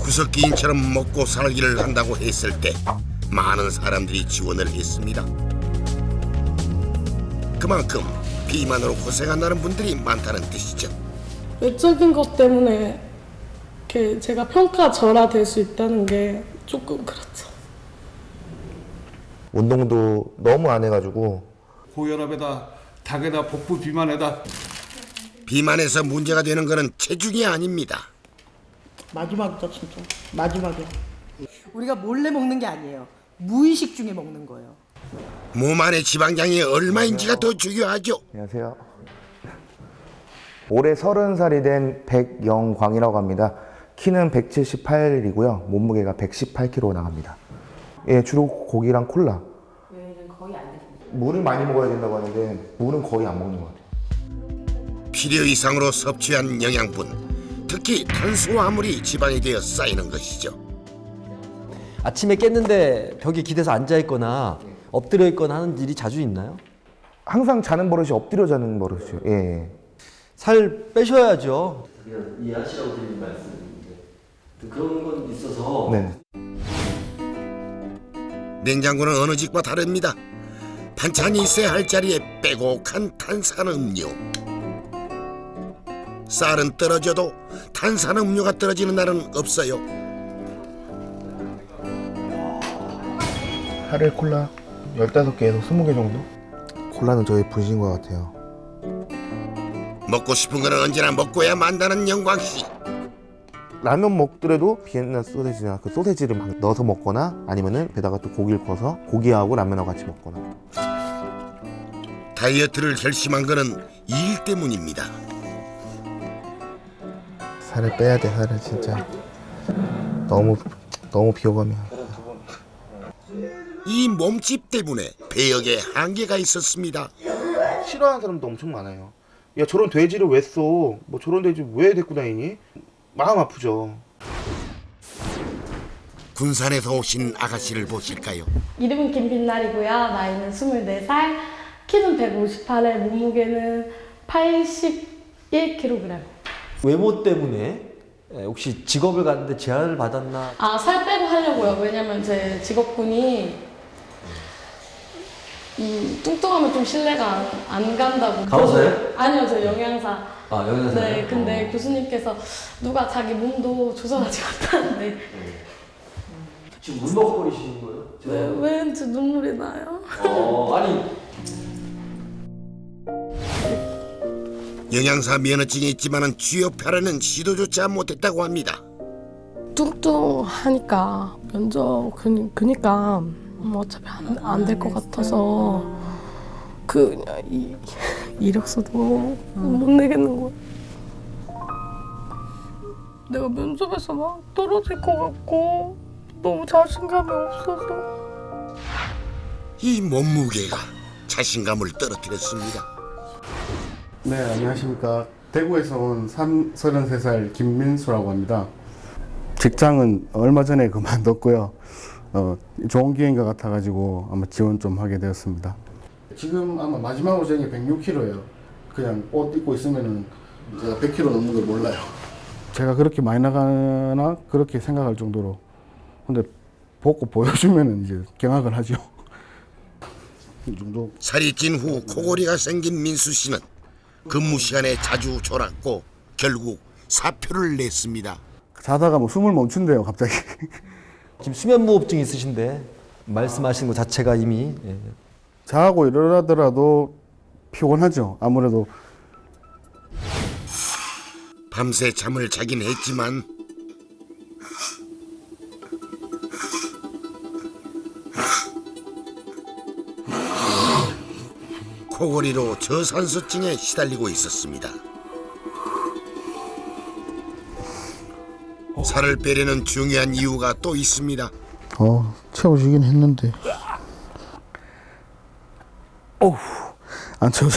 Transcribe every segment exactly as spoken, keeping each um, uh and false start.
구석기인처럼 먹고 살기를 한다고 했을 때 많은 사람들이 지원을 했습니다. 그만큼 비만으로 고생한다는 분들이 많다는 뜻이죠. 외적인 것 때문에 이렇게 제가 평가절하될 수 있다는 게 조금 그렇죠. 운동도 너무 안 해가지고 고혈압에다 닭에다 복부 비만에다. 비만에서 문제가 되는 것은 체중이 아닙니다. 마지막이죠, 진짜. 마지막에. 우리가 몰래 먹는 게 아니에요. 무의식 중에 먹는 거예요. 몸 안의 지방량이 얼마인지가 더 중요하죠. 안녕하세요. 올해 서른 살이 된 백영광이라고 합니다. 키는 백칠십팔이고요. 몸무게가 백십팔 킬로그램 나갑니다. 예, 주로 고기랑 콜라. 네, 거의 안 드십니다. 물을 많이 먹어야 된다고 하는데 물은 거의 안 먹는 것 같아요. 필요 이상으로 섭취한 영양분, 특히 탄수화물이 지방이 되어 쌓이는 것이죠. 아침에 깼는데 벽에 기대서 앉아있거나 엎드려 있거나 하는 일이 자주 있나요? 항상 자는 버릇이 엎드려 자는 버릇이요. 예. 살 빼셔야죠. 이해하시라고 드리는 말씀인데 그런 건 있어서. 네. 냉장고는 어느 집과 다릅니다. 반찬이 있어야 할 자리에 빼곡한 탄산음료. 쌀은 떨어져도 탄산음료가 떨어지는 날은 없어요. 하루에 콜라 열다섯 개에서 스무 개 정도? 콜라는 저희 분신 것 같아요. 먹고 싶은 거는 언제나 먹고야 만다는 영광씨. 라면 먹더라도 비엔나 소세지나 그 소세지를 막 넣어서 먹거나 아니면은 배다가 또 고기를 퍼서 고기하고 라면하고 같이 먹거나. 다이어트를 결심한 거는 일 때문입니다. 살을 빼야 돼. 살을 진짜 너무 너무 비호감이야. 이 몸집 때문에 배역에 한계가 있었습니다. 싫어하는 사람도 엄청 많아요. 야, 저런 돼지를 왜 써? 뭐 저런 돼지 왜 데리고 다니니? 마음 아프죠. 군산에서 오신 아가씨를 보실까요? 이름은 김빛날이고요. 나이는 스물네 살, 키는 백오십팔에 몸무게는 팔십일 킬로그램. 외모 때문에 혹시 직업을 갖는데 제한을 받았나? 아, 살 빼고 하려고요. 왜냐면 제 직업군이 음, 뚱뚱하면 좀 신뢰가 안, 안 간다고. 간호사예요? 아니요, 저 영양사. 아, 영양사. 네, 근데 어. 교수님께서 누가 자기 몸도 조절하지 못하는데. 네. 지금 울먹거리시는 거예요? 왜, 왠지 눈물이 나요? 어, 아니. 영양사 면허증이 있지만은 취업하려는 시도조차 못했다고 합니다. 뚱뚱하니까 면접 그, 그니까 뭐 어차피 안, 안 될 것 같아서 그 이, 이력서도 못 내겠는 거야. 내가 면접에서 막 떨어질 것 같고 너무 자신감이 없어서. 이 몸무게가 자신감을 떨어뜨렸습니다. 네, 안녕하십니까. 대구에서 온 서른세 살 김민수라고 합니다. 직장은 얼마 전에 그만뒀고요. 어, 좋은 기회인 것 같아가지고 아마 지원 좀 하게 되었습니다. 지금 아마 마지막 오전이 백육 킬로그램예요. 그냥 옷 입고 있으면은 제가 백 킬로그램 넘는 걸 몰라요. 제가 그렇게 많이 나가나 그렇게 생각할 정도로. 근데 벗고 보여주면은 이제 경악을 하죠. 이 정도. 살이 찐 후 코골이가 생긴 민수 씨는 근무 시간에 자주 졸았고 결국 사표를 냈습니다. 자다가 뭐 숨을 멈춘대요, 갑자기. 지금 수면무호흡증 있으신데 말씀하시는 것 자체가 이미. 예. 자고 일어나더라도 피곤하죠. 아무래도. 밤새 잠을 자긴 했지만 코골이로 저산소증에 시달리고 있었습니다. 살을 빼려는 중요한 이유가 또 있습니다. 어, 채워지긴 했는데. 어우, 안 채워져요.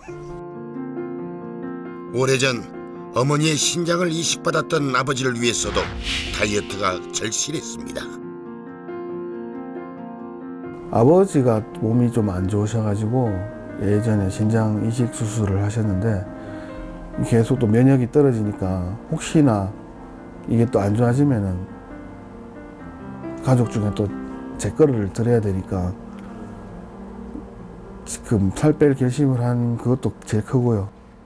오래전 어머니의 신장을 이식받았던 아버지를 위해서도 다이어트가 절실했습니다. 아버지가 몸이 좀 안 좋으셔가지고 예전에 신장 이식 수술을 하셨는데 계속 또 면역이 떨어지니까 혹시나 이게 또 안 좋아지면은 가족 중에 또 제 거를 드려야 되니까 지금 살 뺄 결심을 한 그것도 제일 크고요.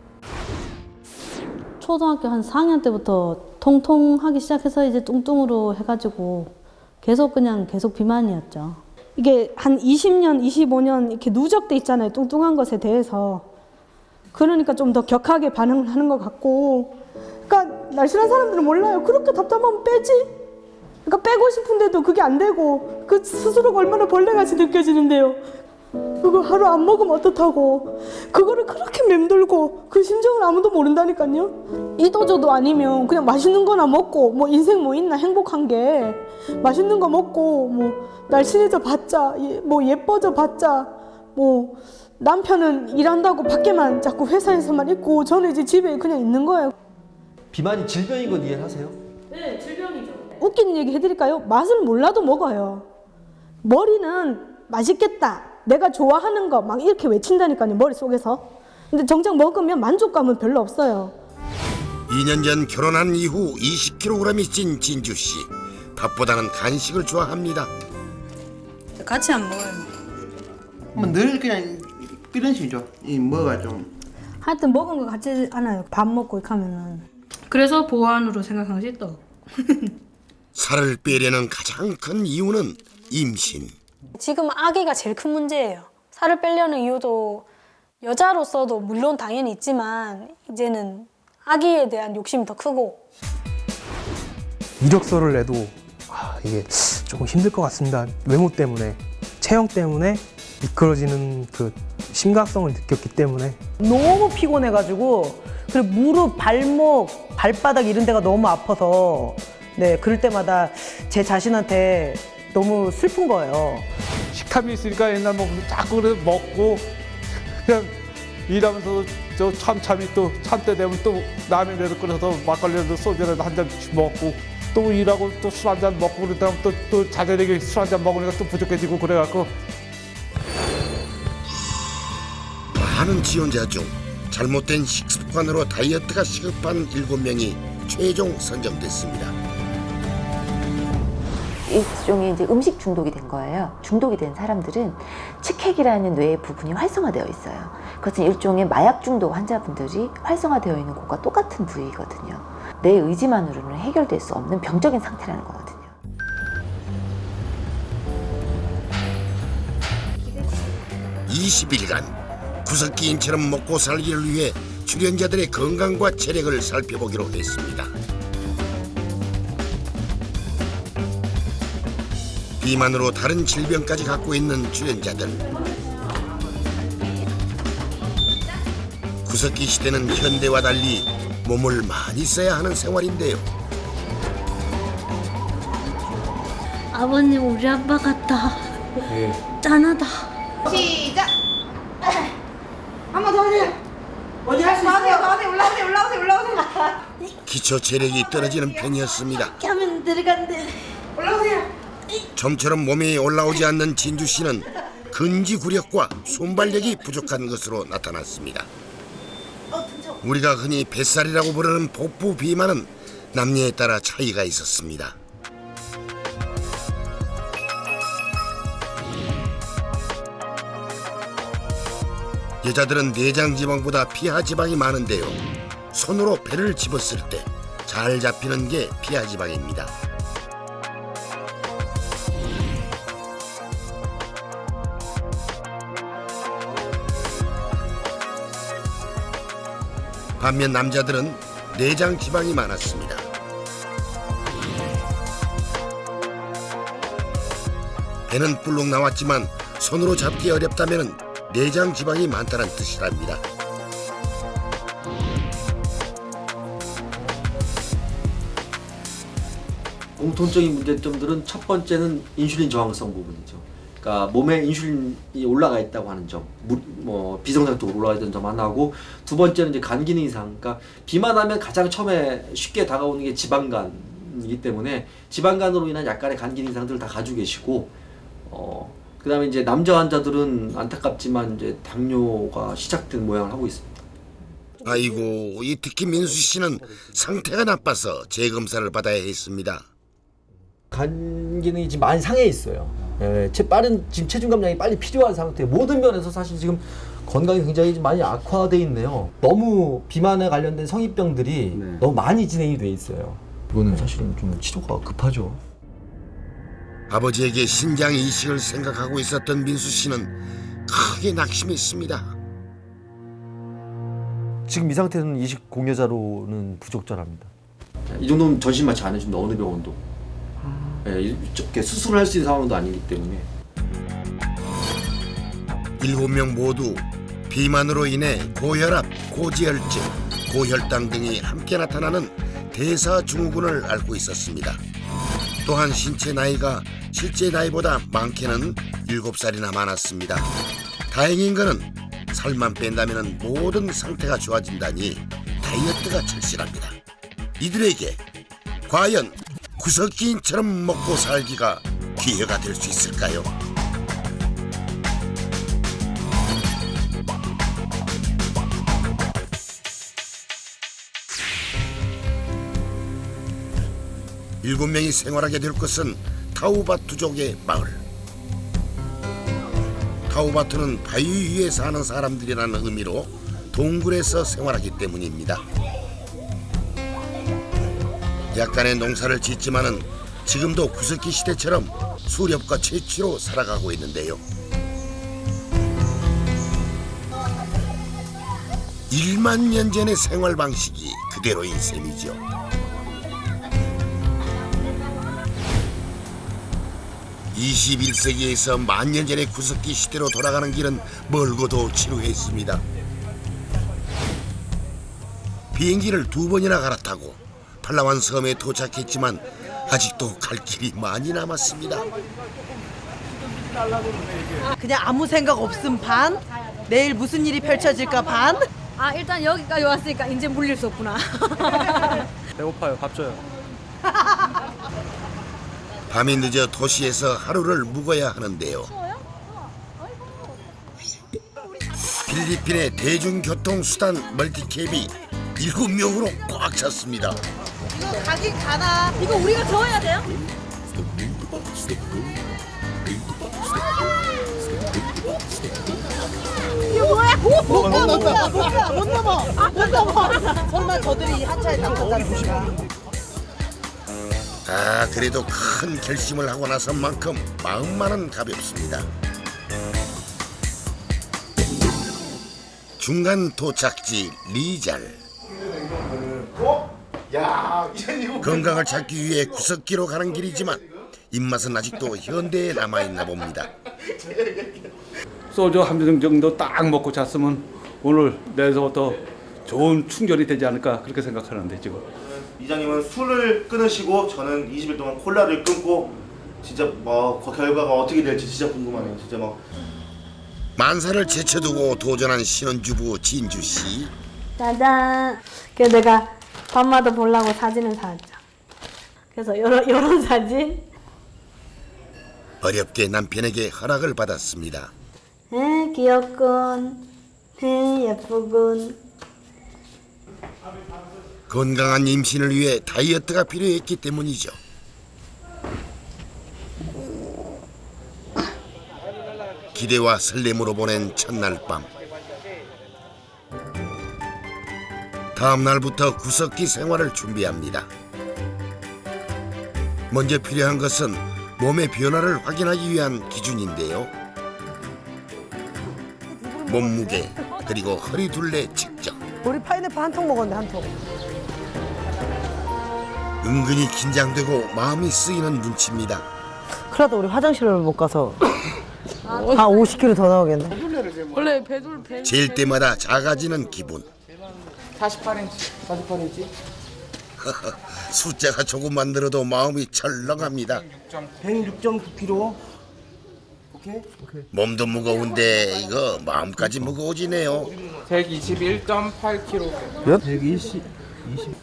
초등학교 한 사 학년 때부터 통통하기 시작해서 이제 뚱뚱으로 해가지고 계속 그냥 계속 비만이었죠. 이게 한 이십 년, 이십오 년 이렇게 누적돼 있잖아요. 뚱뚱한 것에 대해서. 그러니까 좀 더 격하게 반응을 하는 것 같고. 그러니까 날씬한 사람들은 몰라요. 그렇게 답답하면 빼지. 그러니까 빼고 싶은데도 그게 안 되고 그 스스로가 얼마나 벌레같이 느껴지는데요. 그거 하루 안 먹으면 어떻다고. 그거를 그렇게 맴돌고 그 심정을 아무도 모른다니까요. 이도저도 아니면 그냥 맛있는 거나 먹고 뭐 인생 뭐 있나 행복한 게 맛있는 거 먹고 뭐 날씬해져 봤자 뭐 예뻐져 봤자 뭐 남편은 일한다고 밖에만 자꾸 회사에서만 있고 저는 이제 집에 그냥 있는 거예요. 비만이 질병인 건 이해하세요? 네, 질병이죠. 웃기는 얘기 해드릴까요? 맛을 몰라도 먹어요. 머리는 맛있겠다. 내가 좋아하는 거 막 이렇게 외친다니까요, 머릿속에서. 근데 정작 먹으면 만족감은 별로 없어요. 이 년 전 결혼한 이후 이십 킬로그램이 찐 진주 씨. 밥보다는 간식을 좋아합니다. 같이 안 먹어요. 뭐 늘 그냥 이런 식이죠. 이 뭐가 좀 하여튼 먹은 거 같지 않아요. 밥 먹고 이렇게 하면은. 그래서 보완으로 생각한 것이 떡. 살을 빼려는 가장 큰 이유는 임신. 지금 아기가 제일 큰 문제예요. 살을 빼려는 이유도 여자로서도 물론 당연히 있지만 이제는 아기에 대한 욕심이 더 크고. 이력서를 내도 아, 이게 조금 힘들 것 같습니다. 외모 때문에, 체형 때문에 미끄러지는 그 심각성을 느꼈기 때문에. 너무 피곤해가지고 그리고 무릎, 발목, 발바닥 이런 데가 너무 아파서 네 그럴 때마다 제 자신한테 너무 슬픈 거예요. 식탐이 있으니까 옛날 먹고 자꾸 그래 먹고 그냥 일하면서 저 참참이 또 참때 되면 또 라면이라도 끓여서 막걸리라도 소주라도 한 잔씩 먹고 또 일하고 또 술 한 잔 먹고 그러다 또, 또 자제되게 술 한 잔 먹으니까 또 부족해지고 그래갖고. 많은 지원자 중 잘못된 식습관으로 다이어트가 시급한 일곱 명이 최종 선정됐습니다. 일종의 이제 음식 중독이 된 거예요. 중독이 된 사람들은 측핵이라는 뇌의 부분이 활성화되어 있어요. 그것은 일종의 마약 중독 환자분들이 활성화되어 있는 곳과 똑같은 부위거든요. 내 의지만으로는 해결될 수 없는 병적인 상태라는 거거든요. 이십 일간 구석기인처럼 먹고 살기를 위해 출연자들의 건강과 체력을 살펴보기로 했습니다. 비만으로 다른 질병까지 갖고 있는 출연자들. 구석기 시대는 현대와 달리 몸을 많이 써야 하는 생활인데요. 아버님 우리 아빠 같다. 짠하다. 시작. 한 번 더 하세요. 어디 할 수 있어요? 올라오세요, 올라오세요, 올라오세요, 올라오세요. 기초 체력이 떨어지는 편이었습니다. 이렇게 하면 들어간대. 올라오세요. 좀처럼 몸이 올라오지 않는 진주 씨는 근지구력과 손발력이 부족한 것으로 나타났습니다. 우리가 흔히 뱃살이라고 부르는 복부 비만은 남녀에 따라 차이가 있었습니다. 여자들은 내장 지방보다 피하 지방이 많은데요. 손으로 배를 집었을 때 잘 잡히는 게 피하 지방입니다. 반면 남자들은 내장 지방이 많았습니다. 배는 불룩 나왔지만 손으로 잡기 어렵다면 내장 지방이 많다는 뜻이랍니다. 공통적인 문제점들은 첫 번째는 인슐린 저항성 부분이죠. 그러니까 몸에 인슐린이 올라가 있다고 하는 점, 뭐 비정상적으로 올라가 있던 점 하나고, 두 번째는 이제 간 기능 이상. 그러니까 비만하면 가장 처음에 쉽게 다가오는 게 지방간이기 때문에 지방간으로 인한 약간의 간 기능 이상들을 다 가지고 계시고, 어 그다음에 이제 남자 환자들은 안타깝지만 이제 당뇨가 시작된 모양을 하고 있습니다. 아이고, 이 특히 민수 씨는 상태가 나빠서 재검사를 받아야 했습니다. 간 기능이 지금 많이 상해 있어요. 예, 체 빠른 지금 체중 감량이 빨리 필요한 상태. 모든 면에서 사실 지금 건강이 굉장히 많이 악화돼 있네요. 너무 비만에 관련된 성인병들이 네. 너무 많이 진행이 돼 있어요. 이거는 사실은 좀 치료가 급하죠. 아버지에게 신장 이식을 생각하고 있었던 민수 씨는 크게 낙심했습니다. 지금 이 상태는 이식 공여자로는 부적절합니다. 이 정도면 전신 마취 안 해준다. 어느 병원도. 예, 이렇게 수술을 할 수 있는 상황도 아니기 때문에. 일곱 명 모두 비만으로 인해 고혈압, 고지혈증, 고혈당 등이 함께 나타나는 대사증후군을 앓고 있었습니다. 또한 신체 나이가 실제 나이보다 많게는 일곱 살이나 많았습니다. 다행인 것은 살만 뺀다면 모든 상태가 좋아진다니 다이어트가 절실합니다. 이들에게 과연 구석기인처럼 먹고 살기가 기회가 될 수 있을까요? 일곱 명이 생활하게 될 것은 타우바투족의 마을. 타우바투는 바위 위에 사는 사람들이라는 의미로 동굴에서 생활하기 때문입니다. 약간의 농사를 짓지만은 지금도 구석기 시대처럼 수렵과 채취로 살아가고 있는데요. 일만 년 전의 생활 방식이 그대로인 셈이죠. 이십일 세기에서 만 년 전의 구석기 시대로 돌아가는 길은 멀고도 지루했습니다. 비행기를 두 번이나 갈아타고 팔라완 섬에 도착했지만 아직도 갈 길이 많이 남았습니다. 그냥 아무 생각 없음 반, 내일 무슨 일이 펼쳐질까 반. 아 일단 여기까지 왔으니까 이제 물릴 수 없구나. 배고파요. 밥 줘요. 밤이 늦어 도시에서 하루를 묵어야 하는데요. 필리핀의 대중교통수단 멀티캡이 일곱 명으로 꽉 찼습니다. 이거 가긴 가나. 이거 우리가 저어야 돼요? 이거 뭐야? 못 넘어, 못 넘어, 못 넘어, 못 넘어. 설마 저들이 하차에 당첨자를 보시나? 아, 그래도 큰 결심을 하고 나선 만큼 마음만은 가볍습니다. 중간 도착지 리잘. 건강을 찾기 위해 구석기로 가는 길이지만 입맛은 아직도 현대에 남아있나 봅니다. 소주 한 병 정도 딱 먹고 잤으면 오늘 내일서부터 좋은 충전이 되지 않을까 그렇게 생각하는데 지금. 이장님은 술을 끊으시고 저는 이십 일 동안 콜라를 끊고 진짜 뭐 그 결과가 어떻게 될지 진짜 궁금하네요. 진짜 막 만사를 제쳐두고 도전한 신혼주부 진주 씨. 짜잔. 그래서 내가 밤마다 보려고 사진을 사왔죠. 그래서 요런, 요런 사진. 어렵게 남편에게 허락을 받았습니다. 에 귀엽군. 에 예쁘군. 건강한 임신을 위해 다이어트가 필요했기 때문이죠. 기대와 설렘으로 보낸 첫날 밤. 다음 날부터 구석기 생활을 준비합니다. 먼저 필요한 것은 몸의 변화를 확인하기 위한 기준인데요. 몸무게 그리고 허리 둘레 측정. 우리 파인애플 한 통 먹었는데 한 통. 은근히 긴장되고 마음이 쓰이는 눈치입니다. 그래도 우리 화장실을 못 가서 한 오십 킬로그램 더 나오겠네. 원래 배돌 배. 잴 때마다 작아지는 기분. 사십팔 인치. 사십팔 인치. 숫자가 조금만 늘어도 마음이 철렁합니다. 백육 점 구 킬로그램. 오케이? 오케이. 몸도 무거운데 이거 마음까지 무거워지네요. 백이십일 점 팔 킬로그램. 몇? 백이십. 이십.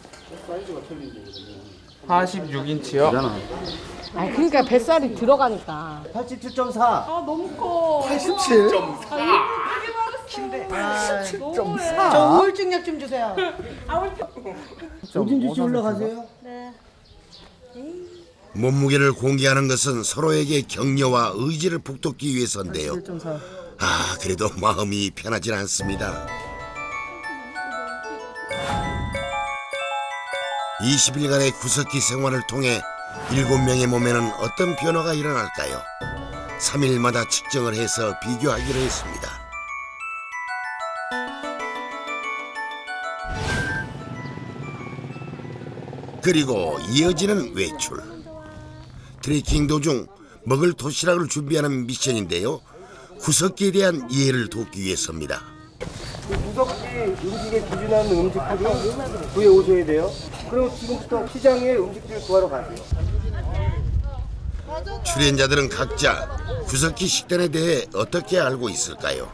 사십육 인치요. 아 그러니까 뱃살이 들어가니까. 팔십칠 점 사. 아 너무 커. 팔십칠 점 사. 아, 좀 사. 저 우울증약 좀 주세요. 오진주 씨 올라가세요. 네. 몸무게를 공개하는 것은 서로에게 격려와 의지를 북돋기 위해서인데요. 아, 그래도 마음이 편하진 않습니다. 이십 일간의 구석기 생활을 통해 일곱 명의 몸에는 어떤 변화가 일어날까요? 삼 일마다 측정을 해서 비교하기로 했습니다. 그리고 이어지는 외출. 트레킹 도중 먹을 도시락을 준비하는 미션인데요. 구석기에 대한 이해를 돕기 위해서입니다. 구석기 음식에 기준하는 음식들이 구해 오셔야 돼요. 그리고 지금부터 시장에 음식들 구하러 가세요. 출연자들은 각자 구석기 식단에 대해 어떻게 알고 있을까요?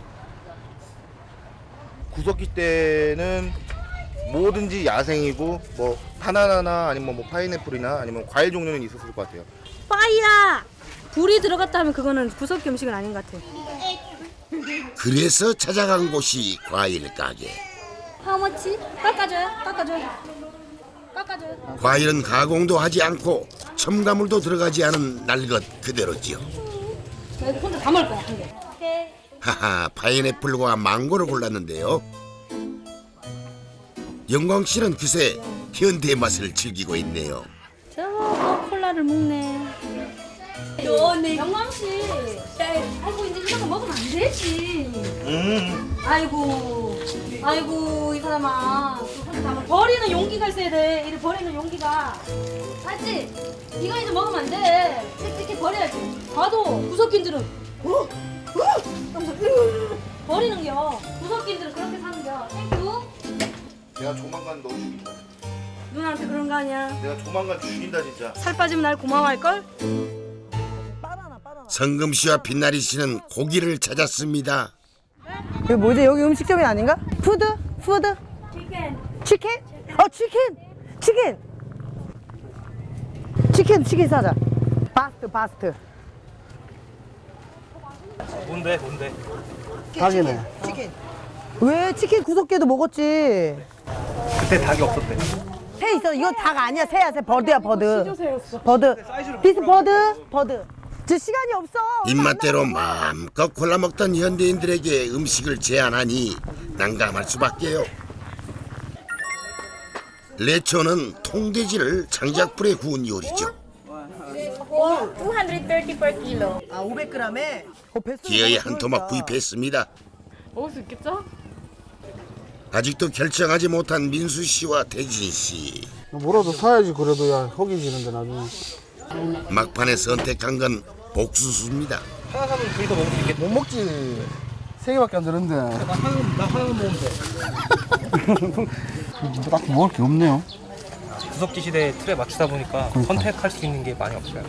구석기 때는 뭐든지 야생이고 뭐 바나나나 아니면 뭐 파인애플이나 아니면 과일 종류는 있었을 것 같아요. 빠이야! 불이 들어갔다 하면 그거는 구석기 음식은 아닌 것 같아. 그래서 찾아간 곳이 과일 가게. 하우머치? 깎아줘요? 깎아줘요? 깎아줘요? 과일은 가공도 하지 않고 첨가물도 들어가지 않은 날 것 그대로지요. 나 이거 혼자 다 먹을 거야, 한 개. 오케이. 하하, 파인애플과 망고를 골랐는데요. 영광 씨는 그새 현대 맛을 즐기고 있네요. 저 콜라를 먹네. 너네 영광 씨, 아이고 이제 이런 거 먹으면 안 되지. 음. 아이고, 아이고 이 사람아, 버리는 용기가 있어야 돼. 이렇게 버리는 용기가, 맞지? 이거 이제 먹으면 안 돼. 이렇게 버려야지. 봐도 구석기들은 어, 어, 버리는겨. 구석기들은 그렇게 사는겨. 땡큐. 내가 조만간 너 죽인다. 누나한테 그런 거 아니야. 내가 조만간 죽인다 진짜. 살 빠지면 날 고마워할걸? 성금 씨와 빛나리 씨는 고기를 찾았습니다. 이거 뭐지? 여기 음식점이 아닌가? 푸드? 푸드? 치킨. 치킨? 어 치킨! 치킨! 치킨 치킨 사자. 바스트 바스트. 뭔데 뭔데? 닭이네. 치킨. 왜 치킨 구석기도 먹었지? 그때 닭이 없었대. 새 있어. 이거 닭 아니야. 새야 새. 버드야 버드. 버드. 비스 버드 버드. 저 시간이 없어. 입맛대로 마음껏 골라 먹던 현대인들에게 음식을 제안하니 난감할 수밖에요. 레초는 통돼지를 장작불에 구운 요리죠. 이백삼십 per kilo. 아 오백 그램에? 기어이 한 토막 구입했습니다. 먹을 수 있겠죠? 아직도 결정하지 못한 민수 씨와 태진 씨. 뭐라도 사야지 그래도 야 허기지는데 나중에. 막판에 선택한 건 옥수수입니다. 하나 사면 둘이 더 먹을 수 있겠다. 못 먹지. 세 개밖에 안 되는데. 나 하나 나 하나 먹으면 돼. 딱히 먹을 게 없네요. 구석기 시대에 틀에 맞추다 보니까 그러니까. 선택할 수 있는 게 많이 없어요.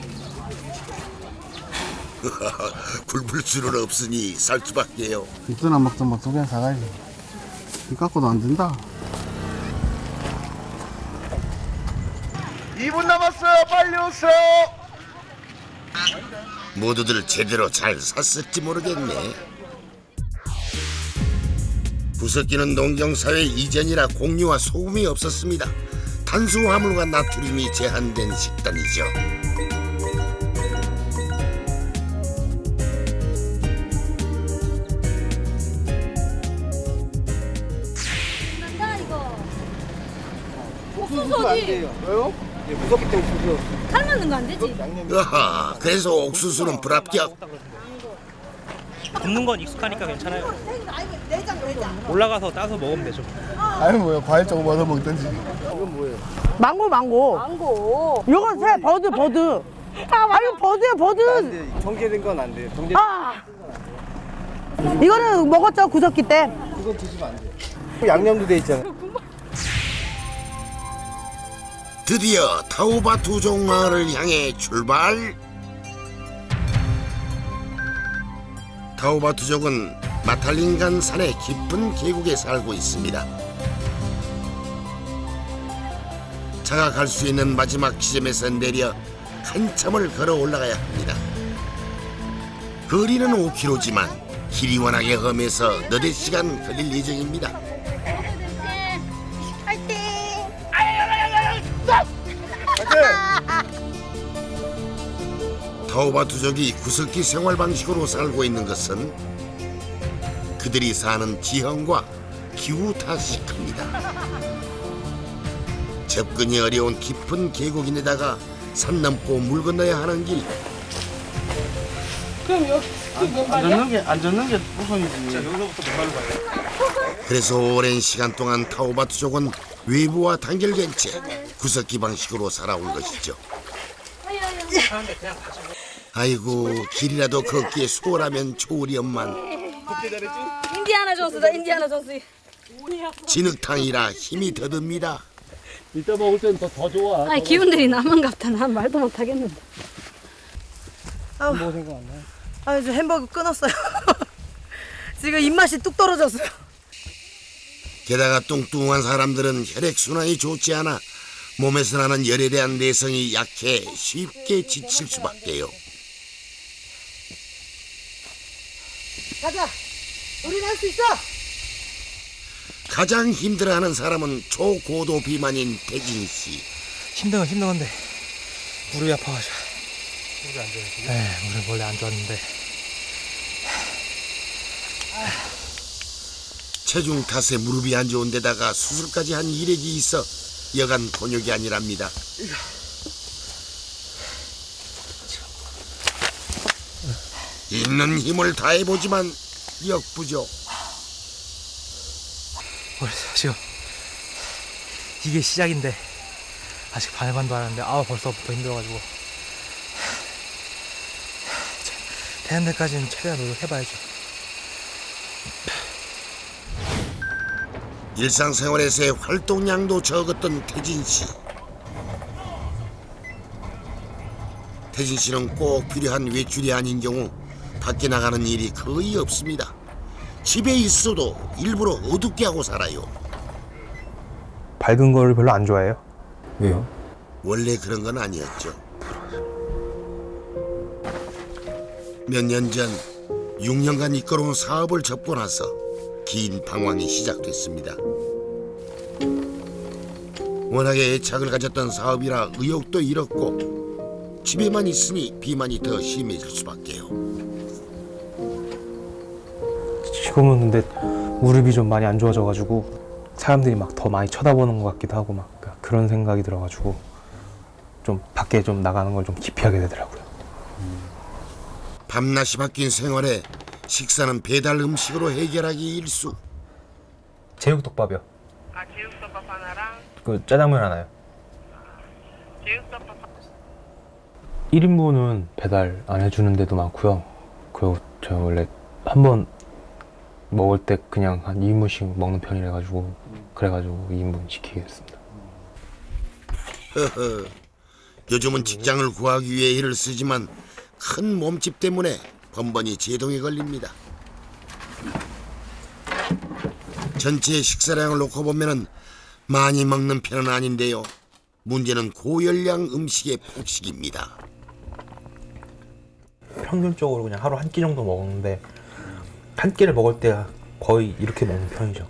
굴불 수는 없으니 살 수밖에요. 있든 안 먹든 뭐 두 개는 사가야지. 이 갖고도 안 된다. 이 분 남았어요. 빨리 오세요. 모두들 제대로 잘 샀을지 모르겠네. 구석기는 농경사회 이전이라 공유와 소금이 없었습니다. 탄수화물과 나트륨이 제한된 식단이죠. 난다 이거. 옥수수 안 돼요. 왜요? 예, 무섭기 때문에 옥수수. 삶는 거 안 되지? 아하, 그래서 옥수수는 불합격. 굽는 건 익숙하니까 괜찮아요. 올라가서 따서 먹으면 되죠. 아니 뭐야 과일 조금 얻어 먹든지. 이건 뭐예요? 망고 망고. 망고. 이건 새 버드 버드. 아 이거 버드야 버드. 안 돼. 정제된 건 안 돼요. 정제. 아. 이거는 먹었죠 구석기 때. 이건 드시면 안 돼요. 양념도 돼 있잖아요. 드디어 타우바투족 마을을 향해 출발. 타우바투족은 마탈린간 산의 깊은 계곡에 살고 있습니다. 차가 갈 수 있는 마지막 지점에서 내려 한참을 걸어 올라가야 합니다. 거리는 오 킬로미터지만 길이 워낙에 험해서 너댓 시간 걸릴 예정입니다. 타오바투족이 구석기 생활 방식으로 살고 있는 것은 그들이 사는 지형과 기후 탓이 큽니다. 접근이 어려운 깊은 계곡인데다가 산 넘고 물 건너야 하는 길. 그럼 여기 안 젖는 게, 안 젖는 게 우선이지. 자, 여기서부터 맨발로 가요. 그래서 오랜 시간 동안 타오바투족은 외부와 단결된 채 구석기 방식으로 살아온 것이죠. 아이고, 길이라도 걷기에 수월하면 좋으련만. 인디아나 존스다, 인디아나 존스. 진흙탕이라 힘이 더 듭니다. 이따 먹을 땐 더 더 좋아. 아니 기운들이 나만 같아. 난 말도 못 하겠는데. 아우, 뭐 생각 안 나요? 아, 이제 햄버거 끊었어요. 지금 입맛이 뚝 떨어졌어요. 게다가 뚱뚱한 사람들은 혈액순환이 좋지 않아 몸에서 나는 열에 대한 내성이 약해 쉽게 지칠 수밖에요. 가자. 우린 할 수 있어. 가장 힘들어하는 사람은 초고도 비만인 태진 씨. 힘든 건 힘든 건데 무릎이 아파가지고. 무릎이 안 좋아요 지금? 네, 무릎 원래 안 좋았는데. 체중 탓에 무릎이 안 좋은 데다가 수술까지 한 이력이 있어 여간 곤욕이 아니랍니다. 있는 힘을 다해보지만 역부족. 지금 이게 시작인데 아직 반반도 안 하는데 아 벌써부터 힘들어가지고 되는 데까지는 최대한 노력해봐야죠. 일상생활에서의 활동량도 적었던 태진 씨. 태진 씨는 꼭 필요한 외출이 아닌 경우 밖에 나가는 일이 거의 없습니다. 집에 있어도 일부러 어둡게 하고 살아요. 밝은 거를 별로 안 좋아해요. 왜요? 원래 그런 건 아니었죠. 몇 년 전 육 년간 이끌어온 사업을 접고 나서 긴 방황이 시작됐습니다. 워낙에 애착을 가졌던 사업이라 의욕도 잃었고 집에만 있으니 비만이 더 심해질 수밖에요. 지금은 근데 무릎이 좀 많이 안 좋아져가지고 사람들이 막 더 많이 쳐다보는 것 같기도 하고 막 그런 생각이 들어가지고 좀 밖에 좀 나가는 걸 좀 기피하게 되더라고요. 밤낮이 바뀐 생활에 식사는 배달 음식으로 해결하기 일쑤. 제육덮밥이요. 아, 제육덮밥 하나랑 그 짜장면 하나요. 제육덮밥 일 인분은 배달 안 해주는 데도 많고요. 그리고 제가 원래 한 번 먹을 때 그냥 한 이 인분씩 먹는 편이라 가지고 그래가지고 이 인분 시키겠습니다. 허허, 요즘은 직장을 구하기 위해 애를 쓰지만 큰 몸집 때문에 번번이 제동에 걸립니다. 전체 식사량을 놓고 보면은 많이 먹는 편은 아닌데요. 문제는 고열량 음식의 폭식입니다. 평균적으로 그냥 하루 한 끼 정도 먹는데 한 끼를 먹을 때 거의 이렇게 먹는 편이죠.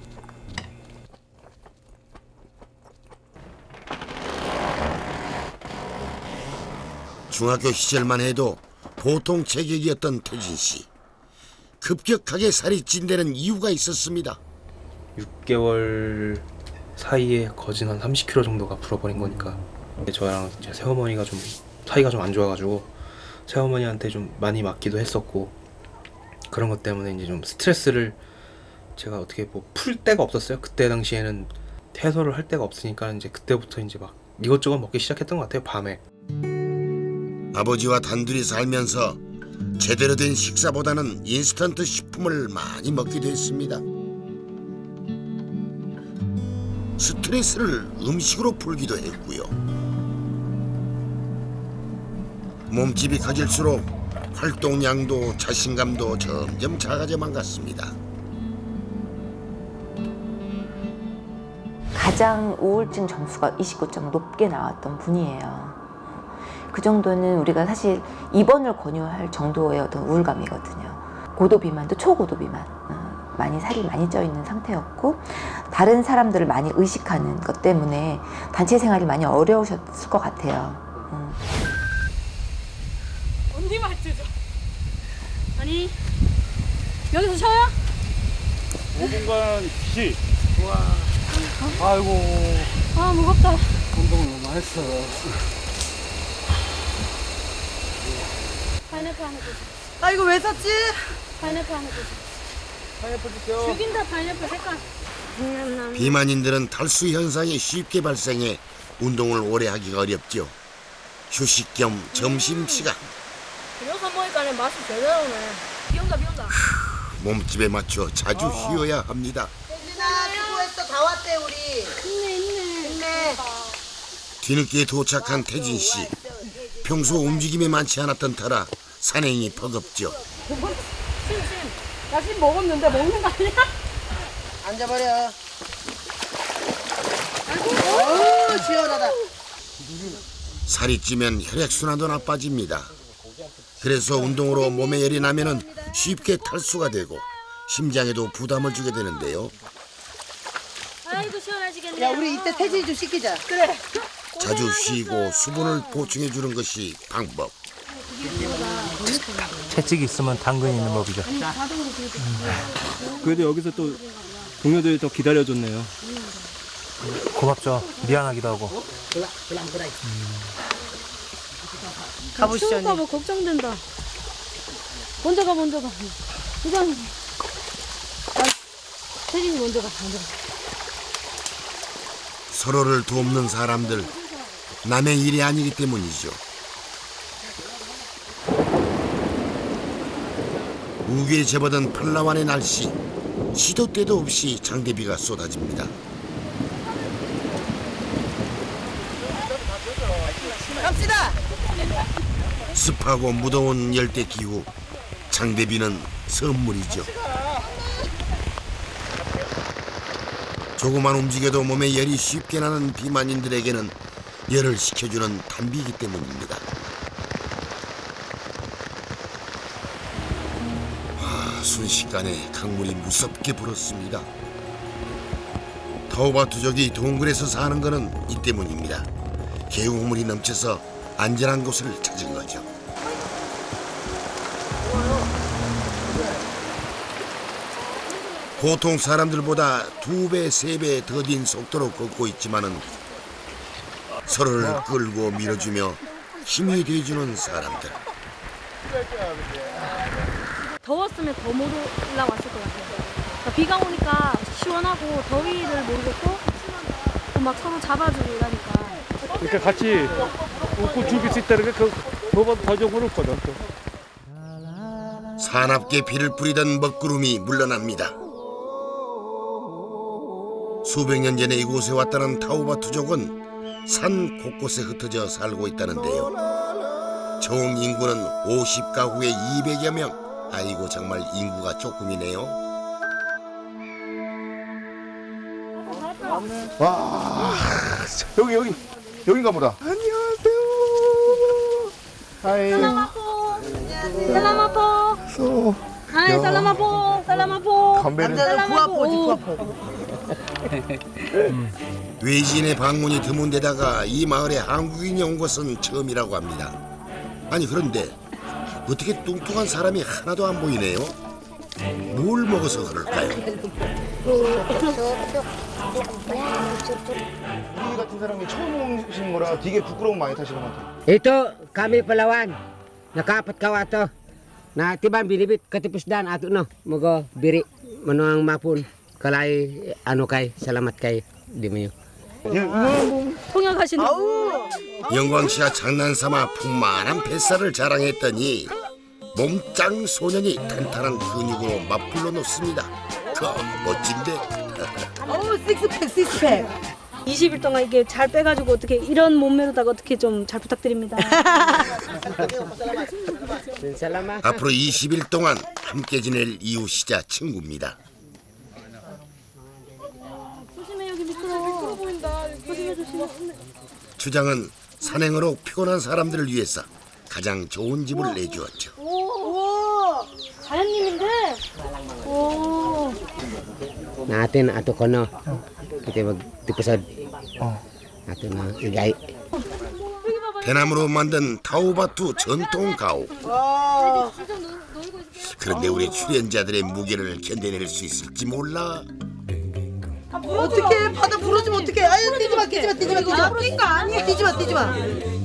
중학교 시절만 해도 보통 체격이었던 태진 씨. 급격하게 살이 찐 데는 이유가 있었습니다. 육 개월 사이에 거진 한 삼십 킬로그램 정도가 불어버린 거니까 저랑 제 새어머니가 좀 사이가 좀 안 좋아가지고 새어머니한테 좀 많이 맞기도 했었고 그런 것 때문에 이제 좀 스트레스를 제가 어떻게 뭐 풀 데가 없었어요. 그때 당시에는 해소를 할 데가 없으니까 이제 그때부터 이제 막 이것저것 먹기 시작했던 것 같아요. 밤에. 아버지와 단둘이 살면서 제대로 된 식사보다는 인스턴트 식품을 많이 먹게 됐습니다. 스트레스를 음식으로 풀기도 했고요. 몸집이 커질수록 활동량도 자신감도 점점 작아져만 갔습니다. 가장 우울증 점수가 이십구 점 높게 나왔던 분이에요. 그 정도는 우리가 사실 입원을 권유할 정도의 어떤 우울감이거든요. 고도 비만도 초고도 비만, 어, 많이 살이 많이 쪄 있는 상태였고 다른 사람들을 많이 의식하는 것 때문에 단체 생활이 많이 어려우셨을 것 같아요. 음. 언니 말투죠. 아니 여기서 쉬어요? 오 분간 시. 와. 아이고. 아 무겁다. 운동을 너무 했어. 파인애플 하나 주세요. 아 이거 왜 샀지? 파인애플 하나 주세요. 파인애플 주세요. 죽인다 파인애플 색깔. 비만인들은 탈수 현상이 쉽게 발생해 운동을 오래 하기가 어렵죠. 휴식 겸 점심시간. 여기서 먹으니까 맛이 제대로네. 비 온다 비 온다. 몸집에 맞춰 자주 쉬어야 합니다. 혜진아 수고했어. 다 왔대 우리. 힘내 힘내. 힘내. 뒤늦게 도착한 태진 씨. 평소 움직임이 많지 않았던 터라 산행이 버겁죠. 심심. 나심 먹었는데 먹는 거 아니야? 앉아버려. 아이고. 오 시원하다. 살이 찌면 혈액순환도 나빠집니다. 그래서 운동으로 몸에 열이 나면은 쉽게 탈수가 되고 심장에도 부담을 주게 되는데요. 아이고 시원하시겠네. 야 우리 이때 태진이 좀 시키자. 그래. 자주 쉬고 수분을 보충해 주는 것이 방법. 채찍이 있으면 당근이 있는 법이죠. 그래도 여기서 또 동료들이 더 기다려줬네요. 고맙죠. 미안하기도 하고. 가보시죠. 추울까 봐 걱정된다. 먼저 가 먼저 가. 부장. 태진이 먼저 가 먼저 가. 서로를 돕는 사람들, 남의 일이 아니기 때문이죠. 우기에 접어든 팔라완의 날씨, 시도 때도 없이 장대비가 쏟아집니다. 갑시다. 습하고 무더운 열대 기후, 장대비는 선물이죠. 조금만 움직여도 몸에 열이 쉽게 나는 비만인들에게는 열을 식혀주는 단비이기 때문입니다. 아, 순식간에 강물이 무섭게 불었습니다. 타우바투족이 동굴에서 사는 것은 이 때문입니다. 계곡물이 넘쳐서 안전한 곳을 찾은 거죠. 보통 사람들보다 두 배, 세 배 더딘 속도로 걷고 있지만은 서로를 끌고 밀어주며 힘이 돼주는 사람들. 더웠으면 더 못 올라왔을 것 같아요. 그러니까 비가 오니까 시원하고 더위를 모르겠고 또 막 서로 잡아주고 이러니까. 이렇게 같이 웃고 즐길 수 있다는 게 그 뭐보다 더 좋은 건 없거든. 또. 사납게 비를 뿌리던 먹구름이 물러납니다. 수백 년 전에 이곳에 왔다는 타우바투족은 산 곳곳에 흩어져 살고 있다는데요. 총 인구는 오십 가구에 이백여 명. 아이고 정말 인구가 조금이네요. 와 여기 여기 여긴가 보다. 안녕하세요. 하이. 살라마포. 살라마포. 소. 하이 살라마포. 살라마포. 담배는 부아포지 부아포. 외지인의 방문이 드문 데다가 이 마을에 한국인이 온 것은 처음이라고 합니다. 아니 그런데 어떻게 뚱뚱한 사람이 하나도 안 보이네요? 뭘 먹어서 그럴까요? 이 같은 사람이 처음 오신 거라 되게 부끄러움 많이 타시는 것 같아요. Ito kami Palawan. Nakapat kawa to. Na tiban binibit katipusdan ato no. Mogo biri manuang mapun. Kalay ano kay salamat kay di mo. 통역하시는 영광 씨와 장난삼아 풍만한 뱃살을 자랑했더니 몸짱 소년이 탄탄한 근육으로 맞불러 놓습니다. 그 멋진데. 어우 식스팩 식스팩. 이십 일 동안 이게 잘 빼가지고 어떻게 이런 몸매로다가 어떻게 좀 잘 부탁드립니다. 앞으로 이십 일 동안 함께 지낼 이웃이자 친구입니다. 조심해 여기 미끄러워. 보인다. 조심해 조심해. 주장은 산행으로 피곤한 사람들을 위해서 가장 좋은 집을 내주었죠. 오, 오. 자연님인데? natin ato kono. Kita magtipusod. Ato na igay. 대나무로 만든 타오바투 전통 가옥. 그런데 우리 출연자들의 무게를 견뎌낼 수 있을지 몰라. 어떻게 바다 부러지면 어떻게? 아유 뛰지 마, 뛰지 마, 뛰지 마, 뛰지 마. 뛰지 마, 아니야. 뛰지 마, 뛰지 마.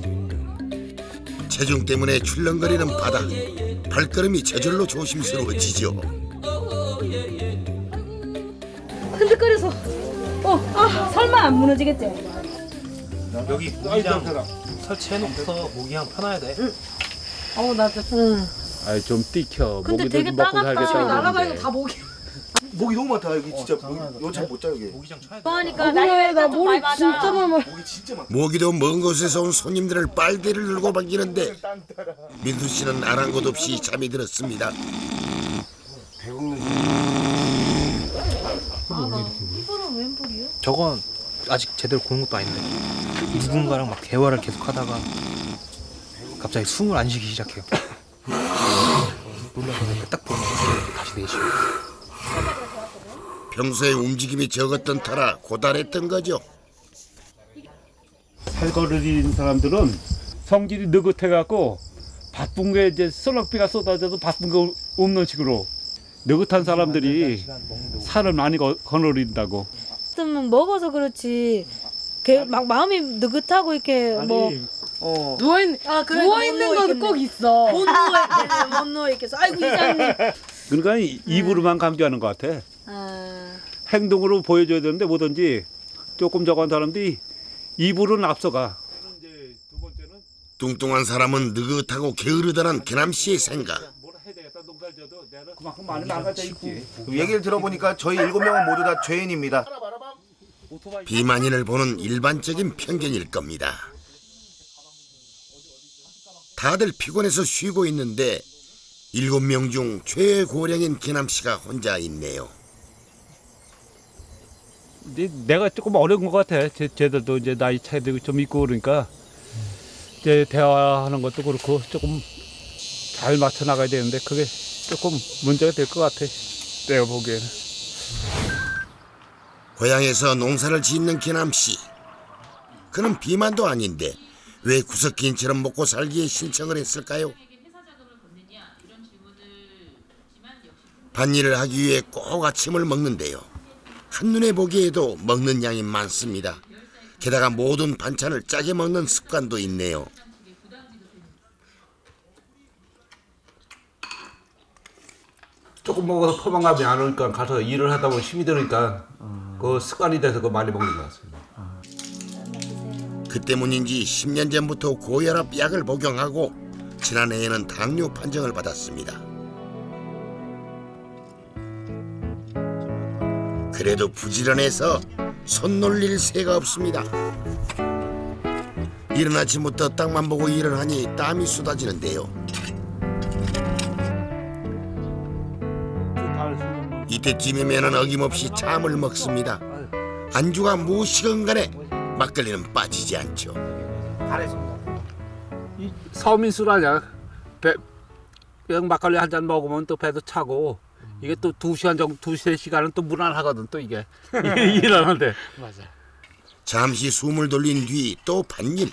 체중 때문에 출렁거리는 바다. 발걸음이 저절로 조심스러워지죠. 흔들거려서. 어, 아, 설마 안 무너지겠지? 여기 모기장 설치해놓고서 모기향 펴놔야 돼. 어우 나 응. 아이 좀 뛰켜. 근데 모기들 되게 먹고 따갑다. 살겠다고 날아가니까 다 모기. 목이 너무 많다 여기 진짜. 이거 잘 못 자 여기. 모기장 쳐야 돼. 그러니까 나이가 좀 많이 맞아. 진짜 많아. 모기도 먼 곳에서 온 손님들을 빨대를 들고 반기는데 민수 씨는 아랑곳 없이 잠이 들었습니다. 이거는 웬 불이요? 저건 아직 제대로 고는 것도 아닌데 누군가랑 막 대화를 계속 하다가 갑자기 숨을 안 쉬기 시작해요. 놀라서 딱 보면 다시 내쉬고. 평소에 움직임이 적었던 터라 고단했던 거죠. 살거리인 사람들은 성질이 느긋해갖고 바쁜 게 이제 소낙비가 쏟아져도 바쁜 거 없는 식으로 느긋한 사람들이 살을 많이 거, 거느린다고. 좀 먹어서 그렇지. 걔 막 마음이 느긋하고 이렇게 뭐 어. 누워 있는 아, 그래, 누워 있는 건 꼭 있어. 못 누워 있겠네. 못 누워 있겠어. 아이고 이장님. 그러니까 입으로만 강조하는 것 같아. 아. 행동으로 보여줘야 되는데 뭐든지 조금 저건 사람들이 입으로는 앞서가. 뚱뚱한 사람은 느긋하고 게으르다는 개남 씨의 생각. 그만큼 많이 나가져 있지. 얘기를 들어보니까 저희 일곱 명은 모두 다 죄인입니다. 비만인을 보는 일반적인 편견일 겁니다. 다들 피곤해서 쉬고 있는데 일곱 명 중 최고령인 개남 씨가 혼자 있네요. 이제 내가 조금 어려운 것 같아. 쟤, 쟤들도 이제 나이 차이도 좀 있고 그러니까 이제 대화하는 것도 그렇고 조금 잘 맞춰 나가야 되는데 그게 조금 문제가 될 것 같아. 내가 보기에는. 고향에서 농사를 짓는 개남 씨. 그는 비만도 아닌데 왜 구석기인처럼 먹고 살기에 신청을 했을까요? 밭일을 하기 위해 꼭 아침을 먹는데요. 한눈에 보기에도 먹는 양이 많습니다. 게다가 모든 반찬을 짜게 먹는 습관도 있네요. 조금 먹어서 포만감이 안 오니까 가서 일을 하다 보면 힘이 드니까 그 습관이 돼서 그 많이 먹는 것 같습니다. 그 때문인지 십 년 전부터 고혈압 약을 복용하고 지난해에는 당뇨 판정을 받았습니다. 그래도 부지런해서 손 놀릴 새가 없습니다. 이른 아침부터 땅만 보고 일을 하니 땀이 쏟아지는데요. 이때쯤이면 어김없이 참을 먹습니다. 안주가 무엇이건 간에 막걸리는 빠지지 않죠. 이 서민술 아니야. 배, 그냥 막걸리 한 잔 먹으면 또 배도 차고 이게 또 두 시간 정도, 두세 시간은 또 무난하거든 또 이게 일하는데. 맞아. 잠시 숨을 돌린 뒤 또 밭일.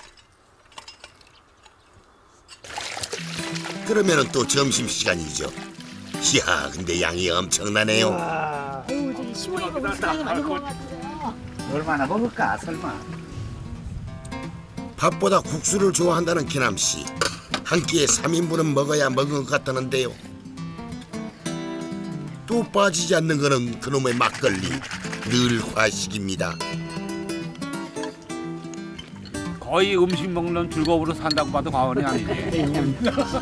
그러면은 또 점심시간이죠. 이야, 근데 양이 엄청나네요. 아유 저기 시원이가 우리 사장님 많이 먹은 것 같아요. 얼마나 먹을까 설마. 밥보다 국수를 좋아한다는 개남씨. 한 끼에 삼 인분은 먹어야 먹은 것 같다는데요. 또 빠지지 않는 거는 그놈의 막걸리. 늘 과식입니다. 거의 음식 먹는 즐거움으로 산다고 봐도 과언이 아니지.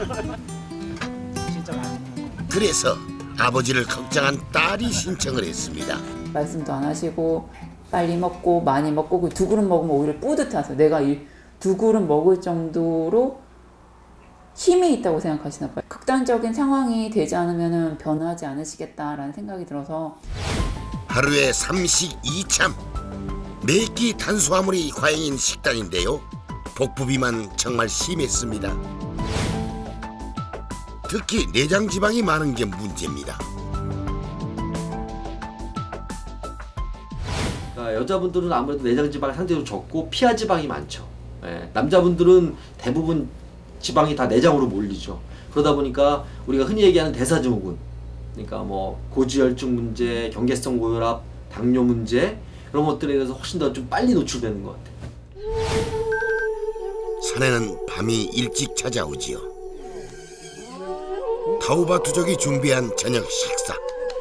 그래서 아버지를 걱정한 딸이 신청을 했습니다. 말씀도 안 하시고 빨리 먹고 많이 먹고 두 그릇 먹으면 오히려 뿌듯하세요. 내가 이 두 그릇 먹을 정도로 힘이 있다고 생각하시나 봐요. 극단적인 상황이 되지 않으면 변하지 않으시겠다라는 생각이 들어서 하루에 삼식 이참 네 끼 탄수화물이 과잉인 식단인데요. 복부비만 정말 심했습니다. 특히 내장 지방이 많은 게 문제입니다. 아, 여자분들은 아무래도 내장 지방이 상대적으로 적고 피하 지방이 많죠. 예, 남자분들은 대부분 지방이 다 내장으로 몰리죠. 그러다 보니까 우리가 흔히 얘기하는 대사증후군, 그러니까 뭐 고지혈증 문제, 경계성 고혈압, 당뇨 문제 이런 것들에 대해서 훨씬 더 좀 빨리 노출되는 것 같아요. 산에는 밤이 일찍 찾아오지요. 타우바투족이 준비한 저녁 식사.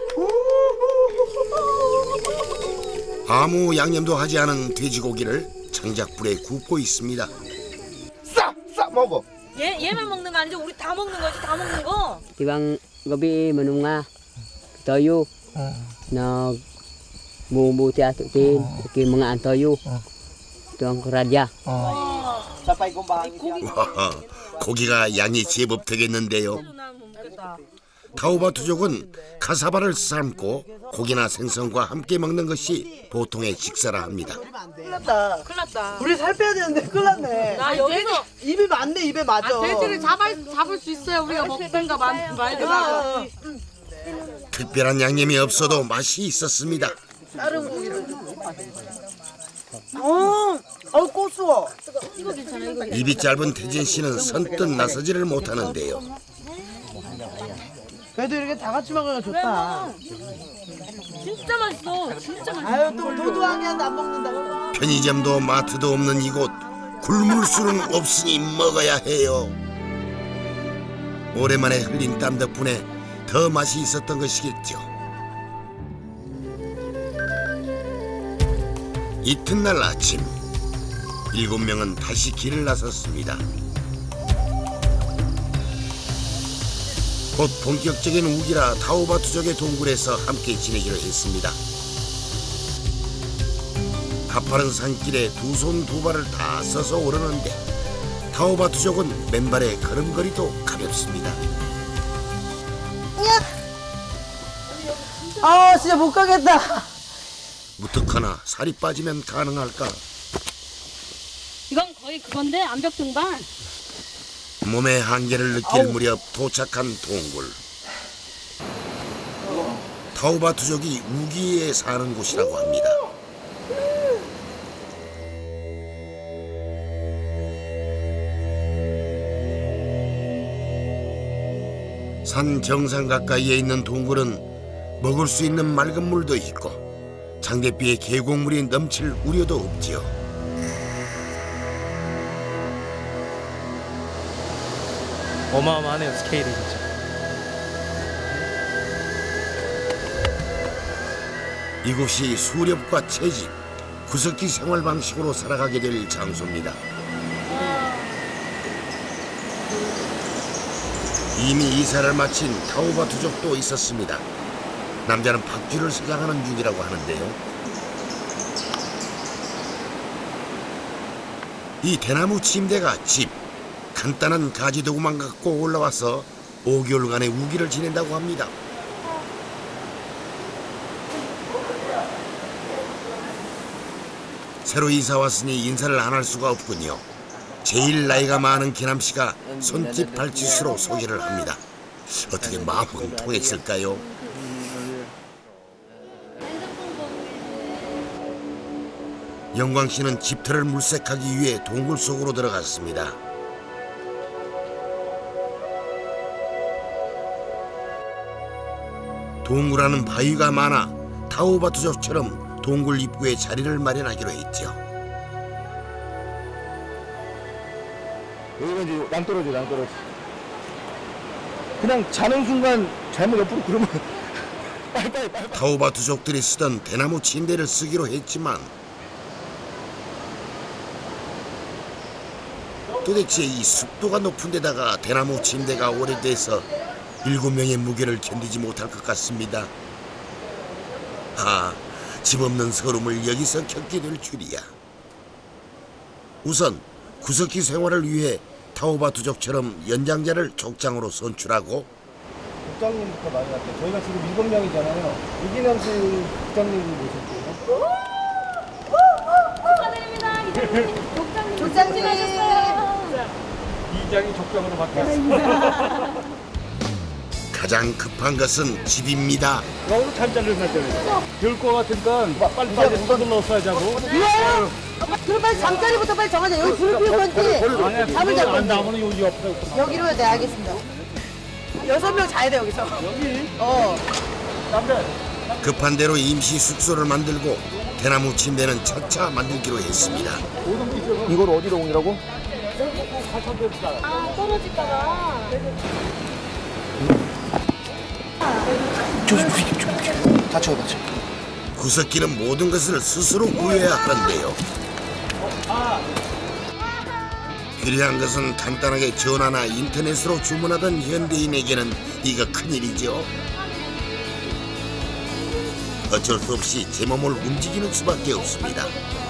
아무 양념도 하지 않은 돼지고기를 장작불에 굽고 있습니다. 싸! 싸 먹어! 얘, 얘만 먹는 거 아니죠? 우리 다 먹는 거지, 다 먹는 거. Tiwang gabi menunga toyo na bumuti ato tin ki mga antoyo tuang raja. Sapay kumbang. 와하, 고기가 양이 제법 되겠는데요. 타우바투족은 카사바를 삶고 고기나 생선과 함께 먹는 것이 보통의 식사라 합니다. 큰일 났다. 큰일 났다. 우리 살 빼야 되는데 큰일 났네. 나 여기서 입에 맞네, 입에 맞아. 아, 돼지를 잡아, 잡을 수 있어야 우리가 먹든가 말- 말든가. 특별한 양념이 없어도 맛이 있었습니다. 다른 고기를 좀. 어, 어, 고수어. 이거 괜찮아, 이거. 입이 짧은 태진 씨는 선뜻 나서지를 못하는데요. 그래도 이렇게 다 같이 먹으면 좋다. 진짜 맛있어. 진짜 맛있어. 아유, 또 도도하게 한데 안 먹는다고. 편의점도 마트도 없는 이곳, 굶을 수는 없으니 먹어야 해요. 오랜만에 흘린 땀 덕분에 더 맛이 있었던 것이겠죠. 이튿날 아침, 일곱 명은 다시 길을 나섰습니다. 곧 본격적인 우기라 타우바투족의 동굴에서 함께 지내기로 했습니다. 가파른 산길에 두 손 두 발을 다 써서 오르는데 타우바투족은 맨발의 걸음걸이도 가볍습니다. 아, 진짜 못 가겠다. 무턱하나 살이 빠지면 가능할까? 이건 거의 그건데, 암벽 등반. 몸의 한계를 느낄 무렵 도착한 동굴. 타우바투족이 우기에 사는 곳이라고 합니다. 산 정상 가까이에 있는 동굴은 먹을 수 있는 맑은 물도 있고 장대비에 계곡물이 넘칠 우려도 없지요. 어마어마하네요, 스케일이 진짜. 이곳이 수렵과 채집, 구석기 생활 방식으로 살아가게 될 장소입니다. 이미 이사를 마친 타우바투족도 있었습니다. 남자는 박쥐를 사냥하는 중이라고 하는데요. 이 대나무 침대가 집, 간단한 가지도구만 갖고 올라와서 오 개월간의 우기를 지낸다고 합니다. 새로 이사 왔으니 인사를 안 할 수가 없군요. 제일 나이가 많은 기남 씨가 손짓 발짓으로 소개를 합니다. 어떻게 마음은 통했을까요? 영광 씨는 집터를 물색하기 위해 동굴 속으로 들어갔습니다. 동굴 안은 바위가 많아 타우바투족처럼 동굴 입구에 자리를 마련하기로 했죠. 여기가 이제 낭떠러지, 낭떠러지. 그냥 자는 순간 잘못 옆으로 그러면 빨리빨리 빨리. 타우바투족들이 쓰던 대나무 침대를 쓰기로 했지만 도대체 이 습도가 높은 데다가 대나무 침대가 오래돼서 일곱 명의 무게를 견디지 못할 것 같습니다. 아, 집 없는 서름을 여기서 겪게 될 줄이야. 우선 구석기 생활을 위해 타우바투족처럼 연장자를 족장으로 선출하고 국장님부터 많이 왔대요. 저희가 지금 일곱 명이잖아요. 유기남 씨 국장님 모셨고요. 축하드립니다. 족장님 하셨어요. 이장이 족장으로 바뀌었어. 가장 급한 것은 집입니다. 오늘 잔자를 만들어야 될것 같으니까 빨리 빨리 쏟을 넣었어야지 하고. 미워요? 그럼 빨리 잠자리부터 빨리 정하자. 여기 불을 피울 건지 잠을 잘 건지. 나무는 여기 없어. 여기로 네 알겠습니다. 여섯 명 자야 돼 여기서. 여기? 어. 급한 대로 임시 숙소를 만들고 대나무 침대는 차차 만들기로 했습니다. 이걸 어디로 옮기라고? 아 떨어질까봐. 다쳐 다쳐. 구석기는 모든 것을 스스로 구해야 하는데요. 필요한 것은 간단하게 전화나 인터넷으로 주문하던 현대인에게는 이거 큰일이죠. 어쩔 수 없이 제 몸을 움직이는 수밖에 없습니다.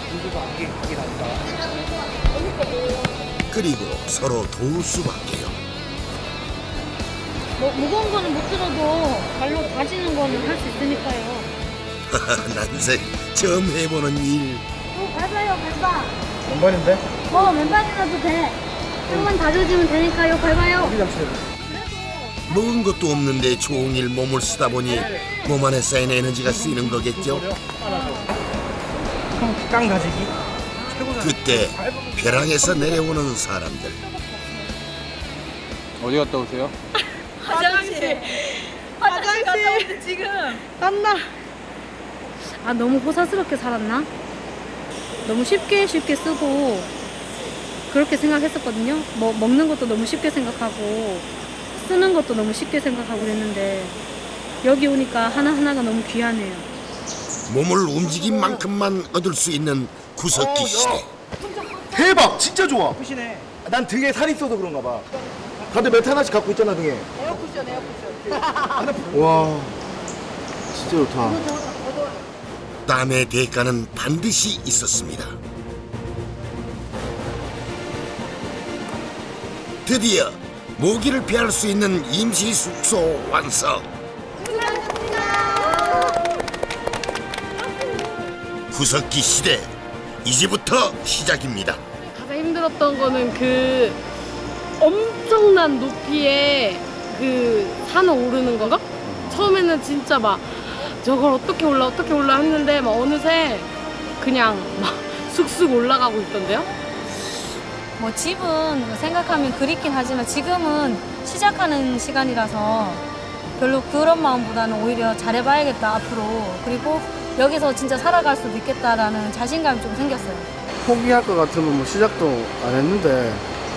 그리고 서로 도울 수밖에요. 뭐 무거운 거는 못 들어도 발로 다지는 거는 할 수 있으니까요. 난생 처음 해보는 일. 어, 밟아요, 밟아. 왼발인데? 어, 맨발이라도 돼. 형만 다져주면 되니까요, 밟아요. 먹은 것도 없는데 종일 몸을 쓰다 보니 몸 안에 쌓인 에너지가 쓰이는 거겠죠. 깡 가지기. 그때 벼랑에서 내려오는 사람들. 어디 갔다 오세요? 화장실. 화장실 갔다 오는데 지금. 땀나. 아, 너무 호사스럽게 살았나? 너무 쉽게 쉽게 쓰고 그렇게 생각했었거든요. 뭐 먹는 것도 너무 쉽게 생각하고 쓰는 것도 너무 쉽게 생각하고 그랬는데 여기 오니까 하나하나가 너무 귀하네요. 몸을 움직인 만큼만 얻을 수 있는 구석기 시대. 대박! 진짜 좋아. 난 등에 살이 있어서 그런가 봐. 다들 매트 하나씩 갖고 있잖아 등에. 에어쿠션 에어쿠션. 와, 진짜 좋다. 땀의 대가는 반드시 있었습니다. 드디어 모기를 피할 수 있는 임시 숙소 완성. 구석기 시대 이제부터 시작입니다. 가장 힘들었던 거는 그 엄청난 높이에 그 산을 오르는 거가 처음에는 진짜 막 저걸 어떻게 올라 어떻게 올라 했는데 막 어느새 그냥 막 쑥쑥 올라가고 있던데요. 뭐 집은 생각하면 그립긴 하지만 지금은 시작하는 시간이라서 별로 그런 마음보다는 오히려 잘해봐야겠다 앞으로. 그리고 여기서 진짜 살아갈 수도 있겠다라는 자신감이 좀 생겼어요. 포기할 것 같으면 뭐 시작도 안 했는데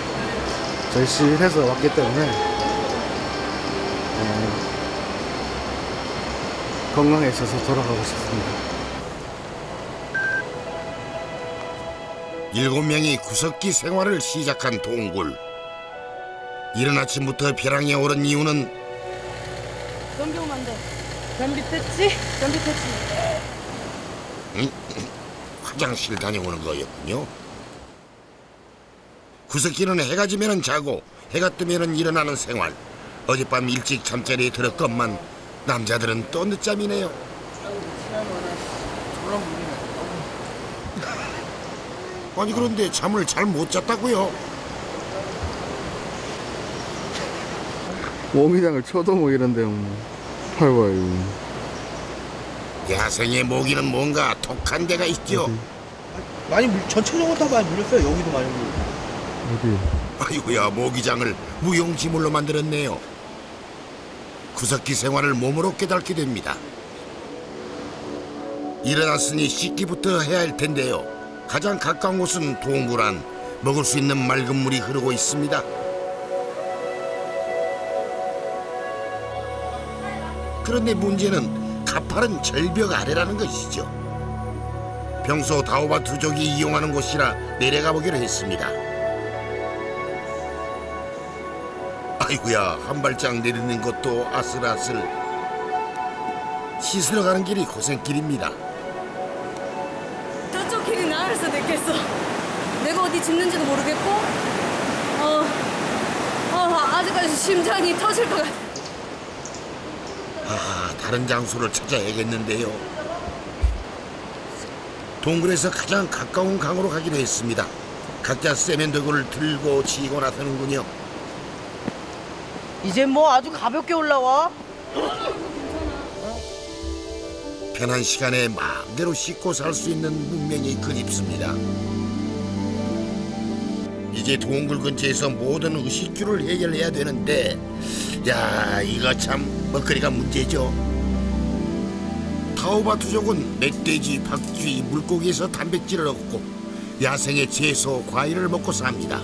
절실해서 왔기 때문에 어, 건강해져서 돌아가고 싶습니다. 일곱 명이 구석기 생활을 시작한 동굴. 이른 아침부터 벼랑에 오른 이유는 넘겨오면 안 돼. 변비 뺐지? 변비 뺐지. 음, 화장실 다녀오는 거였군요. 구석기는 해가 지면 자고 해가 뜨면 일어나는 생활. 어젯밤 일찍 잠자리에 들었건만 남자들은 또 늦잠이네요. 아니 그런데 잠을 잘 못 잤다고요? 모기장을 쳐도 뭐 이런데요. 뭐. 팔봐요. 야생의 모기는 뭔가 독한 데가 있죠. 많이 물, 전체적으로 다 많이 물렸어요. 여기도 많이 물렸어요. 어디? 아이고야 모기장을 무용지물로 만들었네요. 구석기 생활을 몸으로 깨닫게 됩니다. 일어났으니 씻기부터 해야 할 텐데요. 가장 가까운 곳은 동굴 안. 먹을 수 있는 맑은 물이 흐르고 있습니다. 그런데 문제는 가파른 절벽 아래라는 것이죠. 평소 다오바투족이 이용하는 곳이라 내려가 보기로 했습니다. 아이고야 한 발짝 내리는 것도 아슬아슬. 씻으러 가는 길이 고생길입니다. 저쪽 길이 나을 수도 있겠어. 내가 어디 짚는지도 모르겠고 어, 어 아직까지 심장이 터질 것 같아. 아, 다른 장소를 찾아야겠는데요. 동굴에서 가장 가까운 강으로 가기로 했습니다. 각자 세면도구를 들고 치고 나서는군요. 이제 뭐 아주 가볍게 올라와. 편한 시간에 마음대로 씻고 살 수 있는 문명이 그립습니다. 이제 동굴 근처에서 모든 의식주를 해결해야 되는데, 야, 이거 참 먹거리가 문제죠. 타오바투족은 멧돼지, 박쥐, 물고기에서 단백질을 얻고 야생의 채소, 과일을 먹고 삽니다.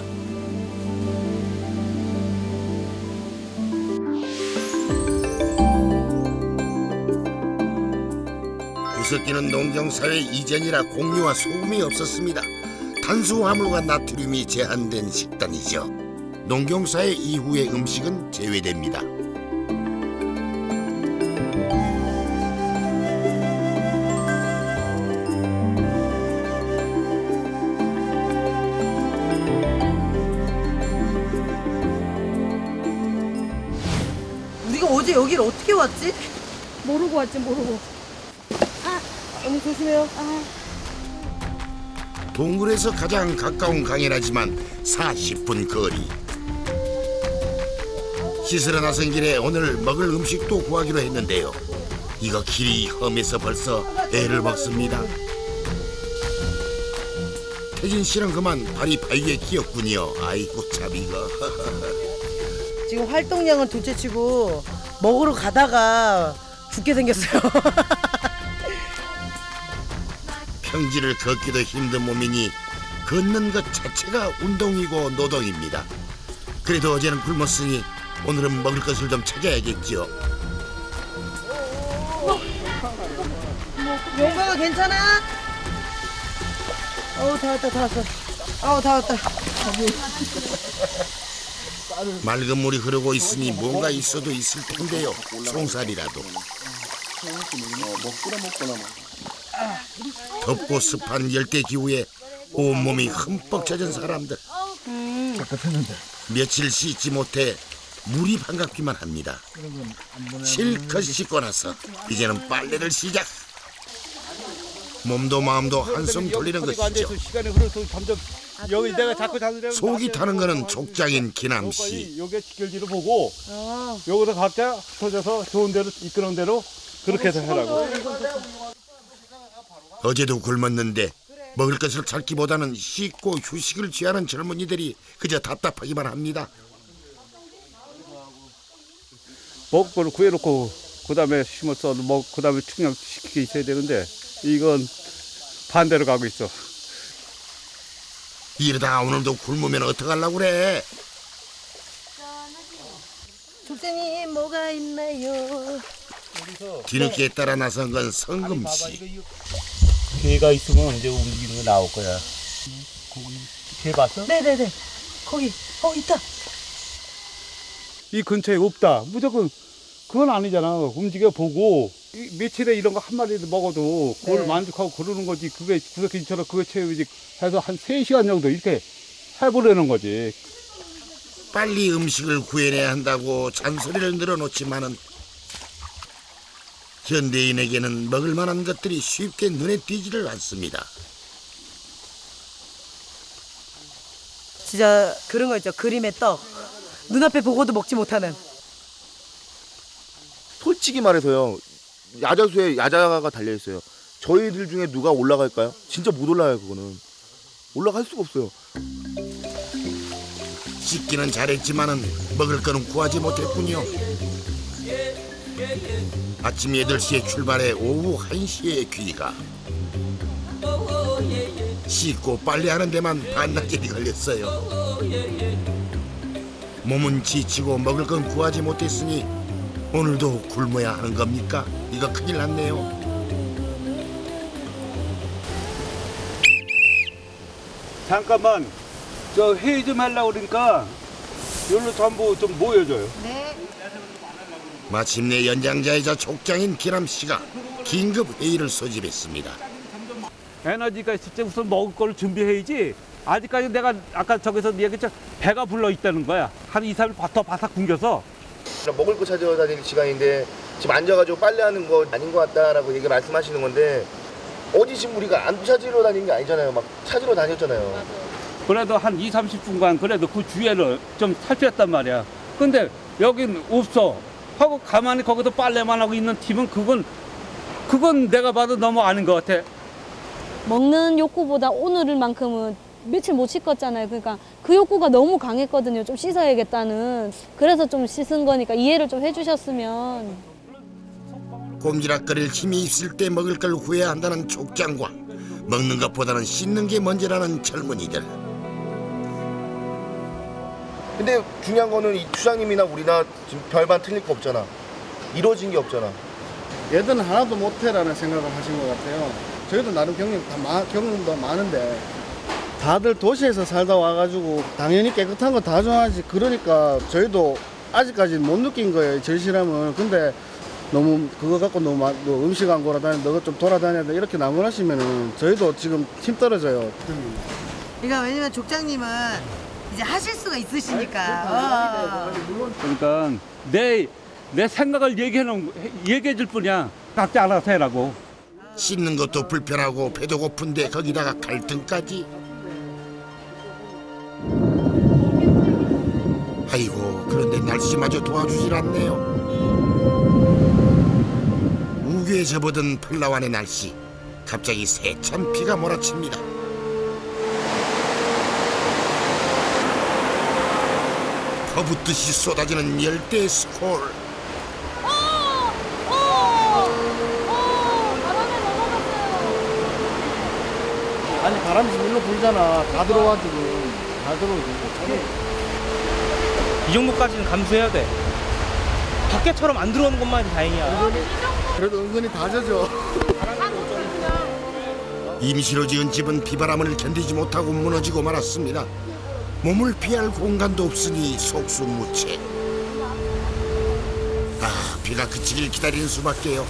구석기는 농경사회 이전이라 공유와 소금이 없었습니다. 탄수화물과 나트륨이 제한된 식단이죠. 농경사회 이후의 음식은 제외됩니다. 우리가 어제 여기를 어떻게 왔지? 모르고 왔지 모르고. 아, 언니 조심해요. 아. 동굴에서 가장 가까운 강이라지만 사십 분 거리. 씻으러 나선 길에 오늘 먹을 음식도 구하기로 했는데요. 이거 길이 험해서 벌써 애를 먹습니다. 태진 씨는 그만 발이 바위에 끼었군요. 아이고 참 이거. 지금 활동량은 둘째치고 먹으러 가다가 죽게 생겼어요. 평지를 걷기도 힘든 몸이니 걷는 것 자체가 운동이고 노동입니다. 그래도 어제는 굶었으니 오늘은 먹을 것을 좀 찾아야겠죠. 용감아 괜찮아? 어우 다 왔다 다 왔어. 아우 다 왔다. 맑은 물이 흐르고 있으니 뭔가 있어도 있을 텐데요. 송사리라도. 덥고 습한 열대 기후에 온몸이 흠뻑 젖은 사람들. 며칠 씻지 못해 물이 반갑기만 합니다. 실컷 씻고 나서 이제는 빨래를 시작. 몸도 마음도 한숨 돌리는 것이죠. 시간이 흐르서 점점 여기 내가 자꾸 자는 속이 타는 거는 족장인 기남 씨. 여기 직결지로 보고 여기서 각자 흩어져서 좋은 대로 이끄는 대로 그렇게 해서 하라고. 어제도 굶었는데 먹을 것을 찾기보다는 씻고 휴식을 취하는 젊은이들이 그저 답답하기만 합니다. 먹을 걸 구해놓고 그 다음에 심어서 먹, 그 다음에 충족시키게 있어야 되는데 이건 반대로 가고 있어. 이러다 오늘도 굶으면 어떡하려고 그래. 족장님 뭐가 있나요? 뒤늦게 따라 나선 건 성금 씨. 개가 있으면 언제 움직이는 거 나올 거야. 개 봤어? 네네네. 거기 어 있다. 이 근처에 없다. 무조건 그건 아니잖아. 움직여 보고 이 며칠에 이런 거 한 마리 먹어도 그걸 네. 만족하고 그러는 거지. 그게 구석기처럼 그거 채우지 해서 한 세 시간 정도 이렇게 해보려는 거지. 빨리 음식을 구해내야 한다고 잔소리를 늘어놓지만은 현대인에게는 먹을 만한 것들이 쉽게 눈에 띄지를 않습니다. 진짜 그런 거 있죠. 그림의 떡. 눈앞에 보고도 먹지 못하는. 솔직히 말해서요. 야자수에 야자가 달려있어요. 저희들 중에 누가 올라갈까요? 진짜 못 올라가요. 그거는. 올라갈 수가 없어요. 씻기는 잘했지만은 먹을 거는 구하지 못했군요. 아침 여덟 시에 출발해 오후 한 시에 귀가. 씻고 빨래하는 데만 반나절이 걸렸어요. 몸은 지치고 먹을 건 구하지 못했으니 오늘도 굶어야 하는 겁니까? 이거 큰일 났네요. 잠깐만 저 회의 좀 하려고 그러니까 여기로 전부 좀 모여줘요. 네. 마침내 연장자이자 족장인 기남 씨가 긴급 회의를 소집했습니다. 에너지가 있을 때 우선 먹을 걸 준비해야지. 아직까지 내가 아까 저기서 얘기했죠. 배가 불러 있다는 거야. 한 이, 삼 일 더 바삭 굶겨서. 먹을 거 찾아다니는 시간인데 지금 앉아가지고 빨래하는 거 아닌 것 같다라고 얘기 말씀하시는 건데 어디 지금 우리가 안 찾으러 다니는 게 아니잖아요. 막 찾으러 다녔잖아요. 그래도 한 이, 삼십 분간 그래도 그 주위를 좀 살폈단 말이야. 근데 여긴 없어 하고 가만히 거기서 빨래만 하고 있는 팀은 그건 그건 내가 봐도 너무 아닌 것 같아. 먹는 욕구보다 오늘만큼은 며칠 못 씻었잖아요. 그러니까 그 욕구가 너무 강했거든요. 좀 씻어야겠다는. 그래서 좀 씻은 거니까 이해를 좀 해주셨으면. 꼼지락거릴 힘이 있을 때 먹을 걸 후회한다는 족장과 먹는 것보다는 씻는 게 먼저라는 젊은이들. 근데 중요한 거는 이 추장님이나 우리나 지금 별반 틀릴 거 없잖아. 이루어진 게 없잖아. 얘들은 하나도 못해라는 생각을 하신 것 같아요. 저희도 나름 경험, 다 마, 경험도 많은데 다들 도시에서 살다 와가지고 당연히 깨끗한 거 다 좋아하지. 그러니까 저희도 아직까지 못 느낀 거예요, 절실함을. 근데 너무 그거 갖고 너무 마, 너 음식 안 골아다니, 너가 좀 돌아다녀야 돼 이렇게 나무라시면은 저희도 지금 힘 떨어져요. 그러니까 왜냐면 족장님은 이제 하실 수가 있으시니까. 어. 그러니까 내, 내 생각을 얘기해놓은, 얘기해 줄 뿐이야. 각자 알아서 해라고. 씻는 것도 불편하고 배도 고픈데 거기다가 갈등까지. 아이고, 그런데 날씨마저 도와주질 않네요. 우기에 접어든 펄라완의 날씨, 갑자기 세찬 비가 몰아칩니다. 퍼붓듯이 쏟아지는 열대 스콜. 아니 바람이 지금 일로 불잖아. 다 들어와 지금. 다 들어오지. 이 정도까지는 감수해야 돼. 밖에처럼 안 들어오는 것만이 다행이야. 그래도 은근히 다 젖어. 임시로 지은 집은 비바람을 견디지 못하고 무너지고 말았습니다. 몸을 피할 공간도 없으니 속수무책. 아, 비가 그치길 기다리는 수밖에요.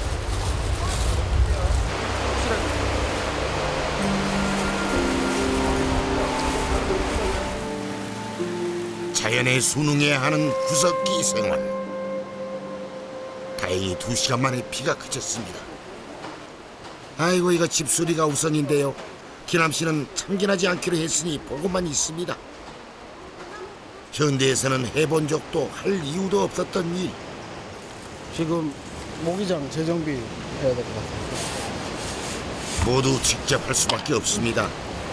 자연에 순응해야 하는 구석기 생활. 다행히 두 시간 만에 비가 그쳤습니다. 아이고, 이거 집수리가 우선인데요. 기남 씨는 참견하지 않기로 했으니 보고만 있습니다. 현대에서는 해본 적도 할 이유도 없었던 일. 지금 모기장 재정비 해야 될 것 같아요. 모두 직접 할 수밖에 없습니다.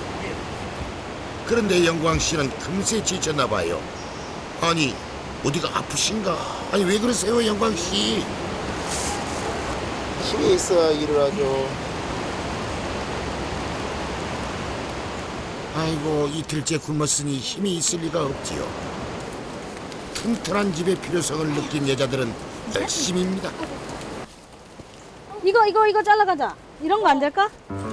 그런데 영광 씨는 금세 지쳤나 봐요. 아니, 어디가 아프신가? 아니, 왜 그러세요, 영광 씨? 힘이 있어야 일을 하죠. 아이고, 이틀째 굶었으니 힘이 있을 리가 없지요. 튼튼한 집의 필요성을 느낀 여자들은 열심입니다. 이거 이거 이거 잘라가자. 이런 거 안 될까?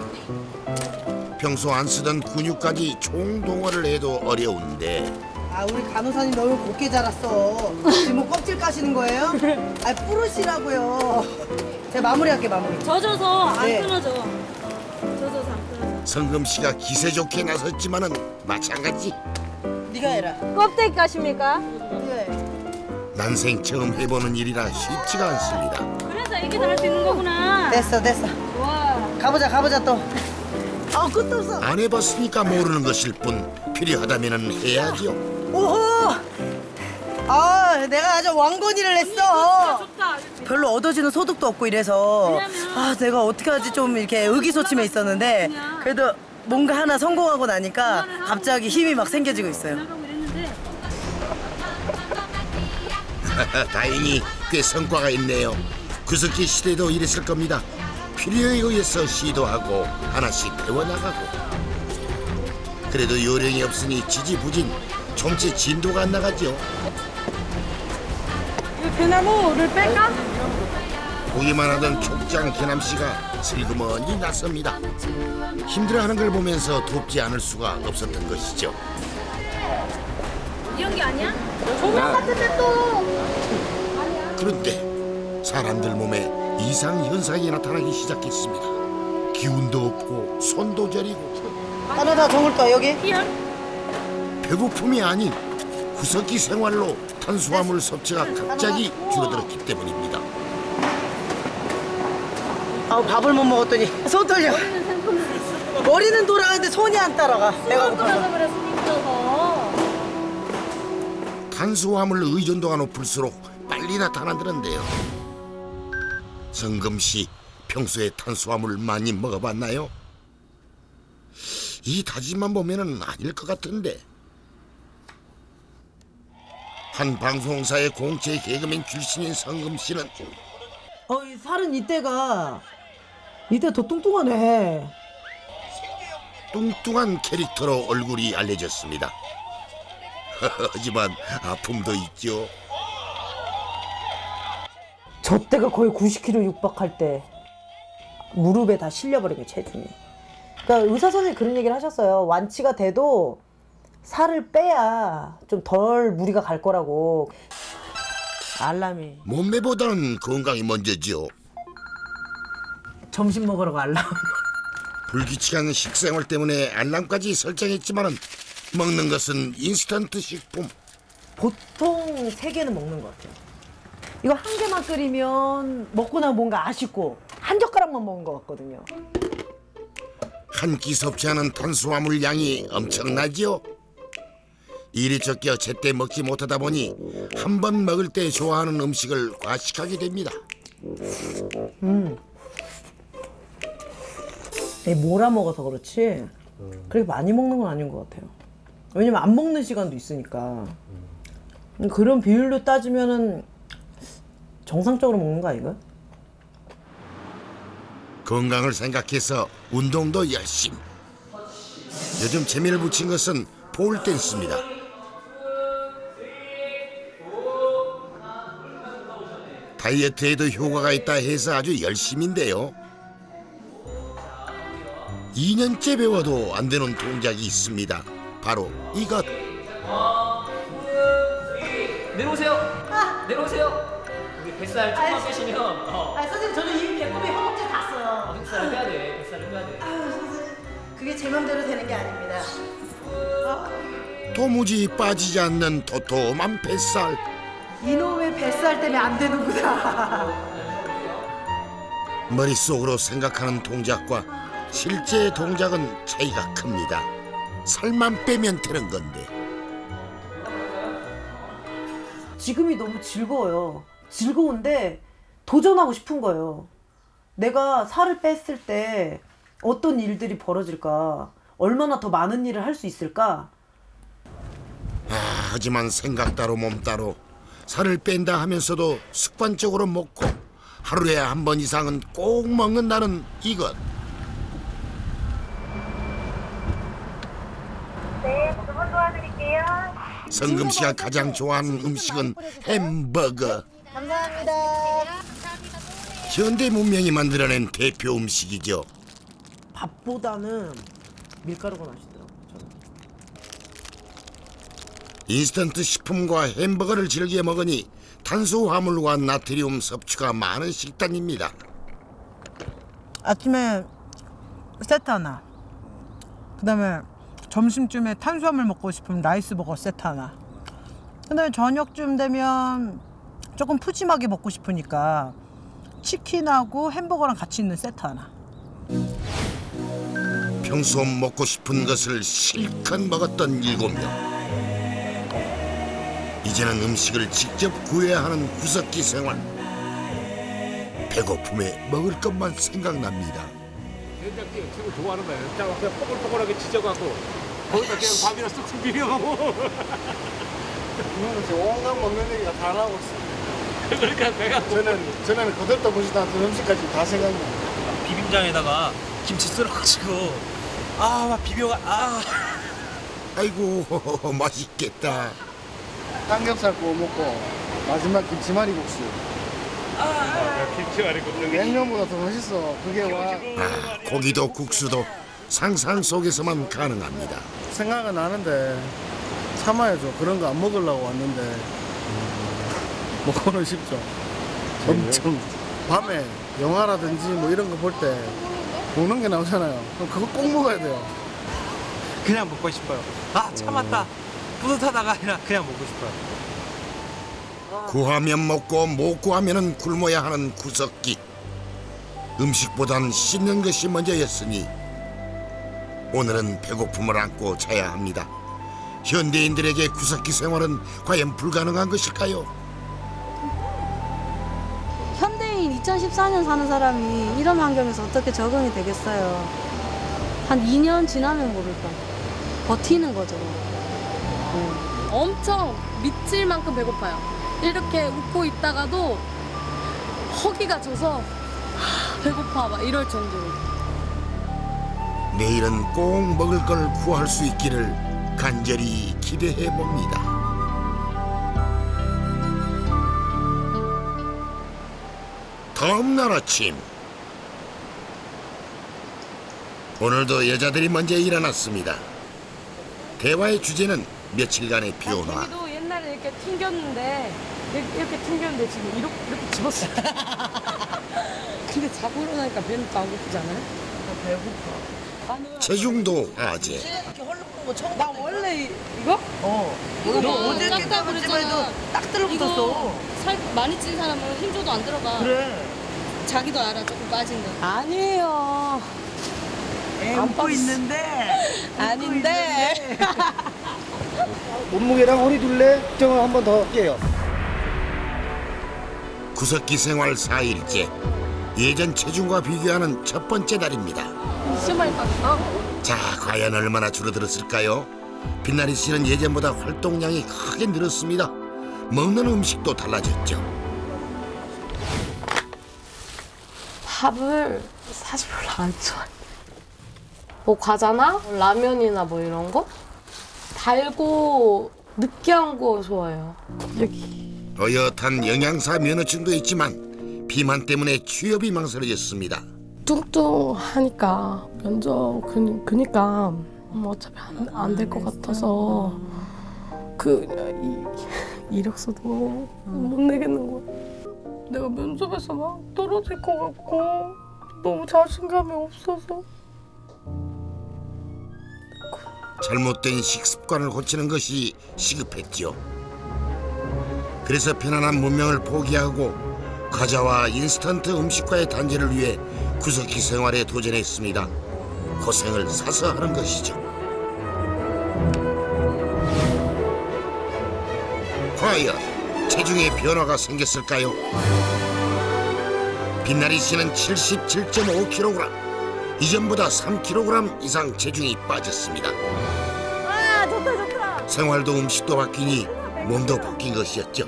평소 안 쓰던 근육까지 총동원을 해도 어려운데. 아, 우리 간호사님 너무 곱게 자랐어. 지금 뭐 껍질 까시는 거예요? 아, 뿌르시라고요. 제가 마무리할게, 마무리. 젖어서 안 네. 끊어져. 젖어서 안 끊어져. 성금 씨가 기세 좋게 나섰지만은 마찬가지. 네가 해라. 껍데기 까십니까? 네. 난생 처음 해보는 일이라 쉽지가 않습니다. 그래서 애기들 할 수 있는 거구나. 됐어, 됐어. 와. 가보자, 가보자 또. 아, 끝도 없어. 안 해봤으니까 모르는 것일 뿐 필요하다면 해야지요. 오호! 아, 내가 아주 왕건이를 했어. 좋다. 별로 얻어지는 소득도 없고 이래서 아, 내가 어떻게 하지 좀 이렇게 의기소침해 있었는데 그래도 뭔가 하나 성공하고 나니까 갑자기 힘이 막 생겨지고 있어요. 다행히 꽤 성과가 있네요. 구석기 시대도 이랬을 겁니다. 필요에 의해서 시도하고 하나씩 배워나가고. 그래도 요령이 없으니 지지부진, 좀째 진도가 안 나가죠. 이 대나무를 뺄까? 보기만 하던 족장 기남씨가 슬그머니 나섭니다. 힘들어하는 걸 보면서 돕지 않을 수가 없었던 것이죠. 이런 게 아니야? 조명 같은데 또. 그런데 사람들 몸에 이상 현상이 나타나기 시작했습니다. 기운도 없고 손도 저리고. 하나 정을 떠 여기. 배고픔이 아닌 구석기 생활로 탄수화물 섭취가 갑자기 줄어들었기 때문입니다. 아, 밥을 못 먹었더니 손 떨려. 머리는 돌아가는데 손이 안 따라가. 배가 고파서. 그래, 손이 굳어서. 탄수화물 의존도가 높을수록 빨리 나타나는데요. 성금 씨, 평소에 탄수화물 많이 먹어봤나요? 이 다짐만 보면은 아닐 것 같은데. 한 방송사의 공채 개그맨 출신인 성금 씨는 어, 이 살은 이때가 이때 더 뚱뚱하네. 뚱뚱한 캐릭터로 얼굴이 알려졌습니다. 하지만 아픔도 있죠. 저 때가 거의 구십 킬로그램 육박할 때 무릎에 다 실려버린 게 체중이. 그러니까 의사 선생님이 그런 얘기를 하셨어요. 완치가 돼도 살을 빼야 좀 덜 무리가 갈 거라고. 알람이. 몸매보다는 건강이 먼저죠. 점심 먹으러 가 알람. 불규칙한 식생활 때문에 알람까지 설정했지만은 먹는 것은 인스턴트 식품. 보통 세 개는 먹는 것 같아요. 이거 한 개만 끓이면 먹고 나면 뭔가 아쉽고 한 젓가락만 먹은 것 같거든요. 한 끼 섭취하는 탄수화물 양이 엄청나죠. 이리 저끼어 제때 먹지 못하다 보니 한 번 먹을 때 좋아하는 음식을 과식하게 됩니다. 음. 몰아 먹어서 그렇지 그렇게 많이 먹는 건 아닌 것 같아요. 왜냐면 안 먹는 시간도 있으니까. 그런 비율로 따지면은 정상적으로 먹는 거 아닌가? 건강을 생각해서 운동도 열심히. 요즘 재미를 붙인 것은 폴댄스입니다. 다이어트에도 효과가 있다 해서 아주 열심인데요. 이 년째 배워도 안 되는 동작이 있습니다. 바로 이것. 내려오세요. 아. 내려오세요. 우리 뱃살 조금만 빼시면. 어. 아 선생님 저는 이미 배꼽에 허벅지 갔어요. 뱃살을 빼야 돼. 뱃살을 빼야 돼. 아유 선생님 그게 제 맘대로 되는 게 아닙니다. 도무지 빠지지 않는 도톰한 뱃살. 이놈의 뱃살 때문에 안 되는구나. 머릿속으로 생각하는 동작과 실제 동작은 차이가 큽니다. 살만 빼면 되는 건데. 지금이 너무 즐거워요. 즐거운데 도전하고 싶은 거예요. 내가 살을 뺐을 때 어떤 일들이 벌어질까? 얼마나 더 많은 일을 할 수 있을까? 아, 하지만 생각 따로 몸 따로 살을 뺀다 하면서도 습관적으로 먹고 하루에 한 번 이상은 꼭 먹는다는 이것. 네, 주문 도와드릴게요. 성금 씨가 가장 좋아하는 음식은 햄버거. 감사합니다. 현대 문명이 만들어낸 대표 음식이죠. 밥보다는 밀가루가 맛있더라고요. 저는. 인스턴트 식품과 햄버거를 즐겨 먹으니 탄수화물과 나트륨 섭취가 많은 식단입니다. 아침에 세트 하나. 그다음에 점심쯤에 탄수화물 먹고 싶으면 라이스버거 세트 하나. 그다음에 저녁쯤 되면 조금 푸짐하게 먹고 싶으니까 치킨하고 햄버거랑 같이 있는 세트 하나. 평소 먹고 싶은 것을 실컷 먹었던 일곱 명. 이제는 음식을 직접 구해야 하는 구석기 생활. 배고픔에 먹을 것만 생각납니다. 된장찌개 최고 좋아하는 거예요. 자, 그냥 뽀글뽀글하게 지져갖고 거기다 그냥 밥이나 쓱쓱 비벼 먹어. 이거는 지금 온갖 먹는 얘기가 다 나오고 있어요. 그러니까 내가 저는 저는 거들떠 보지도 않던 음식까지 다 생각나요. 비빔장에다가 김치 썰어가지고 아 막 비벼가 아. 아이고 맛있겠다. 삼겹살 구워 먹고 마지막 김치말이국수. 아, 김치말이국수. 냉면보다 더 맛있어. 그게 와. 아, 고기도 국수도 상상 속에서만 가능합니다. 생각은 나는데 참아야죠. 그런 거 안 먹으려고 왔는데 먹고는 싶죠. 엄청 밤에 영화라든지 뭐 이런 거 볼 때 먹는 게 나오잖아요. 그럼 그거 꼭 먹어야 돼요. 그냥 먹고 싶어요. 아 참았다. 뿌듯하다가 아니라 그냥 먹고 싶어요. 구하면 먹고 못 구하면은 굶어야 하는 구석기. 음식보단 씻는 것이 먼저였으니 오늘은 배고픔을 안고 자야 합니다. 현대인들에게 구석기 생활은 과연 불가능한 것일까요? 현대인 이천십사 년 사는 사람이 이런 환경에서 어떻게 적응이 되겠어요? 한 이 년 지나면 모를까. 버티는 거죠. 음. 엄청 미칠 만큼 배고파요. 이렇게 웃고 있다가도 허기가 져서 하, 배고파 막 이럴 정도로. 내일은 꼭 먹을 걸 구할 수 있기를 간절히 기대해 봅니다. 다음 날 아침, 오늘도 여자들이 먼저 일어났습니다. 대화의 주제는 며칠간의 변화. 저기도 옛날에 이렇게 튕겼는데 이렇게, 이렇게 튕겼는데 지금 이렇게, 이렇게 집었어요. 근데 자고 일어나니까 배는 또 안 고프지 않아요? 나 배고파. 체중도 아재. 나 원래 이거? 어. 이거 너 봐. 어제 이렇게 짝다 떨어지만 해도 그랬잖아. 딱 들어붙었어. 이거 살 많이 찐 사람은 힘줘도 안 들어가. 그래. 자기도 알아, 조금 빠진 거. 아니에요. 애 웃고 있는데. 아닌데. 몸무게랑 허리 둘레 측정을 한 번 더 할게요. 구석기 생활 사 일째. 예전 체중과 비교하는 첫 번째 날입니다. 이십 마리 땄어. 자, 과연 얼마나 줄어들었을까요? 빛나리 씨는 예전보다 활동량이 크게 늘었습니다. 먹는 음식도 달라졌죠. 밥을 사실 별로 안 좋아해. 뭐 과자나 라면이나 뭐 이런 거? 달고 느끼한 거 좋아해요. 여기. 어엿한 영양사 면허증도 있지만 비만 때문에 취업이 망설여졌습니다. 뚱뚱하니까 면접 그, 그니까 뭐 어차피 안 될 것 같아서 그 이, 이력서도 못 내겠는 거야. 내가 면접에서 막 떨어질 것 같고 너무 자신감이 없어서. 잘못된 식습관을 고치는 것이 시급했죠. 그래서 편안한 문명을 포기하고 과자와 인스턴트 음식과의 단절을 위해 구석기 생활에 도전했습니다. 고생을 사서 하는 것이죠. 과연 체중에 변화가 생겼을까요? 빛나리 씨는 칠십칠 점 오 킬로그램, 이전보다 삼 킬로그램 이상 체중이 빠졌습니다. 아, 좋다, 좋다. 생활도 음식도 바뀌니 몸도 바뀐 것이었죠.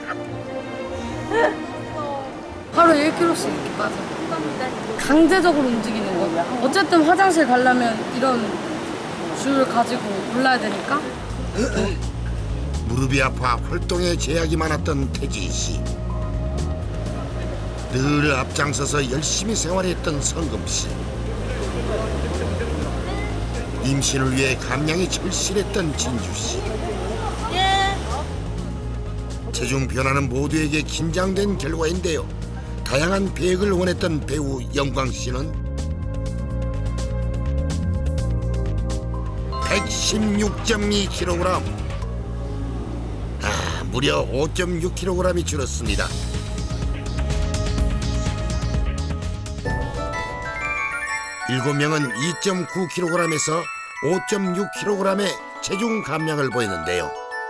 하루에 일 킬로그램씩 이렇게 빠져. 강제적으로 움직이는 거. 어쨌든 화장실 가려면 이런 줄 가지고 올라야 되니까. 무릎이 아파 활동에 제약이 많았던 태진 씨. 늘 앞장서서 열심히 생활했던 성금 씨. 임신을 위해 감량이 절실했던 진주 씨. 체중 변화는 모두에게 긴장된 결과인데요. 다양한 배역을 원했던 배우 영광 씨는 백십육 점 이 킬로그램. 아, 무려 오 점 육 킬로그램이 줄었습니다. 일곱 명은 이 점 구 킬로그램에서 오 점 육 킬로그램의 체중 감량을 보였는데요.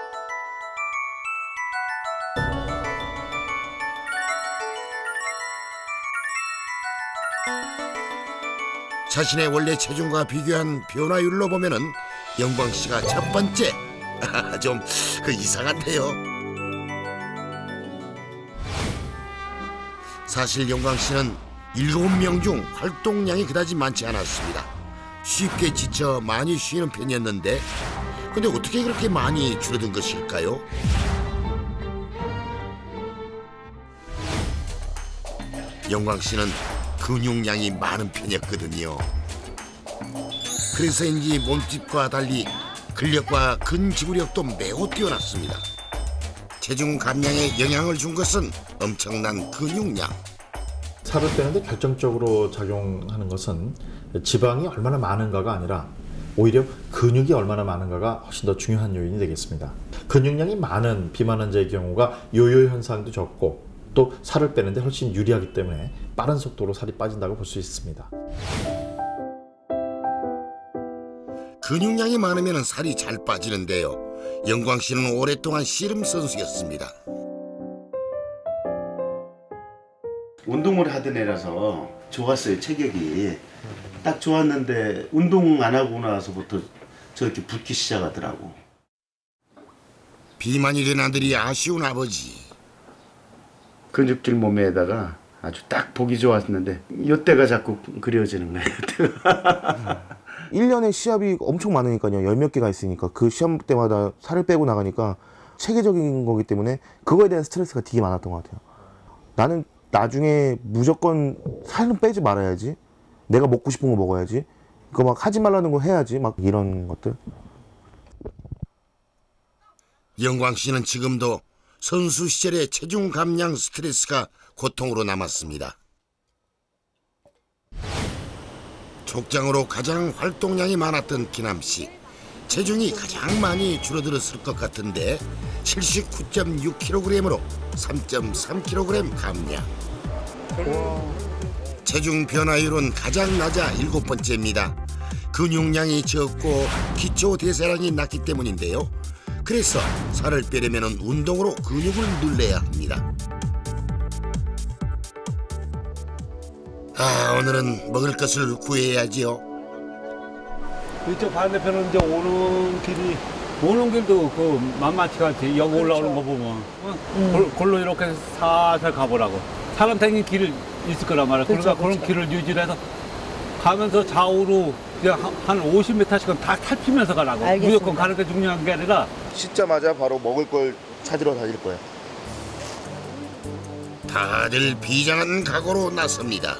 자신의 원래 체중과 비교한 변화율로 보면은 영광 씨가 첫 번째. 좀 그 이상한데요. 사실 영광 씨는 일곱 명 중 활동량이 그다지 많지 않았습니다. 쉽게 지쳐 많이 쉬는 편이었는데, 근데 어떻게 그렇게 많이 줄어든 것일까요? 영광 씨는 근육량이 많은 편이었거든요. 그래서인지 몸집과 달리 근력과 근지구력도 매우 뛰어났습니다. 체중 감량에 영향을 준 것은 엄청난 근육량. 살을 빼는데 결정적으로 작용하는 것은 지방이 얼마나 많은가가 아니라 오히려 근육이 얼마나 많은가가 훨씬 더 중요한 요인이 되겠습니다. 근육량이 많은 비만 환자의 경우가 요요 현상도 적고 또 살을 빼는데 훨씬 유리하기 때문에 빠른 속도로 살이 빠진다고 볼 수 있습니다. 근육량이 많으면 살이 잘 빠지는데요. 영광 씨는 오랫동안 씨름 선수였습니다. 운동을 하던 애라서 좋았어요, 체격이. 딱 좋았는데 운동 안 하고 나서부터 저렇게 붓기 시작하더라고. 비만이 된 아들이 아쉬운 아버지. 근육질 몸에다가 아주 딱 보기 좋았는데 이때가 자꾸 그리워지는 거예요. 일 년에 시합이 엄청 많으니까요. 열 몇 개가 있으니까 그 시험 때마다 살을 빼고 나가니까 체계적인 거기 때문에 그거에 대한 스트레스가 되게 많았던 것 같아요. 나는 나중에 무조건 살은 빼지 말아야지. 내가 먹고 싶은 거 먹어야지. 그거 막 하지 말라는 거 해야지. 막 이런 것들. 영광 씨는 지금도 선수 시절의 체중 감량 스트레스가 고통으로 남았습니다. 족장으로 가장 활동량이 많았던 기남 씨. 체중이 가장 많이 줄어들었을 것 같은데 칠십구 점 육 킬로그램으로 삼 점 삼 킬로그램 감량. 체중 변화율은 가장 낮아 일곱 번째입니다. 근육량이 적고 기초 대사량이 낮기 때문인데요. 그래서 살을 빼려면 운동으로 근육을 늘려야 합니다. 아, 오늘은 먹을 것을 구해야지요. 이쪽 반대편은 이제 오는 길이 오는 길도 그 만만치가 않지. 여기 올라오는 거 보면 음. 골, 골로 이렇게 살살 가보라고. 사람 다니는 길을 있을 거란 말이야. 그렇죠, 그러니까 그런 그렇죠. 길을 유지해서 가면서 좌우로 그냥 한- 한 오십 미터씩은 다 살피면서 가라고. 알겠습니다. 무조건 가는 게 중요한 게 아니라 씻자마자 바로 먹을 걸 찾으러 다닐 거야. 다들 비장한 각오로 나섭니다.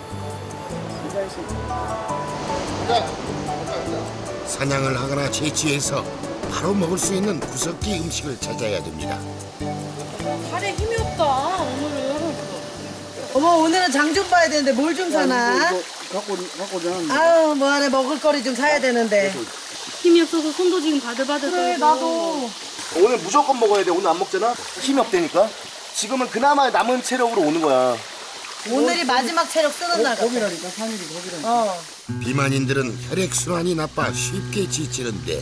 사냥을 하거나 채취해서 바로 먹을 수 있는 구석기 음식을 찾아야 됩니다. 팔에 힘이 없다 오늘은. 어머 오늘은 장 좀 봐야 되는데 뭘 좀 사나? 갖고 갖고 자. 아유 뭐 안에 먹을거리 좀 사야 되는데. 힘이 없어서 손도 지금 바들바들 떨고. 그래 나도. 오늘 무조건 먹어야 돼. 오늘 안 먹잖아? 힘이 없다니까? 지금은 그나마 남은 체력으로 오는 거야. 오늘이 마지막 체력 쓰는 날 같아. 거기라니까 삼일이 거기라니까. 어. 비만인들은 혈액순환이 나빠 쉽게 지치는데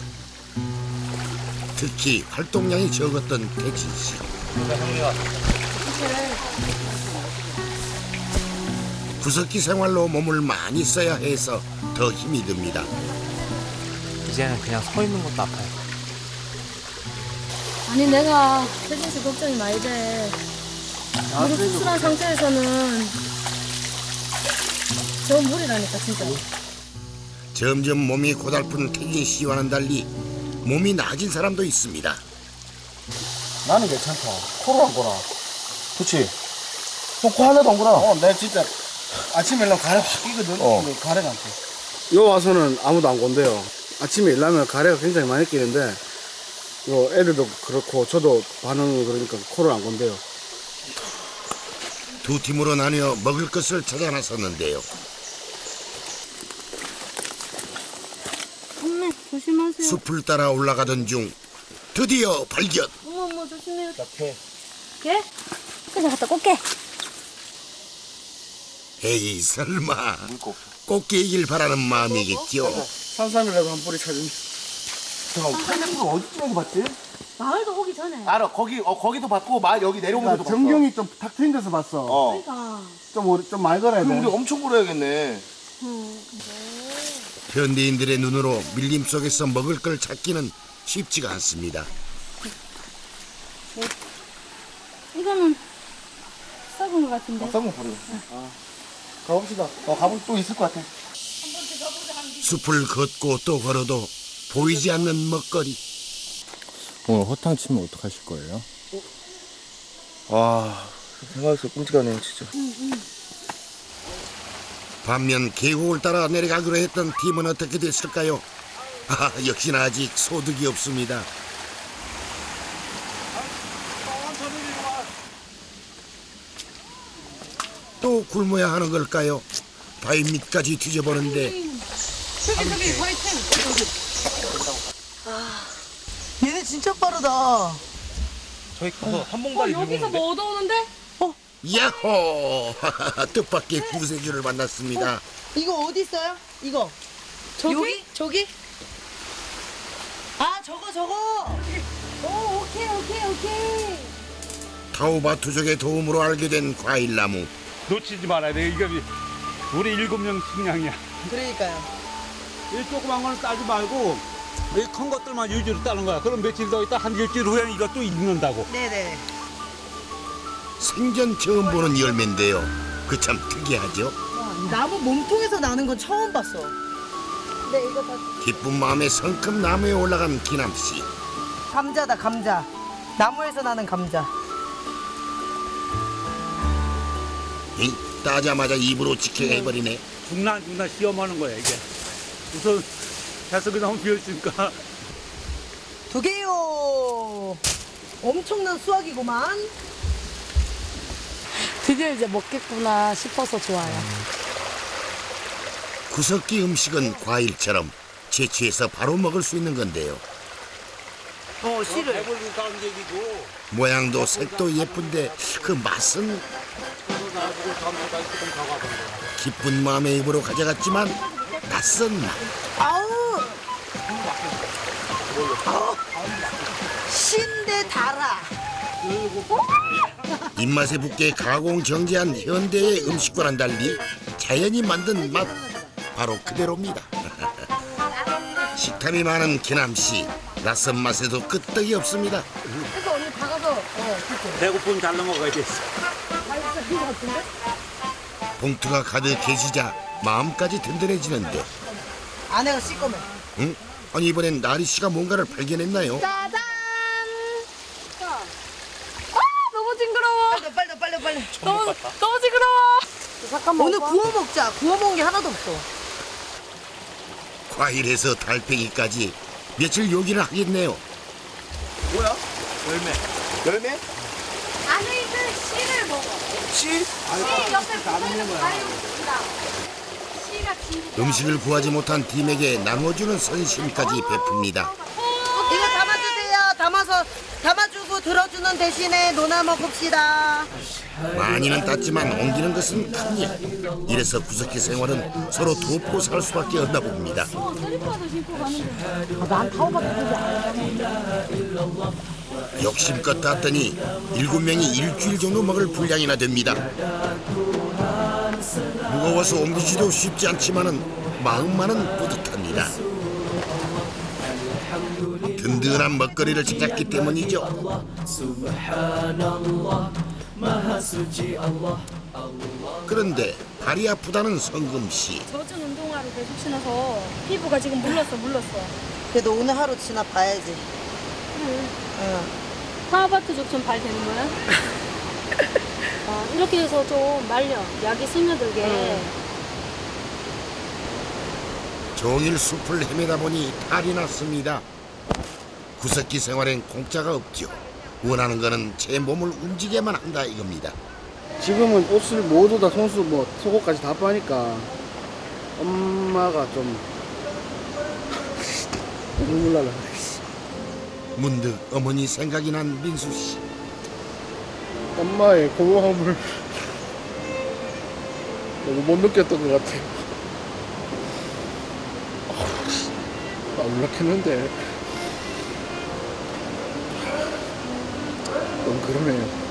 특히 활동량이 적었던 태진 씨. 구석기 생활로 몸을 많이 써야 해서 더 힘이 듭니다. 이제는 그냥 서 있는 것도 아파요. 아니 내가 태진 씨 걱정이 많이 돼. 무릎 수술한 상태에서는 저 무리라니까 진짜. 점점 몸이 고달픈 태진 씨와는 달리 몸이 나아진 사람도 있습니다. 나는 괜찮다. 코로 안 거나. 그치? 너 코 하나도 안 거나? 어, 내가 진짜 아침에 일어나면 가래 확 끼거든. 어. 근데 가래가 안 끼. 요 와서는 아무도 안 건데요. 아침에 일하면 가래가 굉장히 많이 끼는데 요 애들도 그렇고 저도 반응이 그러니까 코를 안 건데요. 두 팀으로 나뉘어 먹을 것을 찾아 나섰는데요. 엄마 조심하세요. 숲을 따라 올라가던 중 드디어 발견. 어머 어머 조심해요. 개. 개? 그냥 갖다 꽂게. 에이 설마 꽃게이길 바라는 마음이겠죠. 산삼이라도 한 뿌리 찾으면. 잠깐만, 파인애플 어디쯤에서 봤지? 마을도 오기 전에. 알아. 거기, 어, 거기도 봤고, 마 여기 내려오면서도 봤어. 정경이 좀 탁 트인 데서 봤어. 어. 그러니까. 좀, 오래- 좀 많이 걸어야 돼. 그럼 우리 엄청 걸어야겠네. 현대인들의 눈으로 밀림 속에서 먹을 걸 찾기는 쉽지가 않습니다. 이거는 썩은 것 같은데. 썩은 버려. 아. 가봅시다. 어, 가볼 또 있을 것 같아. 숲을 걷고 또 걸어도 보이지 않는 먹거리. 오늘 허탕 치면 어떡하실 거예요? 와, 생각해서 끔찍하네요, 진짜. 반면 계곡을 따라 내려가기로 했던 팀은 어떻게 됐을까요? 아, 역시나 아직 소득이 없습니다. 또 굶어야 하는 걸까요? 바위 밑까지 뒤져보는데 저기 저기 화이팅. 아, 얘네 진짜 빠르다. 저희 가서 한 어 봉다리 들고 여기서 오는데. 뭐 얻어오는데? 야호! 뜻밖의 구세주를 만났습니다. 이거 어디 있어요? 이거. 저기? 여기? 저기? 아 저거 저거. 오 오케이 오케이 오케이. 타우바투족의 도움으로 알게 된 과일나무. 놓치지 말아야 돼. 이거 우리 일곱 명 식량이야. 그러니까요. 이 조그만 거는 따지 말고 이 큰 것들만 일주일 따는 거야. 그럼 며칠 더 있다 한 일주일 후에 이것도 익는다고. 네네. 생전 처음 보는 열매인데요. 그 참 특이하죠. 나무 몸통에서 나는 건 처음 봤어. 네 이거 다. 기쁜 마음에 성큼 나무에 올라간 기남 씨. 감자다 감자. 나무에서 나는 감자. 이 따자마자 입으로 직행해 버리네. 중간중간 시험하는 거야 이게. 우선 해석이 너무 비었으니까. 두 개요. 엄청난 수확이구만. 드디어 이제 먹겠구나 싶어서 좋아요. 구석기 음식은 과일처럼 채취해서 바로 먹을 수 있는 건데요. 어 씨를. 모양도 색도 예쁜데 그 맛은 기쁜 마음에 입으로 가져갔지만 낯선 맛. 아우. 아우. 신데 달아. 입맛에 붙게 가공 정제한 현대의 음식과는 달리 자연이 만든 맛 바로 그대로입니다. 식탐이 많은 기남씨, 낯선 맛에도 끄떡이 없습니다. 그래서 언니 다 가서 어 배고프면 잘 넘어가야지. 맛있어 비거 같은데? 봉투가 가득해지자 마음까지 든든해지는데. 아내가 씻거면. 응? 아니 이번엔 나리씨가 뭔가를 발견했나요? 짜잔! 아 너무 징그러워. 빨리 빨리 빨리 빨리. 너무 너무 징그러워. 잠깐만. 오늘 구워 먹자. 구워 먹은 게 하나도 없어. 과일에서 달팽이까지 며칠 요기를 하겠네요. 뭐야? 열매. 열매? 안에 있는 씨를 먹어. 씨? 씨 옆에 붙어있는 과일 있습니다. 씨가 진짜. 음식을 구하지 못한 팀에게 나눠주는 선심까지 베풉니다. 이거 담아주세요. 담아서 담아주고 들어주는 대신에 노나 먹읍시다. 많이는 땄지만 옮기는 것은 큰일. 이래서 구석기 생활은 서로 돕고 살 수밖에 없나 봅니다. 쓰리파도 신고 가는데. 아, 난 타오바투족이 아니야. 욕심껏 땄더니 일곱 명이 일주일 정도 먹을 분량이나 됩니다. 무거워서 옮기지도 쉽지 않지만은 마음만은 뿌듯합니다. 든든한 먹거리를 찾았기 때문이죠. 그런데 발이 아프다는 성금 씨. 젖은 운동화를 계속 신어서 피부가 지금 물렀어 물렀어. 그래도 오늘 하루 지나 봐야지. 응. 응. 타바트족 좀 발 되는 거야? 어, 이렇게 해서 좀 말려. 약이 스며들게. 응. 종일 숲을 헤매다 보니 탈이 났습니다. 구석기 생활엔 공짜가 없죠. 원하는 거는 제 몸을 움직여만 한다 이겁니다. 지금은 옷을 모두 다 손수 뭐 속옷까지 다 빠니까 엄마가 좀 눈물 나라. 문득 어머니 생각이 난 민수 씨. 엄마의 고마움을 너무 못 느꼈던 것 같아요. 아, 울락했는데 너무 그러네요.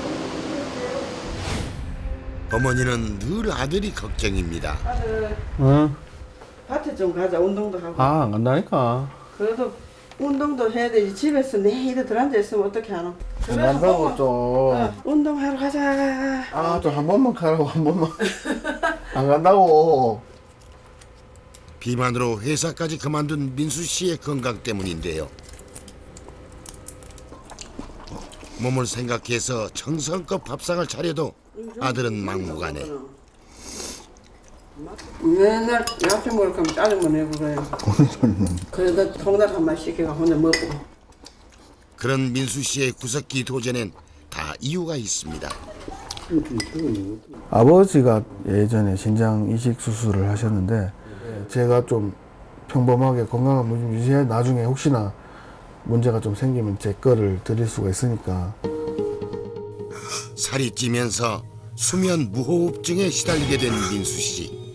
어머니는 늘 아들이 걱정입니다. 아들, 응? 밭에 좀 가자. 운동도 하고. 아, 안 간다니까. 그래도 운동도 해야 되지. 집에서 내일 들어앉아 있으면 어떻게 하노? 안 간다고 좀. 어, 운동하러 가자. 아, 좀 한 번만 가라고, 한 번만. 안 간다고. 비만으로 회사까지 그만둔 민수 씨의 건강 때문인데요. 몸을 생각해서 정성껏 밥상을 차려도 아들은 막무가내. 맨날 아침 먹을 거면 짜증만 내고 그래요. 그래도 통닭 한 마리 시켜가 혼자 먹고. 그런 민수 씨의 구석기 도전엔 다 이유가 있습니다. 아버지가 예전에 신장 이식 수술을 하셨는데 제가 좀 평범하게 건강한 몸 유지해 나중에 혹시나 문제가 좀 생기면 제 거를 드릴 수가 있으니까. 살이 찌면서 수면 무호흡증에 시달리게 된 민수 씨.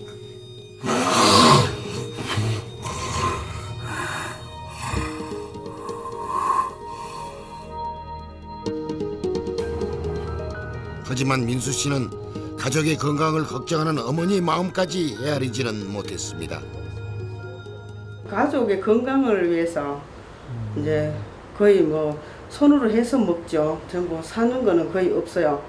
하지만 민수 씨는 가족의 건강을 걱정하는 어머니의 마음까지 헤아리지는 못했습니다. 가족의 건강을 위해서 이제 거의 뭐 손으로 해서 먹죠. 전부 사는 거는 거의 없어요.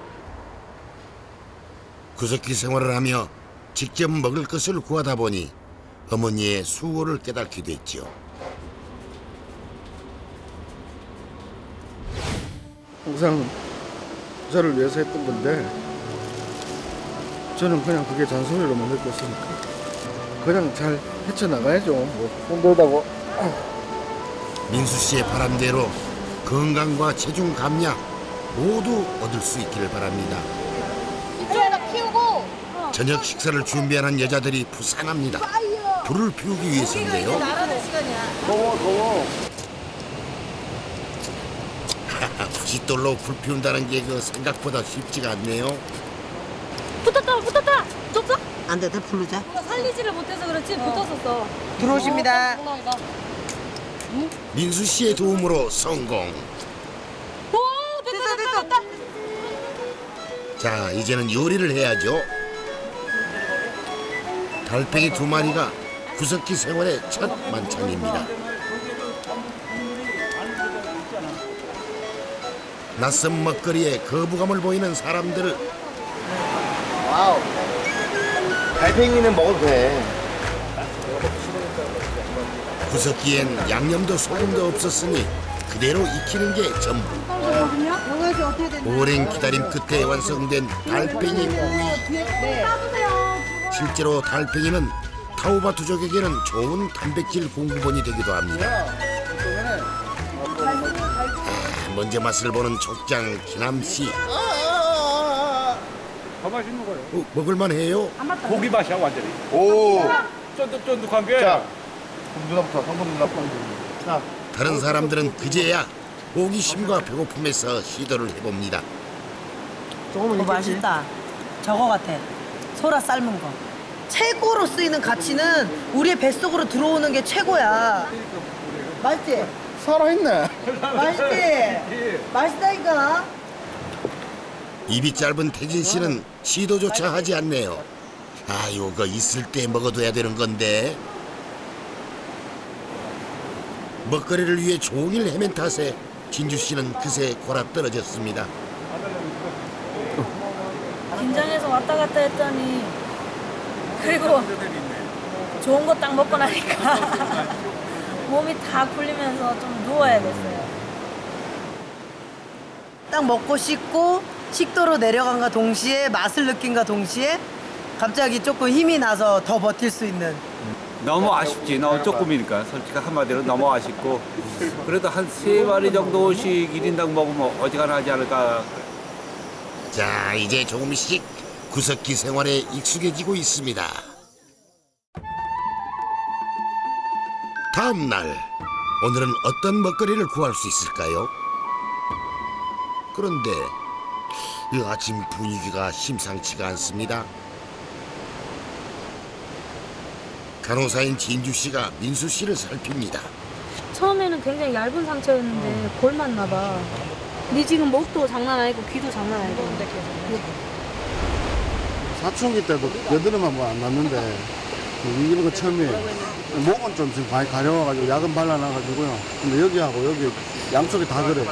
구석기 생활을 하며 직접 먹을 것을 구하다 보니 어머니의 수고를 깨닫게 됐죠. 항상 저를 위해서 했던 건데 저는 그냥 그게 잔소리로만 느꼈으니까 그냥 잘 헤쳐나가야죠. 뭐 힘들다고. 민수 씨의 바람대로 건강과 체중 감량 모두 얻을 수 있기를 바랍니다. 이쪽에다 키우고. 저녁 식사를 준비하는 여자들이 부산합니다. 불을 피우기 위해서인데요. 더워 더워. 부싯돌로 불 피운다는 게 그 생각보다 쉽지가 않네요. 붙었다 붙었다. 줬어? 안 돼, 내 부르자. 살리지를 못해서 그렇지 붙었었어. 들어오십니다. 민수 씨의 도움으로 성공. 오 됐다 됐다 됐다. 자, 이제는 요리를 해야죠. 달팽이 두 마리가 구석기 생활의 첫 만찬입니다. 낯선 먹거리에 거부감을 보이는 사람들을 와우. 달팽이는 먹어도 돼. 구석기엔 양념도 소금도 없었으니 그대로 익히는 게 전부. 오랜 기다림 끝에 완성된 달팽이 구이. 실제로 달팽이는 타우바투족에게는 좋은 단백질 공급원이 되기도 합니다. 아, 먼저 맛을 보는 족장 기남씨. 더 맛있는 거예요. 어, 먹을만해요? 고기 맛이야 완전히. 오. 쫀득쫀득한 게. 자, 그럼 누나부터, 성금 누나부터. 자. 다른 사람들은 그제야 호기심과 배고픔에서 시도를 해봅니다. 어, 맛있다. 저거 같아. 소라 삶은 거. 최고로 쓰이는 가치는 우리의 뱃속으로 들어오는 게 최고야. 맛있지? 살아있네. 맛있지? 맛있다니까. 입이 짧은 태진 씨는 시도조차 하지 않네요. 아, 요거 있을 때 먹어둬야 되는 건데. 먹거리를 위해 종일 헤맨 탓에 진주 씨는 그새 골아 떨어졌습니다. 긴장해서 왔다 갔다 했더니 그리고 좋은 거 딱 먹고 나니까 몸이 다 풀리면서 좀 누워야 됐어요. 딱 먹고 씻고 식도로 내려간과 동시에 맛을 느낀과 동시에 갑자기 조금 힘이 나서 더 버틸 수 있는. 너무 아쉽지. 너무 조금이니까. 솔직히 한마디로 너무 아쉽고. 그래도 한 세 마리 정도씩 일 인당 먹으면 어지간하지 않을까. 자, 이제 조금씩 구석기 생활에 익숙해지고 있습니다. 다음 날, 오늘은 어떤 먹거리를 구할 수 있을까요? 그런데 이 아침 분위기가 심상치가 않습니다. 간호사인 진주 씨가 민수 씨를 살핍니다. 처음에는 굉장히 얇은 상처였는데 골 맞나 봐. 네 지금 목도 장난 아니고 귀도 장난 아니고. 사춘기 때도 여드름만 뭐 안 났는데 이런 거 처음이에요. 목은 좀 지금 많이 가려워가지고 약은 발라놔가지고요. 근데 여기하고 여기 양쪽에 다 그래요.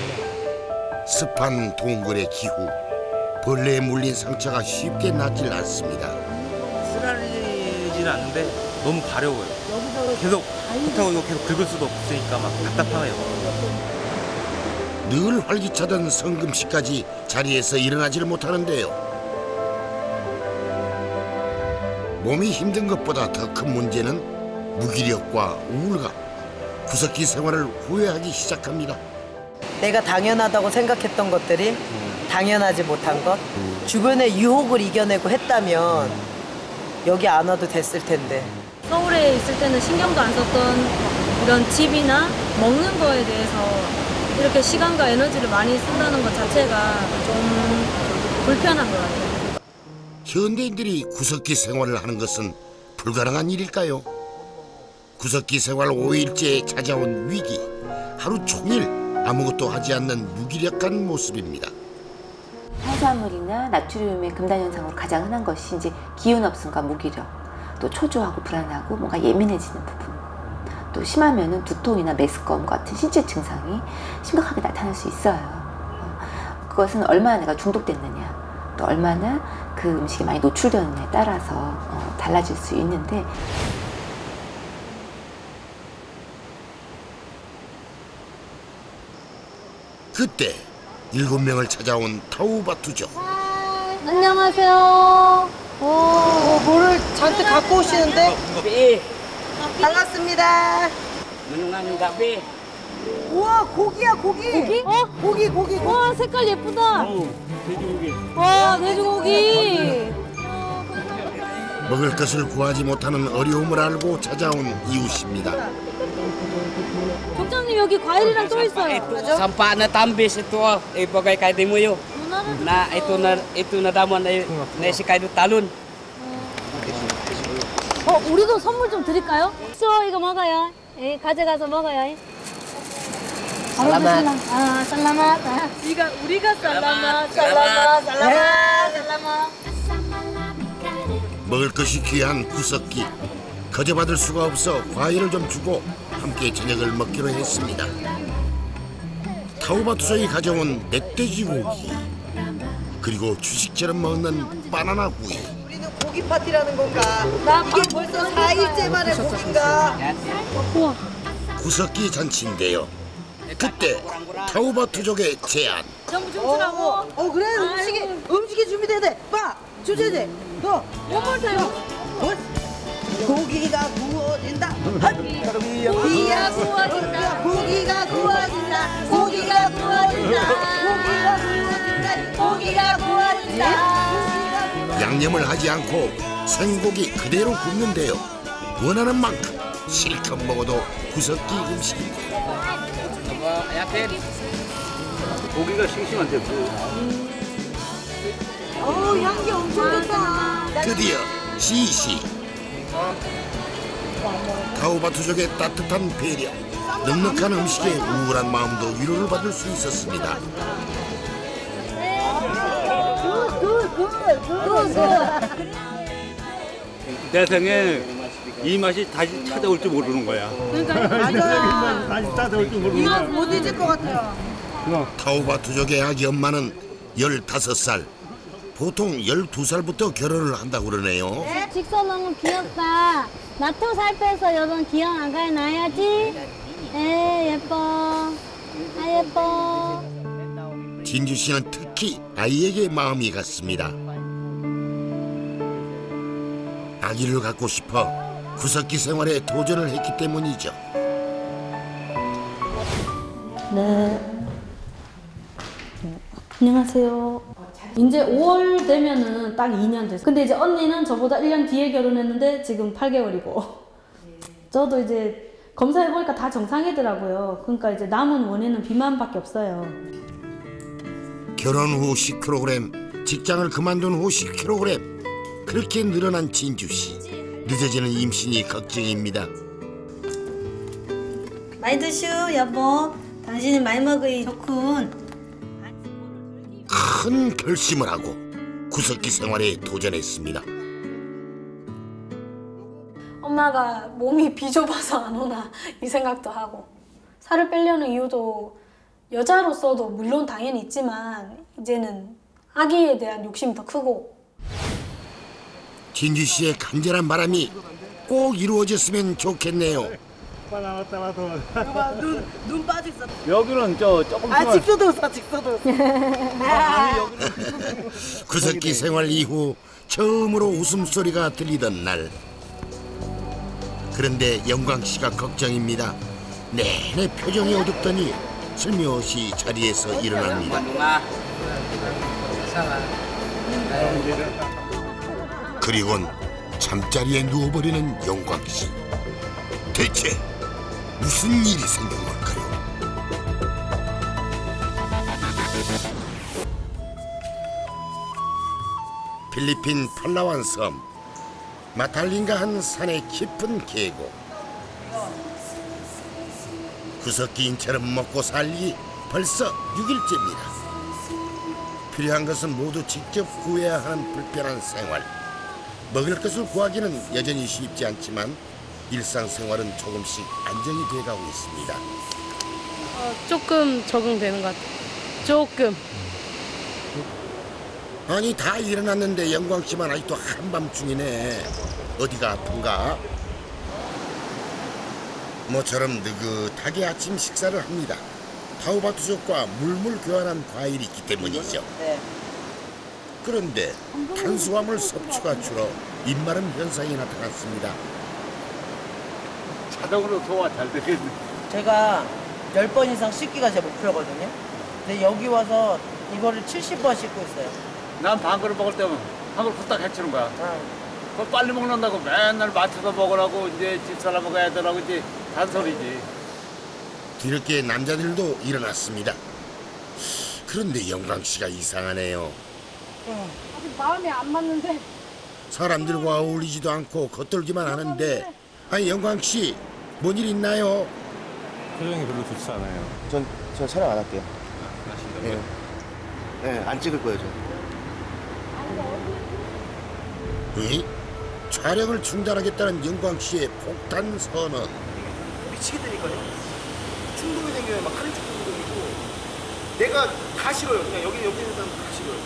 습한 동굴의 기후, 벌레에 물린 상처가 쉽게 낫질 않습니다. 쓰라리지는 않는데 너무 가려워요. 계속 그렇다고 이거 계속 긁을 수도 없으니까 막 답답해요. 늘 활기차던 성금 씨까지 자리에서 일어나지를 못하는데요. 몸이 힘든 것보다 더 큰 문제는 무기력과 우울감, 구석기 생활을 후회하기 시작합니다. 내가 당연하다고 생각했던 것들이 당연하지 못한 것, 주변의 유혹을 이겨내고 했다면 여기 안 와도 됐을 텐데. 서울에 있을 때는 신경도 안 썼던 이런 집이나 먹는 거에 대해서 이렇게 시간과 에너지를 많이 쓴다는 것 자체가 좀 불편한 것 같아요. 현대인들이 구석기 생활을 하는 것은 불가능한 일일까요? 구석기 생활 오 일째에 찾아온 위기, 하루 종일 아무것도 하지 않는 무기력한 모습입니다. 탄수화물이나 나트륨의 금단 현상으로 가장 흔한 것이 이제 기운 없음과 무기력, 또 초조하고 불안하고 뭔가 예민해지는 부분, 또 심하면은 두통이나 메스꺼움 같은 신체 증상이 심각하게 나타날 수 있어요. 그것은 얼마나 내가 중독됐느냐, 또 얼마나 그 음식에 많이 노출되었느냐에 따라서 어, 달라질 수 있는데, 그때 일곱 명을 찾아온 타우바투족. 안녕하세요. 오, 어, 뭐를 잔뜩 갖고 오시는데? 네. 반갑습니다. 누룽합니다. 네. 우와, 고기야, 고기. 고기? 어? 고기, 고기, 고기. 와, 색깔 예쁘다. 돼지고기. 와, 돼지고기. 먹을 것을 구하지 못하는 어려움을 알고 찾아온 이웃입니다. 족장님 여기 과일이랑 또 있어요. Sampah na tambis itu eh bagai kay demo yo. Na itu na itu na damon na na si kay talun. 어, 우리도 선물 좀 드릴까요? 저 이거 먹어요. 예, 가져가서 먹어요. 살라맛. 아, 살라맛. 아, 우리가 우리가 살라맛, 살라맛, 살라맛, 살라맛. 먹을 것이 귀한 구석기. 거저받을 수가 없어 과일을 좀 주고 함께 저녁을 먹기로 했습니다. 타우바투족이 가져온 멧돼지 고기, 그리고 주식처럼 먹는 바나나 구이. 우리는 고기 파티라는 건가? 이게 벌써 사 일째 만에 고기인가? 우와. 구석기 잔치인데요. 그때 타우바투족의 제안. 전부 춤추라고. 어, 어, 그래, 음식이, 음식이 준비돼야 돼. 빠, 주제제, 너. 뭐뭘 돼요? 고기가 구워진다. 고기가 구워진다. 고기가 구워진다. 고기가 구워진다. 고기가 구워진다. 고기가 구워진다. 양념을 하지 않고 생고기 그대로 굽는데요. 원하는 만큼 실컷 먹어도 구석기 음식입니다. 고기가 싱싱한데 어우, 향기 엄청 좋다. 드디어 시시. 타우바투족의 따뜻한 배려, 넉넉한 음식에 우울한 마음도 위로를 받을 수 있었습니다. 내 생에 이 맛이 다시 찾아올 줄 모르는 거야. 맞아. 다시 찾아올 줄 모르는 이 거야. 맛 못 잊을 것 같아요. 타우바투족의 아기 엄마는 열다섯 살, 보통 열두 살부터 결혼을 한다고 그러네요. 직선 너무 귀엽다. 나도 살 빼서 여러분 기억 안 가게 놔야지. 에 예뻐. 아 예뻐. 진주 씨는 특히 아이에게 마음이 갔습니다. 아기를 갖고 싶어 구석기 생활에 도전을 했기 때문이죠. 네. 안녕하세요. 이제 오월 되면은 딱 이 년 됐어요. 근데 이제 언니는 저보다 일 년 뒤에 결혼했는데 지금 팔 개월이고 저도 이제 검사해보니까 다 정상이더라고요. 그러니까 이제 남은 원인은 비만밖에 없어요. 결혼 후 십 킬로그램, 직장을 그만둔 후 십 킬로그램. 그렇게 늘어난 진주 씨. 늦어지는 임신이 걱정입니다. 많이 드슈 여보. 당신이 많이 먹으이 좋군. 큰 결심을 하고 구석기 생활에 도전했습니다. 엄마가 몸이 비좁아서 안 오나 이 생각도 하고 살을 빼려는 이유도 여자로서도 물론 당연히 있지만 이제는 아기에 대한 욕심이 더 크고 진주 씨의 간절한 바람이 꼭 이루어졌으면 좋겠네요. 눈, 눈 빠졌어. 여기는 저 조금 아, 직소도 웃어, 직소도 웃어. 구석기 생활 이후 처음으로 웃음소리가 들리던 날. 그런데 영광 씨가 걱정입니다. 내내 표정이 어둡더니 슬며시 자리에서 일어납니다. 그리곤 잠자리에 누워버리는 영광 씨. 대체 무슨 일이 생긴 걸까요? 필리핀 팔라완 섬 마탈린가 한 산의 깊은 계곡. 구석기인처럼 먹고 살기 벌써 육 일째입니다. 필요한 것은 모두 직접 구해야 하는 불편한 생활. 먹을 것을 구하기는 여전히 쉽지 않지만 일상생활은 조금씩 안정이 돼가고 있습니다. 어, 조금 적응되는 것 같아요. 조금. 아니 다 일어났는데 영광 씨만 아직도 한밤중이네. 어디가 아픈가? 모처럼 느긋하게 아침 식사를 합니다. 타우바투족과 물물 교환한 과일이 있기 때문이죠. 그런데 탄수화물 섭취가 줄어 입마름 현상이 나타났습니다. 자동으로 소화 잘 되겠네. 제가 열 번 이상 씻기가 제 목표거든요. 근데 여기 와서 이거를 칠십 번 씻고 있어요. 난 반 그릇 먹을 때면 한 그릇 후딱 해치는 거야. 그걸 빨리 먹는다고 맨날 맞춰서 먹으라고 이제 집사람하고 애들하고 이제 잔소리지. 뒤늦게 남자들도 일어났습니다. 그런데 영광 씨가 이상하네요. 아직 마음이 안 맞는데. 사람들과 어울리지도 않고 겉돌기만 하는데, 아니 영광 씨, 뭔 일 있나요? 표정이 별로 좋지 않아요. 전, 전 촬영 안 할게요. 네. 네, 안 찍을 거예요, 저. 응? 촬영을 중단하겠다는 영광 씨의 폭탄 선언. 미치겠다니까요. 충동이 생겨요. 막 하는 척 충동이고. 내가 다 싫어요. 그냥 여기 여기 있는 사람 다 싫어요.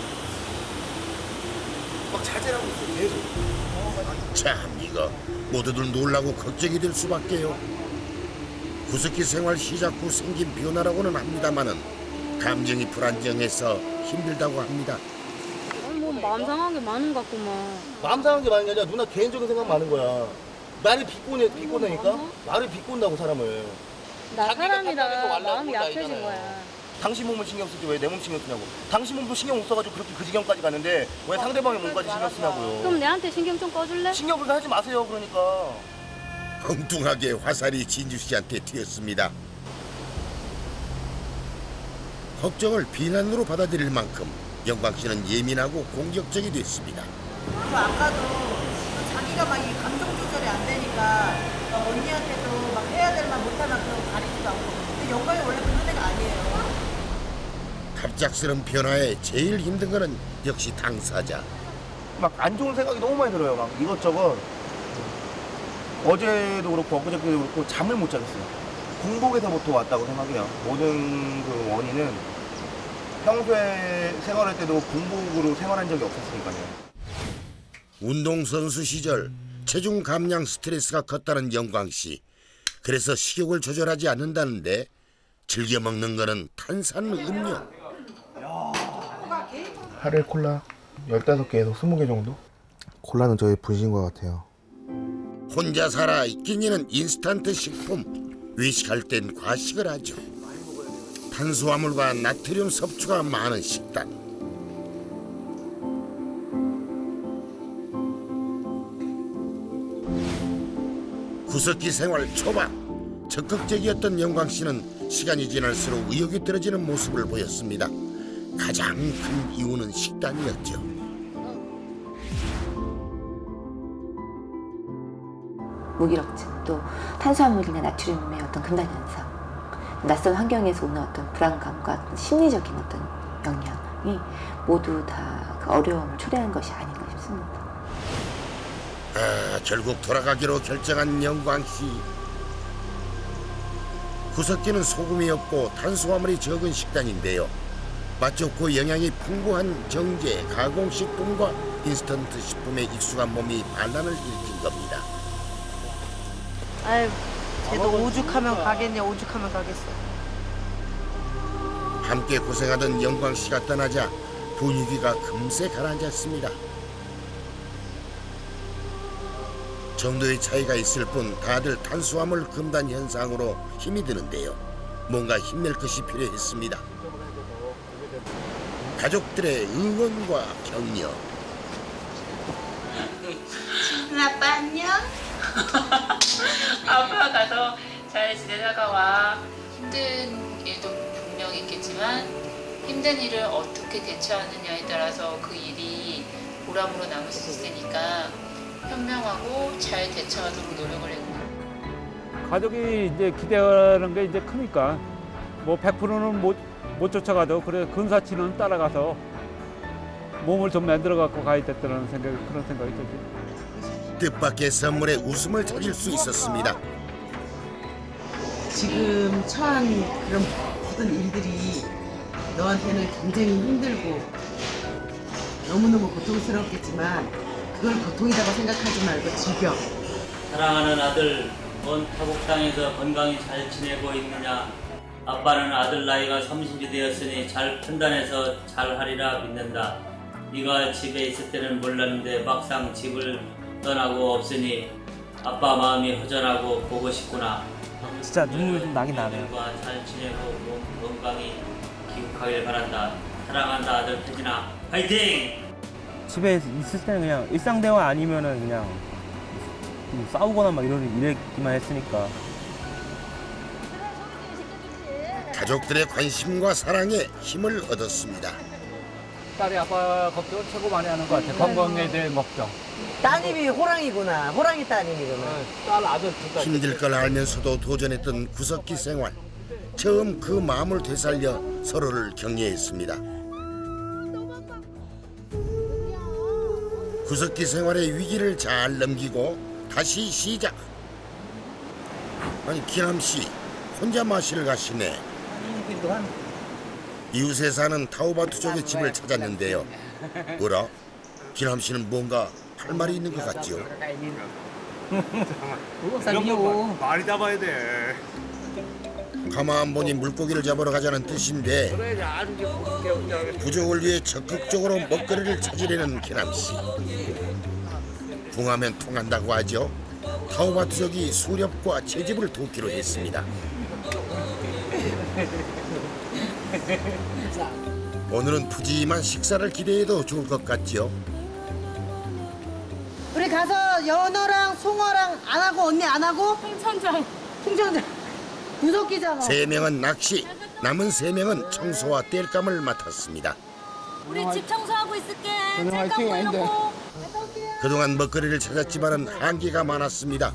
막 자제하고 있어요. 계속. 참 이거 모두들 놀라고 걱정이 될 수밖에요. 구석기 생활 시작 후 생긴 변화라고는 합니다마는 감정이 불안정해서 힘들다고 합니다. 아니 뭐 마음 상한 게 많은 것 같구만. 마음 상한 게 많은 게 아니라 누나 개인적인 생각 많은 거야. 나를 비꼬네, 비꼬내니까? 나를 비꼰다고 사람을. 나 사람이라 마음이 약해진 거야. 당신 몸을 신경 쓰지 왜 내 몸 신경 쓰냐고. 당신 몸도 신경 못 써가지고 그렇게 그 지경까지 갔는데 왜 상대방의 몸까지 신경 쓰냐고요. 그럼 내한테 신경 좀 꺼줄래? 신경을 하지 마세요 그러니까. 엉뚱하게 화살이 진주 씨한테 튀었습니다. 걱정을 비난으로 받아들일 만큼 영광 씨는 예민하고 공격적이 됐습니다. 아까도 자기가 막 이 감정 조절이 안 되니까 막 언니한테도 막 해야 될 말 못할 만큼 가리지도 않고. 근데 영광이 원래 그런 애가 아니에요. 갑작스런 변화에 제일 힘든 거는 역시 당사자. 막 안 좋은 생각이 너무 많이 들어요. 막 이것저것. 어제도 그렇고 엊그저께도 그렇고 잠을 못 자겠어요. 공복에서부터 왔다고 생각해요. 모든 그 원인은 평소에 생활할 때도 공복으로 생활한 적이 없었으니까요. 운동선수 시절 체중 감량 스트레스가 컸다는 영광 씨. 그래서 식욕을 조절하지 않는다는데 즐겨 먹는 거는 탄산 음료. 하루에 콜라 열다섯 개에서 스무 개 정도? 콜라는 저의 분신 것 같아요. 혼자 살아 끼니는 인스턴트 식품. 외식할 땐 과식을 하죠. 탄수화물과 나트륨 섭취가 많은 식단. 구석기 생활 초반 적극적이었던 영광 씨는 시간이 지날수록 의욕이 떨어지는 모습을 보였습니다. 가장 큰 이유는 식단이었죠. 무기력증, 또 탄수화물이나 나트륨의 어떤 금단 현상, 낯선 환경에서 오는 어떤 불안감과 심리적인 어떤 영향이 모두 다 그 어려움을 초래한 것이 아닌가 싶습니다. 아, 결국 돌아가기로 결정한 영광 씨. 구석기는 소금이 없고 탄수화물이 적은 식단인데요. 맛 좋고 영양이 풍부한 정제, 가공식품과 인스턴트 식품에 익숙한 몸이 반란을 일으킨 겁니다. 아유, 쟤도 오죽하면 가겠네. 오죽하면 가겠어. 함께 고생하던 영광 씨가 떠나자 분위기가 금세 가라앉았습니다. 정도의 차이가 있을 뿐 다들 탄수화물 금단 현상으로 힘이 드는데요. 뭔가 힘낼 것이 필요했습니다. 가족들의 응원과 격려. 아빠 안녕. 아빠 가서 잘 지내다가 와. 힘든 일도 분명 있겠지만 힘든 일을 어떻게 대처하느냐에 따라서 그 일이 보람으로 남을 수 있으니까 현명하고 잘 대처하도록 노력을 했고. 가족이 이제 기대하는 게 이제 크니까 뭐 백 퍼센트는 못, 못 쫓아가도 그래 근사치는 따라가서 몸을 좀 만들어 갖고 가야 됐다는 생각 그런 생각이 들죠. 뜻밖의 선물에 웃음을 찾을 수 있었습니다. 지금 처한 그런 모든 일들이 너한테는 굉장히 힘들고 너무너무 고통스럽겠지만 그걸 고통이라고 생각하지 말고 즐겨. 사랑하는 아들, 넌 타국 땅에서 건강히 잘 지내고 있느냐? 아빠는 아들 나이가 서른이 되었으니 잘 판단해서 잘하리라 믿는다. 네가 집에 있을 때는 몰랐는데 막상 집을 떠나고 없으니 아빠 마음이 허전하고 보고 싶구나. 진짜 눈물이 좀 나긴 나네요. 아들과 잘 지내고 몸 건강히 기국하길 바란다. 사랑한다 아들 태진아. 화이팅! 집에 있을 때는 그냥 일상 대화 아니면은 그냥 싸우거나 막 이런 이랬기만 했으니까. 가족들의 관심과 사랑에 힘을 얻었습니다. 딸이 아빠 걱정을 최고 많이 하는 것 같아요. 건강에 대한 걱정. 따님이 호랑이구나. 호랑이 따님이구나. 딸 아들 두 딸. 힘들 걸 알면서도 도전했던 구석기 생활. 처음 그 마음을 되살려 서로를 격려했습니다. 구석기 생활의 위기를 잘 넘기고 다시 시작. 아니 기남 씨 혼자 마실 가시네. 이웃에 사는 타우바투족의 집을 찾았는데요. 뭐라? 기남 씨는 뭔가 할 말이 있는 것 같지요? 이런 거 많이 잡아야 돼. 가만 보니 물고기를 잡으러 가자는 뜻인데 부족을 위해 적극적으로 먹거리를 찾으려는 기남 씨. 붕하면 통한다고 하죠. 타우바투족이 수렵과 채집을 돕기로 했습니다. 오늘은 푸짐한 식사를 기대해도 좋을 것 같지요. 우리 가서 연어랑 송어랑 안 하고 언니 안 하고? 풍천장. 풍천장. 구석기장. 세 명은 낚시, 남은 세 명은 청소와 땔감을 맡았습니다. 우리 집 청소하고 있을게. 저는 화이팅 아닌데. 그동안 먹거리를 찾았지만 한계가 많았습니다.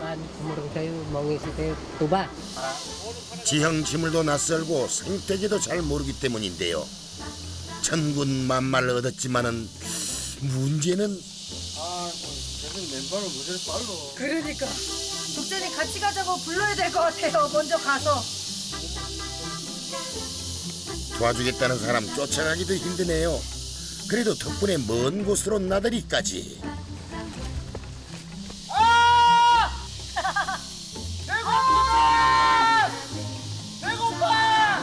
지형 지물도 낯설고 생태계도 잘 모르기 때문인데요. 천군만마를 얻었지만은 문제는 아, 쟤는 맨발을 무지를 빨로. 그러니까 독재님 같이 가자고 불러야 될 것 같아요. 먼저 가서. 도와주겠다는 사람 쫓아가기도 힘드네요. 그래도 덕분에 먼 곳으로 나들이까지. 아! 배고파! 배고파!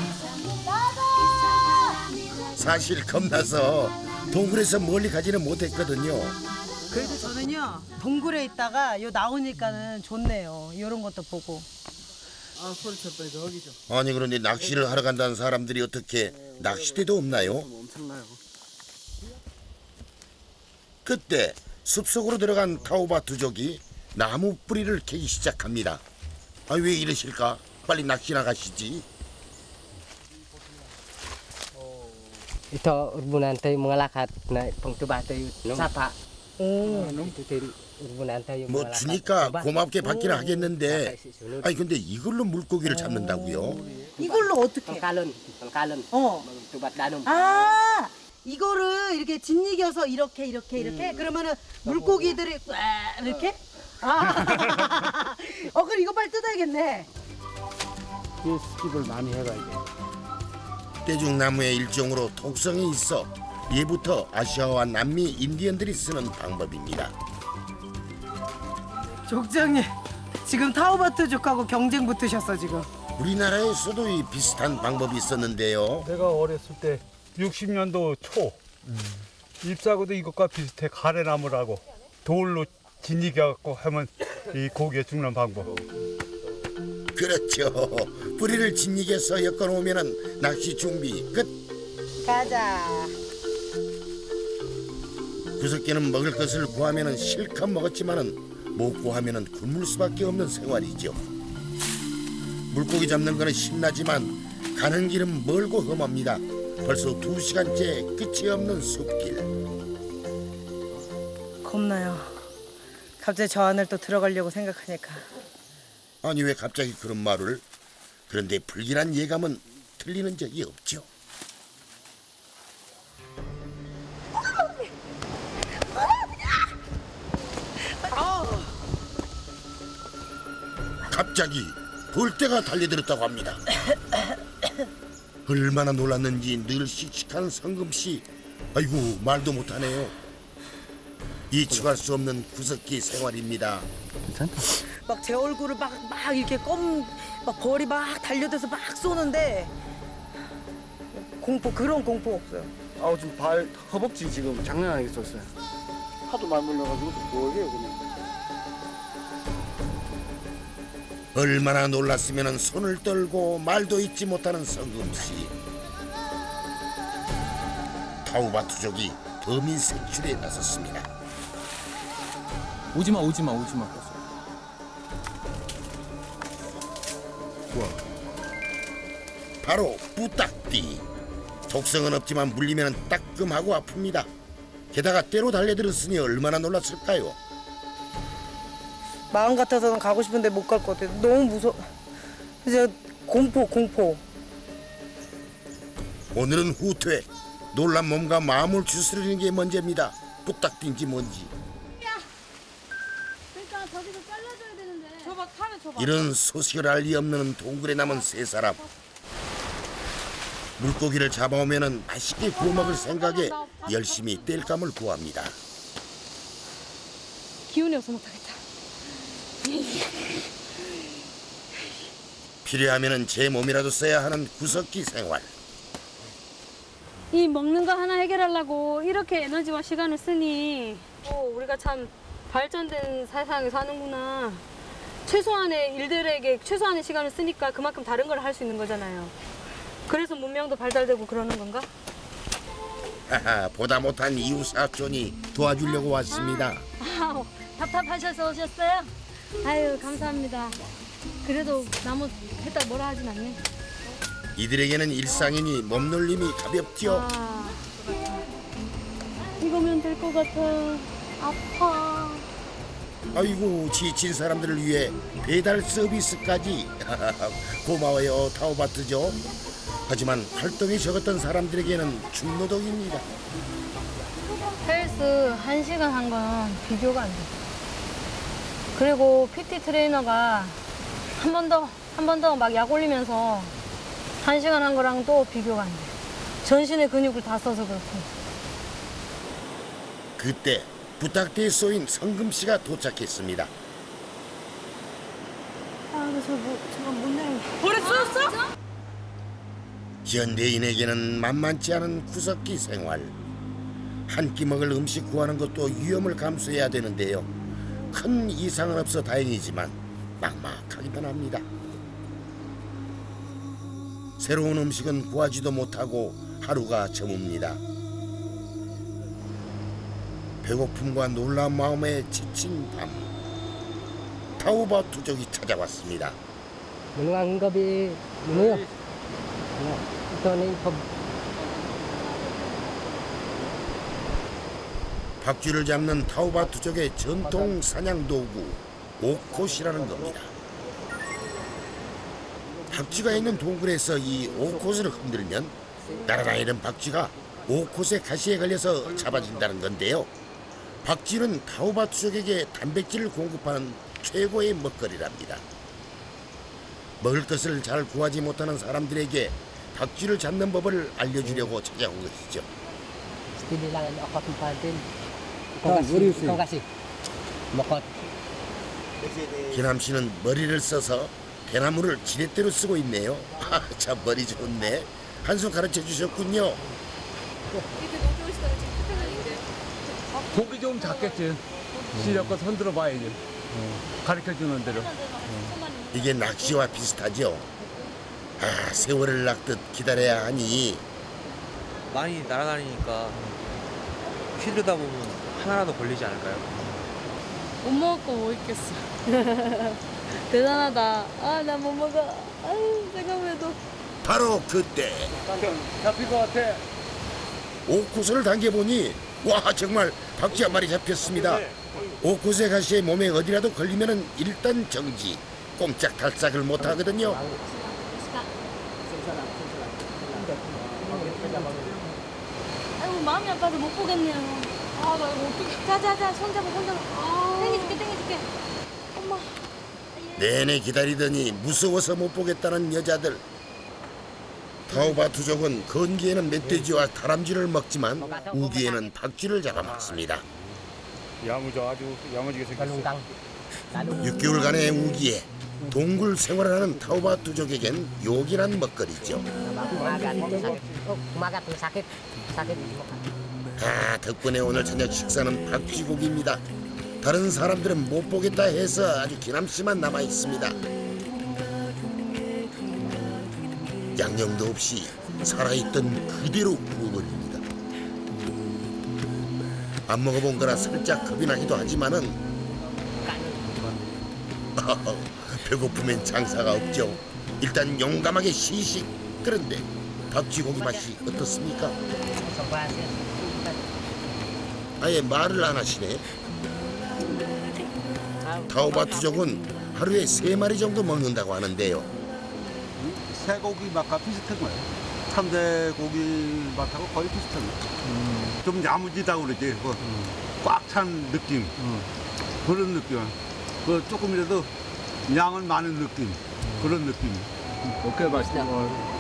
나도! 사실 겁나서 동굴에서 멀리 가지는 못했거든요. 그래도 저는요 동굴에 있다가 요 나오니까는 좋네요. 이런 것도 보고. 아, 소리쳤다 저기죠. 아니 그런데 낚시를 하러 간다는 사람들이 어떻게 낚시대도 없나요? 엄청나요. 그때 숲속으로 들어간 타우바투족이 나무 뿌리를 캐기 시작합니다. 아, 왜 이러실까? 빨리 낚시나 가시지. Ito urbunan tayo mga lakad na pangtuba tayo sapa. 뭐 주니까 고맙게 받기는 하겠는데, 아니 근데 이걸로 물고기를 잡는다고요? 이걸로 어떻게? Kalon, kalon. 어. Tubat danom. 아 이거를 이렇게 짓이겨서 이렇게 이렇게 이렇게 그러면은 물고기들이 와, 이렇게? 아. 어 그럼 이거 빨리 뜯어야겠네. 이 스킵을 많이 해가야 돼. 떼죽나무의 일종으로 독성이 있어 예부터 아시아와 남미 인디언들이 쓰는 방법입니다. 족장님 지금 타우바투족하고 경쟁 붙으셨어 지금. 우리나라에서도 이 비슷한 방법이 있었는데요. 내가 어렸을 때 육십 년도 초 잎사귀도 이것과 비슷해. 가래나무라고 돌로 짓이겨갖고 하면 이 고기에 죽는 방법. 그렇죠. 뿌리를 짓이겨서 엮어놓으면 낚시 준비 끝. 가자. 구석기는 먹을 것을 구하면 실컷 먹었지만은 못 구하면 굶을 수밖에 없는 생활이죠. 물고기 잡는 거는 신나지만 가는 길은 멀고 험합니다. 벌써 두 시간째 끝이 없는 숲길. 겁나요. 갑자기 저 안을 또 들어가려고 생각하니까. 아니 왜 갑자기 그런 말을? 그런데 불길한 예감은 틀리는 적이 없죠. 갑자기 벌떼가 달려들었다고 합니다. 얼마나 놀랐는지 늘 씩씩한 성금씨. 아이고 말도 못하네요. 이측할 수 없는 구석기 생활입니다. 막 제 얼굴을 막, 막 이렇게 껌, 막 벌이 막 달려들어서 막 쏘는데 공포, 그런 공포 없어요. 아우 지금 발 허벅지 지금 장난 아니게 썼어요. 하도 말 물려가지고 뭐예요 그냥. 얼마나 놀랐으면 손을 떨고 말도 잊지 못하는 성금씨. 타우바투족이 범인 색출에 나섰습니다. 오지마 오지마 오지마. 바로 뿌딱띠. 독성은 없지만 물리면 따끔하고 아픕니다. 게다가 때로 달려들었으니 얼마나 놀랐을까요? 마음 같아서는 가고 싶은데 못 갈 것 같아요. 너무 무서워. 이제 공포, 공포. 오늘은 후퇴. 놀란 몸과 마음을 추스르는 게 문제입니다. 뿌딱띠인지 뭔지. 그러니까 저기서 잘라줘야 되는데. 줘봐, 칼을 줘봐. 이런 소식을 알 리 없는 동굴에 남은 세 사람. 물고기를 잡아오면 맛있게 구워 먹을 생각에 열심히 땔감을 구합니다. 기운이 없어 못하겠다. 필요하면 제 몸이라도 써야 하는 구석기 생활. 이 먹는 거 하나 해결하려고 이렇게 에너지와 시간을 쓰니 어, 우리가 참 발전된 세상에 사는구나. 최소한의 일들에게 최소한의 시간을 쓰니까 그만큼 다른 걸 할 수 있는 거잖아요. 그래서 문명도 발달되고 그러는 건가? 하하, 보다 못한 이웃 사촌이 도와주려고 왔습니다. 아, 답답하셔서 오셨어요? 아유, 감사합니다. 그래도 나무 했다 뭐라 하진 않네. 이들에게는 일상이니 몸놀림이 가볍지요. 아, 이거면 될 것 같아. 아파. 아이고, 지친 사람들을 위해 배달 서비스까지. 고마워요, 타우바투족. 하지만 활동이 적었던 사람들에게는 중노동입니다. 헬스 한 시간 한 건 비교가 안 돼. 그리고 피티 트레이너가 한 번 더, 한 번 더 막 약 올리면서 한 시간 한 거랑 또 비교가 안 돼. 전신의 근육을 다 써서 그렇고. 그때 부탁대에 쏘인 성금씨가 도착했습니다. 아, 저 뭐, 제가 못 내려. 볼에 쏘였어? 현대인에게는 만만치 않은 구석기 생활. 한 끼 먹을 음식 구하는 것도 위험을 감수해야 되는데요. 큰 이상은 없어 다행이지만 막막하기만 합니다. 새로운 음식은 구하지도 못하고 하루가 저뭅니다. 배고픔과 놀라운 마음에 지친 밤, 타우바투족이 찾아왔습니다. Menuang gabi menuyo. Ito ni pag 박쥐를 잡는 타우바투족의 전통 사냥 도구 오콧이라는 겁니다. 박쥐가 있는 동굴에서 이 오콧을 흔들면 날아다니는 박쥐가 오콧의 가시에 걸려서 잡아진다는 건데요. 박쥐는 타우바투족에게 단백질을 공급하는 최고의 먹거리랍니다. 먹을 것을 잘 구하지 못하는 사람들에게 박쥐를 잡는 법을 알려주려고 찾아온 것이죠. Hindi lang ako tumpatin. 아, 머리 쓰- Ikaw kasi. Makot. 기남 씨는 머리를 써서 대나무를 지렛대로 쓰고 있네요. 아, 참 머리 좋네. 한 수 가르쳐 주셨군요. 보기 좀 작겠지. 시력껏 손들어 봐야지. 가르쳐 주는 대로. 이게 낚시와 비슷하죠. 아, 세월을 낚듯 기다려야 하니 많이 날아다니니까 휘두르다 보면 하나라도 걸리지 않을까요? 못 먹을 거 뭐 있겠어. 대단하다. 아, 나 못 먹어. 아유, 생각해도. 바로 그때 잡힐 것 같아. 오콧을 당겨보니 와, 정말 박쥐 한 마리 잡혔습니다. 오콧의 가시에 몸에 어디라도 걸리면 일단 정지. 꼼짝달싹을 못하거든요. 아이고, 마음이 아파서 못 보겠네요. 아, 나 이거 어떡해. 자, 자, 자, 손 잡아, 손 잡아. 아. 땡겨줄게, 땡겨줄게. 엄마. 내내 기다리더니 무서워서 못 보겠다는 여자들. 타오바투족은 건기에는 멧돼지와 다람쥐를 먹지만 우기에는 박쥐를 잡아먹습니다. 야무져 아주 야무지게 생겼어. 육 개월간의 우기에 동굴 생활을 하는 타오바투족에겐 요긴한 먹거리죠. 아, 덕분에 오늘 저녁 식사는 박쥐고기입니다. 다른 사람들은 못 보겠다 해서 아주 기남씨만 남아 있습니다. 양념도 없이 살아있던 그대로 구워버립니다. 안 먹어본 거라 살짝 겁이 나기도 하지만은 배고프면 장사가 없죠. 일단 용감하게 시식. 그런데 박쥐고기 맛이 어떻습니까? 아예 말을 안 하시네. 타오바투족은 하루에 세 마리 정도 먹는다고 하는데요. 쇠고기 맛과 비슷한 거예요. 참새 고기 맛하고 거의 비슷한 거예요. 음. 좀 야무지다고 그러지. 음. 꽉 찬 느낌. 음. 그런 느낌. 그 조금이라도 양은 많은 느낌. 음. 그런 느낌. 오케이, 맛있다.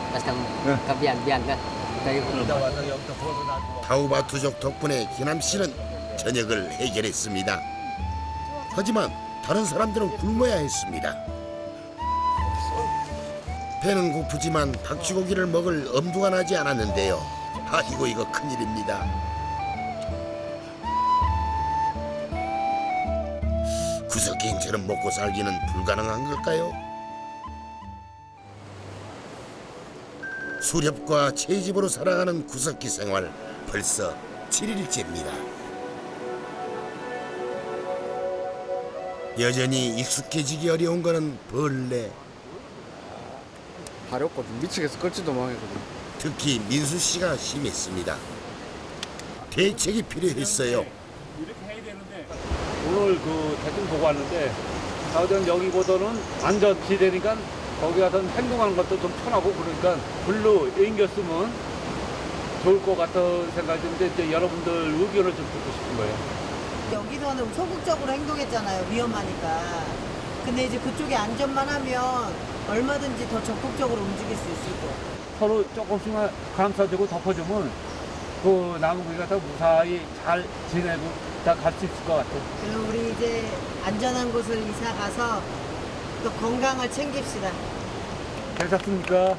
타오바투족 덕분에 기남씨는 저녁을 해결했습니다. 하지만 다른 사람들은 굶어야 했습니다. 배는 고프지만 박쥐고기를 먹을 엄두가 나지 않았는데요. 아이고 이거 큰일입니다. 구석기인처럼 먹고 살기는 불가능한 걸까요? 수렵과 채집으로 살아가는 구석기 생활 벌써 칠 일째입니다. 여전히 익숙해지기 어려운 거는 벌레. 가렵거든. 미치겠어. 끌지도 못하거든. 특히 민수 씨가 심했습니다. 대책이 필요했어요. 오늘 그 대충 보고 왔는데 사실은 여기보다는 안전지대니까 거기 가서 행동하는 것도 좀 편하고 그러니까 글로 옮겼으면 좋을 것 같은 생각이 드는데 이제 여러분들 의견을 좀 듣고 싶은 거예요. 여기서는 소극적으로 행동했잖아요. 위험하니까. 근데 이제 그쪽에 안전만 하면 얼마든지 더 적극적으로 움직일 수 있을 거예요. 서로 조금씩만 감싸주고 덮어주면 그 나무고기가 더 무사히 잘 지내고 다 갈 수 있을 것 같아요. 그럼 우리 이제 안전한 곳을 이사 가서 또 건강을 챙깁시다. 괜찮습니까?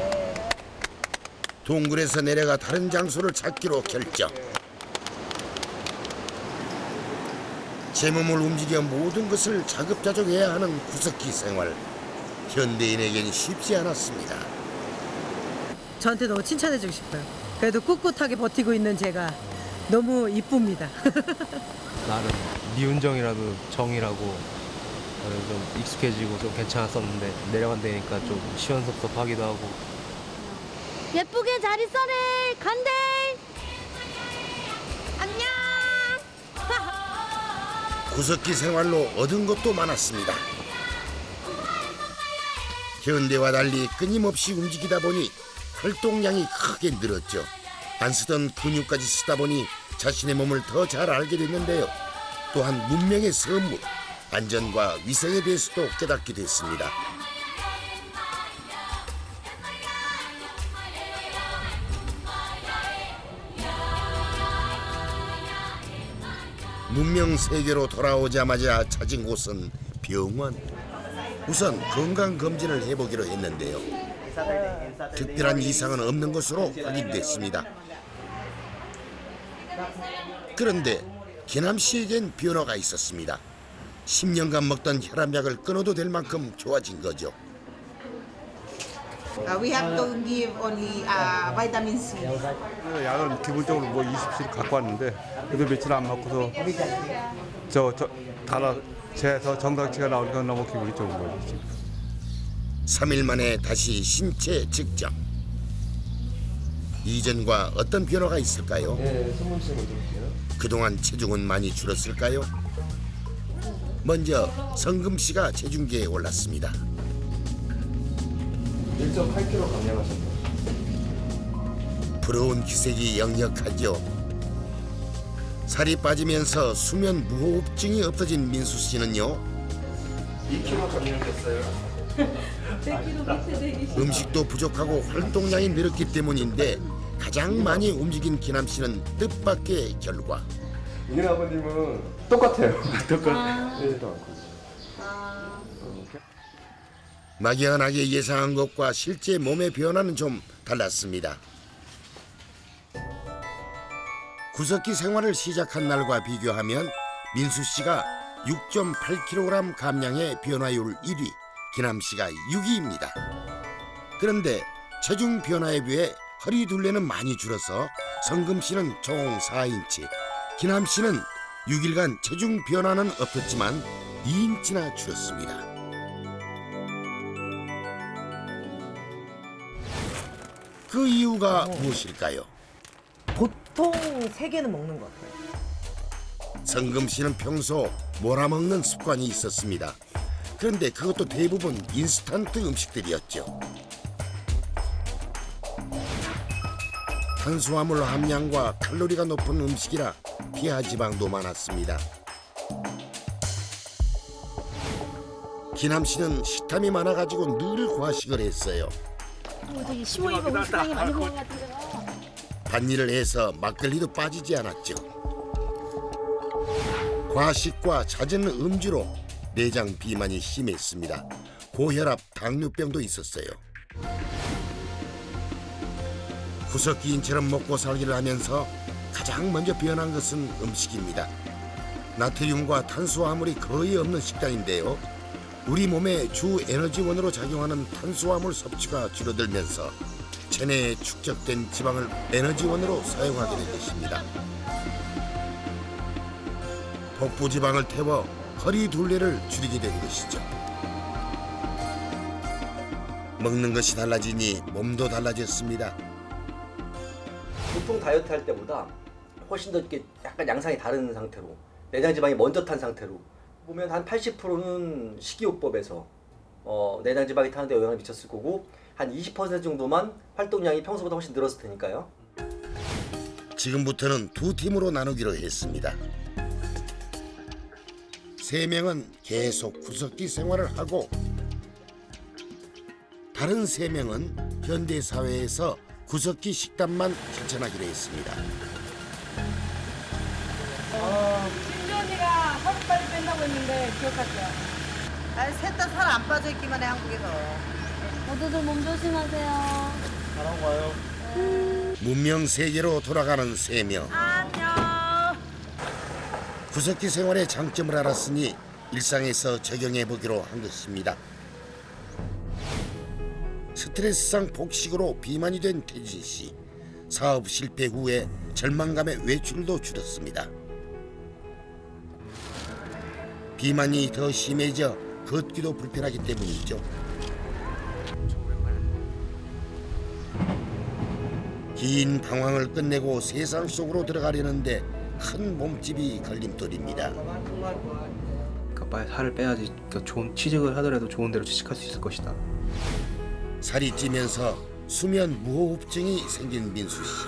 동굴에서 내려가 다른 장소를 찾기로 결정. 제 몸을 움직여 모든 것을 자급자족해야 하는 구석기 생활. 현대인에겐 쉽지 않았습니다. 저한테 너무 칭찬해주고 싶어요. 그래도 꿋꿋하게 버티고 있는 제가 너무 이쁩니다. 나름 미운정이라도 정이라고 좀 익숙해지고 좀 괜찮았었는데 내려간다니까 좀 시원섭섭하기도 하고. 예쁘게 잘 있어래. 간대. 안녕. 구석기 생활로 얻은 것도 많았습니다. 현대와 달리 끊임없이 움직이다 보니 활동량이 크게 늘었죠. 안 쓰던 근육까지 쓰다 보니 자신의 몸을 더 잘 알게 됐는데요. 또한 문명의 선물, 안전과 위생에 대해서도 깨닫게 됐습니다. 문명 세계로 돌아오자마자 찾은 곳은 병원. 우선 건강검진을 해보기로 했는데요. 특별한 이상은 없는 것으로 확인됐습니다. 그런데 기남 씨에겐 변화가 있었습니다. 십 년간 먹던 혈압약을 끊어도 될 만큼 좋아진 거죠. Uh, we have to give only uh, vitamin C. 약을 기본적으로 뭐 이십 씩 갖고 왔는데 그래도 며칠 안 먹고서 저, 저 달아 재서 정상치가 나오니까 너무 기분이 좋은 거죠. 지금. 삼 일 만에 다시 신체 측정. 이전과 어떤 변화가 있을까요? 네, 성금 씨 먼저 볼게요. 그동안 체중은 많이 줄었을까요? 먼저 성금 씨가 체중계에 올랐습니다. 일 점 팔 킬로그램 감량하셨다. 부러운 기색이 역력하죠. 살이 빠지면서 수면 무호흡증이 없어진 민수 씨는요. 이 킬로그램 감량됐어요. 음식도 부족하고 활동량이 늘었기 때문인데 가장 많이 움직인 기남 씨는 뜻밖의 결과. 이네 아버님은 똑같아요. 똑같아요. 네, 또 막연하게 예상한 것과 실제 몸의 변화는 좀 달랐습니다. 구석기 생활을 시작한 날과 비교하면 민수 씨가 육 점 팔 킬로그램 감량의 변화율 일 위, 기남 씨가 육 위입니다. 그런데 체중 변화에 비해 허리 둘레는 많이 줄어서 성금 씨는 총 사 인치, 기남 씨는 육 일간 체중 변화는 없었지만 이 인치나 줄었습니다. 그 이유가 무엇일까요? 보통 세 개는 먹는 것 같아요. 성금 씨는 평소 몰아먹는 습관이 있었습니다. 그런데 그것도 대부분 인스턴트 음식들이었죠. 탄수화물 함량과 칼로리가 높은 음식이라 피하 지방도 많았습니다. 기남 씨는 식탐이 많아가지고 늘 과식을 했어요. 되게 심오이가 음식량이 많이 먹은 것 같은데요. 밭일을 해서 막걸리도 빠지지 않았죠. 과식과 잦은 음주로 내장 비만이 심했습니다. 고혈압, 당뇨병도 있었어요. 구석기인처럼 먹고 살기를 하면서 가장 먼저 변한 것은 음식입니다. 나트륨과 탄수화물이 거의 없는 식단인데요. 우리 몸의 주 에너지원으로 작용하는 탄수화물 섭취가 줄어들면서 체내에 축적된 지방을 에너지원으로 사용하게 된 것입니다. 복부 지방을 태워 허리 둘레를 줄이게 된 것이죠. 먹는 것이 달라지니 몸도 달라졌습니다. 보통 다이어트 할 때보다 훨씬 더 이렇게 약간 양상이 다른 상태로 내장 지방이 먼저 탄 상태로 보면 한 팔십 퍼센트는 식이요법에서 어, 내장 지방이 타는데 영향을 미쳤을 거고 한 이십 퍼센트 정도만 활동량이 평소보다 훨씬 늘었을 테니까요. 지금부터는 두 팀으로 나누기로 했습니다. 세 명은 계속 구석기 생활을 하고 다른 세 명은 현대 사회에서 구석기 식단만 실천하기로 했습니다. 신주 언니가 살 빨리 뺀다고 했는데 기억할게요. 아니 셋 다 살 안 빠져 있기만 해 한국에서. 모두들 몸 조심하세요. 잘하고 가요. 문명 세계로 돌아가는 세 명. 안녕. 구석기 생활의 장점을 알았으니 일상에서 적용해 보기로 한 것입니다. 스트레스상 폭식으로 비만이 된 태진 씨. 사업 실패 후에 절망감에 외출도 줄었습니다. 비만이 더 심해져 걷기도 불편하기 때문이죠. 긴 방황을 끝내고 세상 속으로 들어가려는데 큰 몸집이 걸림돌입니다. 그러니까 빨리 살을 빼야지 그러니까 좋은 취직을 하더라도 좋은 데로 취직할 수 있을 것이다. 살이 찌면서 수면 무호흡증이 생긴 민수 씨.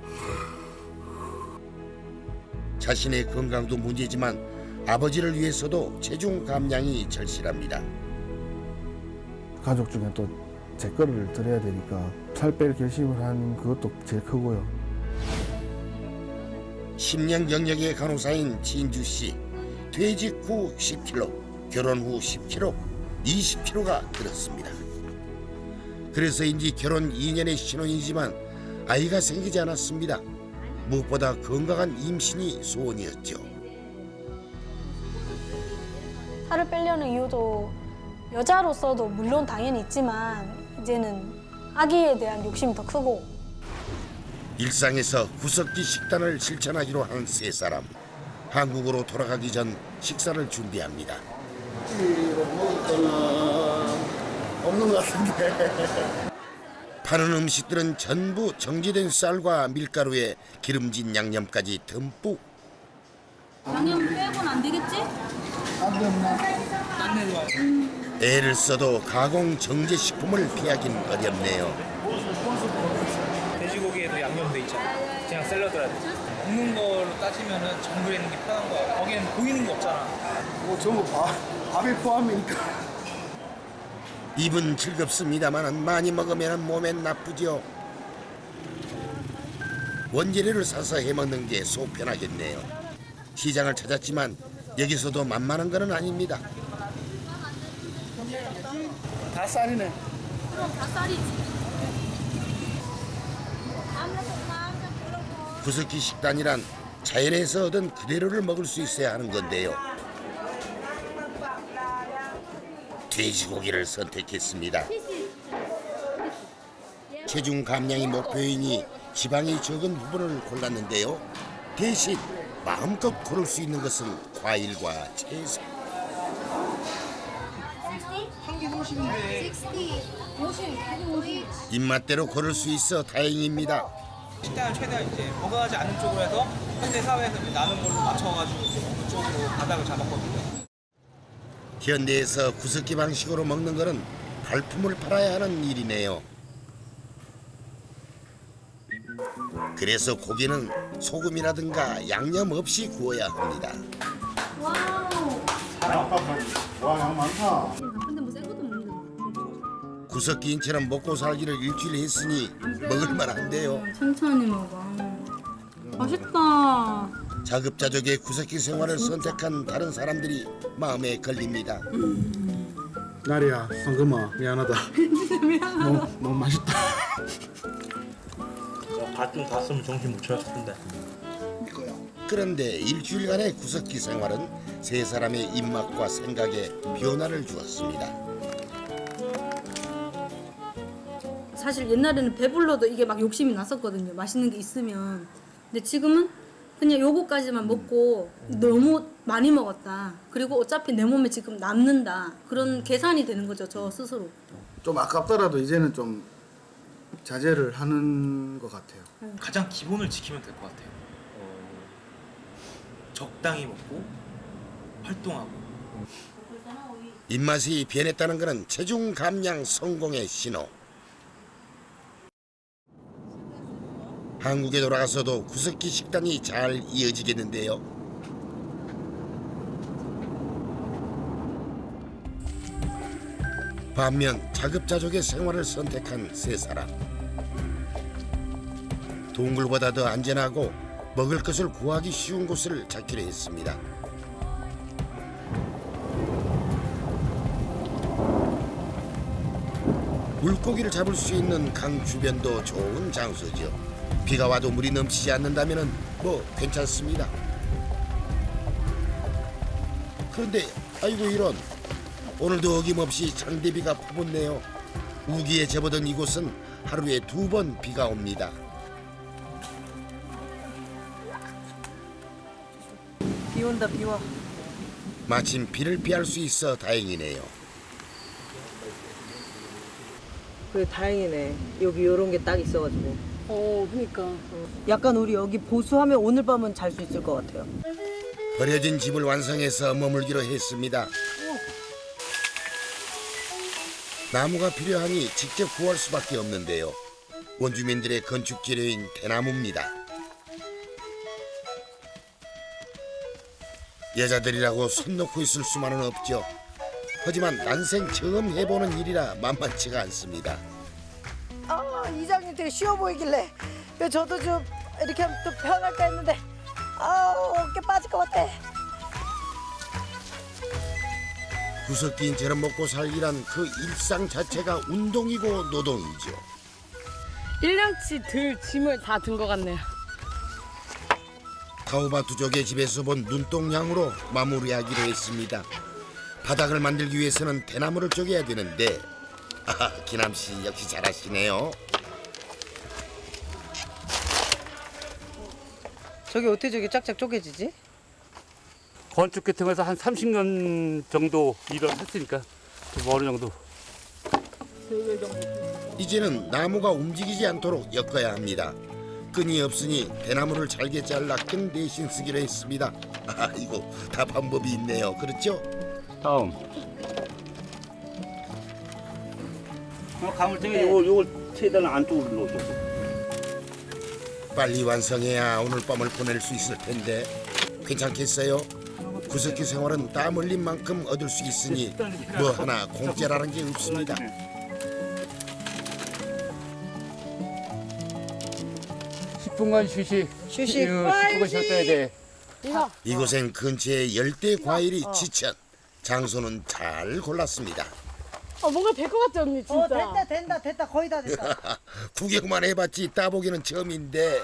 자신의 건강도 문제지만 아버지를 위해서도 체중 감량이 절실합니다. 가족 중에 또 제 거를 드려야 되니까 살 뺄 결심을 한 그것도 제일 크고요. 십 년 경력의 간호사인 진주 씨. 퇴직 후 십 킬로그램, 결혼 후 십 킬로그램, 이십 킬로그램가 늘었습니다. 그래서인지 결혼 이 년의 신혼이지만 아이가 생기지 않았습니다. 무엇보다 건강한 임신이 소원이었죠. 살을 빼려는 이유도 여자로서도 물론 당연히 있지만 이제는 아기에 대한 욕심이 더 크고 일상에서 구석기 식단을 실천하기로 한 세 사람. 한국으로 돌아가기 전 식사를 준비합니다. 없는 것 같은데. 파는 음식들은 전부 정제된 쌀과 밀가루에 기름진 양념까지 듬뿍. 양념 빼고는 안 되겠지? 안 되나? 안 돼. 애를 써도 가공 정제 식품을 피하긴 어렵네요. 돼지고기에도 양념돼 있잖아. 그냥 샐러드라도. 먹는 걸로 따지면은 정글에 있는 게 편한 거야. 거기는 보이는 게 없잖아. 뭐 전부 밥, 밥이 포함이니까. 입은 즐겁습니다만 많이 먹으면 몸엔 나쁘죠. 원재료를 사서 해먹는 게 속 편하겠네요. 시장을 찾았지만 여기서도 만만한 건 아닙니다. 다 쌀이네. 그럼 다 쌀이지. 구석기 식단이란 자연에서 얻은 그대로를 먹을 수 있어야 하는 건데요. 돼지고기를 선택했습니다. 체중 감량이 목표이니 지방이 적은 부분을 골랐는데요. 대신 마음껏 고를 수 있는 것은 과일과 채소. 한개 오십인데. 입맛대로 고를 수 있어 다행입니다. 식단을 최대한 이제 건강하지 않은 쪽으로 해서 현대 사회에서 이제 나는 걸로 맞춰가지고 그쪽으로 바닥을 잡았거든요. 현대에서 구석기 방식으로 먹는 거는 발품을 팔아야 하는 일이네요. 그래서 고기는 소금이라든가 양념 없이 구워야 합니다. 와우. 와, 양 많다. 근데 뭐 생것도 먹는다. 구석기인처럼 먹고 살기를 일주일 했으니 먹을만한데요. 천천히 먹어. 맛있다. 자급자족의 구석기 생활을 선택한 다른 사람들이 마음에 걸립니다. 나리야, 성금아, 미안하다. 진짜 미안하다. 너무, 너무 맛있다. 밭좀 갔으면 정신 못 차렸을 텐데. 그런데 일주일간의 구석기 생활은 세 사람의 입맛과 생각에 변화를 주었습니다. 사실 옛날에는 배불러도 이게 막 욕심이 났었거든요. 맛있는 게 있으면. 근데 지금은 그냥 요거까지만 먹고 너무 많이 먹었다. 그리고 어차피 내 몸에 지금 남는다. 그런 계산이 되는 거죠, 저 스스로. 좀 아깝더라도 이제는 좀 자제를 하는 것 같아요. 가장 기본을 지키면 될 것 같아요. 어, 적당히 먹고 활동하고. 입맛이 변했다는 것은 체중 감량 성공의 신호. 한국에 돌아가서도 구석기 식단이 잘 이어지겠는데요. 반면 자급자족의 생활을 선택한 세 사람. 동굴보다 더 안전하고 먹을 것을 구하기 쉬운 곳을 찾기로 했습니다. 물고기를 잡을 수 있는 강 주변도 좋은 장소죠. 비가 와도 물이 넘치지 않는다면 뭐 괜찮습니다. 그런데 아이고 이런, 오늘도 어김없이 장대비가 퍼붓네요. 우기에 접어든 이곳은 하루에 두 번 비가 옵니다. 비 온다, 비 와. 마침 비를 피할 수 있어 다행이네요. 그래, 다행이네. 여기 요런 게 딱 있어가지고. 어, 그니까. 약간 우리 여기 보수하면 오늘 밤은 잘 수 있을 것 같아요. 버려진 집을 완성해서 머물기로 했습니다. 나무가 필요하니 직접 구할 수밖에 없는데요. 원주민들의 건축 재료인 대나무입니다. 여자들이라고 손 놓고 있을 수만은 없죠. 하지만 난생 처음 해보는 일이라 만만치가 않습니다. 아, 이장님 되게 쉬워 보이길래 저도 좀 이렇게 하면 또 편할까 했는데 아, 어깨 빠질 것 같아. 구석기인처럼 먹고 살기란 그 일상 자체가 운동이고 노동이죠. 일 년치 들 짐을 다 든 것 같네요. 타오바 두족의 집에서 본 눈동량으로 마무리하기로 했습니다. 바닥을 만들기 위해서는 대나무를 쪼개야 되는데, 아, 기남씨 역시 잘하시네요. 저게 어떻게 저게 짝짝 쪼개지지? 건축 계통에서 한 삼십 년 정도 일을 했으니까 좀 어느 정도. 이제는 나무가 움직이지 않도록 엮어야 합니다. 끈이 없으니 대나무를 잘게 잘라 끈 대신 쓰기로 했습니다. 아, 이거 다 방법이 있네요. 그렇죠? 다음. 어, 감을 때 요걸 요걸 최대한 안쪽으로 넣어줘. 빨리 완성해야 오늘 밤을 보낼 수 있을 텐데 괜찮겠어요? 구석기 생활은 땀 흘린 만큼 얻을 수 있으니 뭐 하나 공짜라는 게 없습니다. 십 분간 휴식. 휴식. 어, 십 분간 쉬었다 돼. 이곳엔 근처에 열대 과일이 지천. 장소는 잘 골랐습니다. 아 뭔가 될 것 같지 언니 진짜. 어 된다 된다 됐다 거의 다 됐다. 구경만 해봤지 따보기는 처음인데.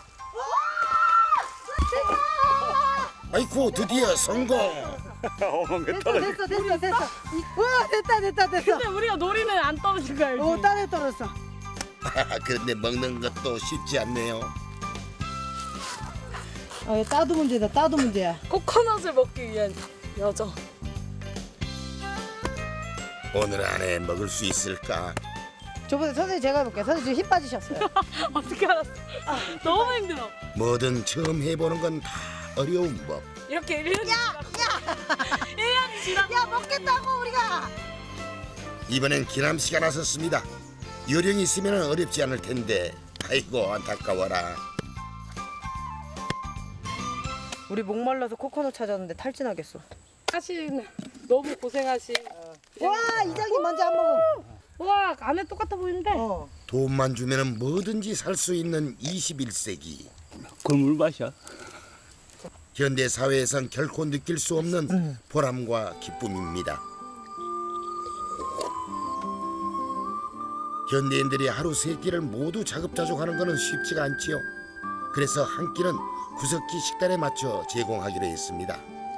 아이쿠 드디어 성공. 됐어 됐어 됐어 됐어. 와 됐다 됐다 됐어. 근데 우리가 노리는 안 떨어진 거 알지? 어 딸에 떨어졌어. 그런데 먹는 것도 쉽지 않네요. 어 따도 문제다 따도 문제야. 코코넛을 먹기 위한 여정. 오늘 안에 먹을 수 있을까? 저번에 선생님 제가 해볼게요. 선생님 지금 힘 빠지셨어요. 어떻게 알았어? 아, 너무 힘들어. 뭐든 처음 해보는 건 다 어려운 법. 이렇게 일 년이 일 년이 지나. 야 먹겠다고 우리가. 이번엔 기남 씨가 나섰습니다. 요령이 있으면 어렵지 않을 텐데 아이고 안타까워라. 우리 목말라서 코코넛 찾았는데 탈진하겠어. 사실 너무 고생하신. 와 이장님 먼저 안 먹어. 와 안에 똑같아 보이는데. 어. 돈만 주면 뭐든지 살 수 있는 이십일 세기. 그건 물 맛이야. 현대 사회에선 결코 느낄 수 없는 보람과 기쁨입니다. 현대인들이 하루 세 끼를 모두 자급자족하는 것은 쉽지가 않지요. 그래서 한 끼는 구석기 식단에 맞춰 제공하기로 했습니다.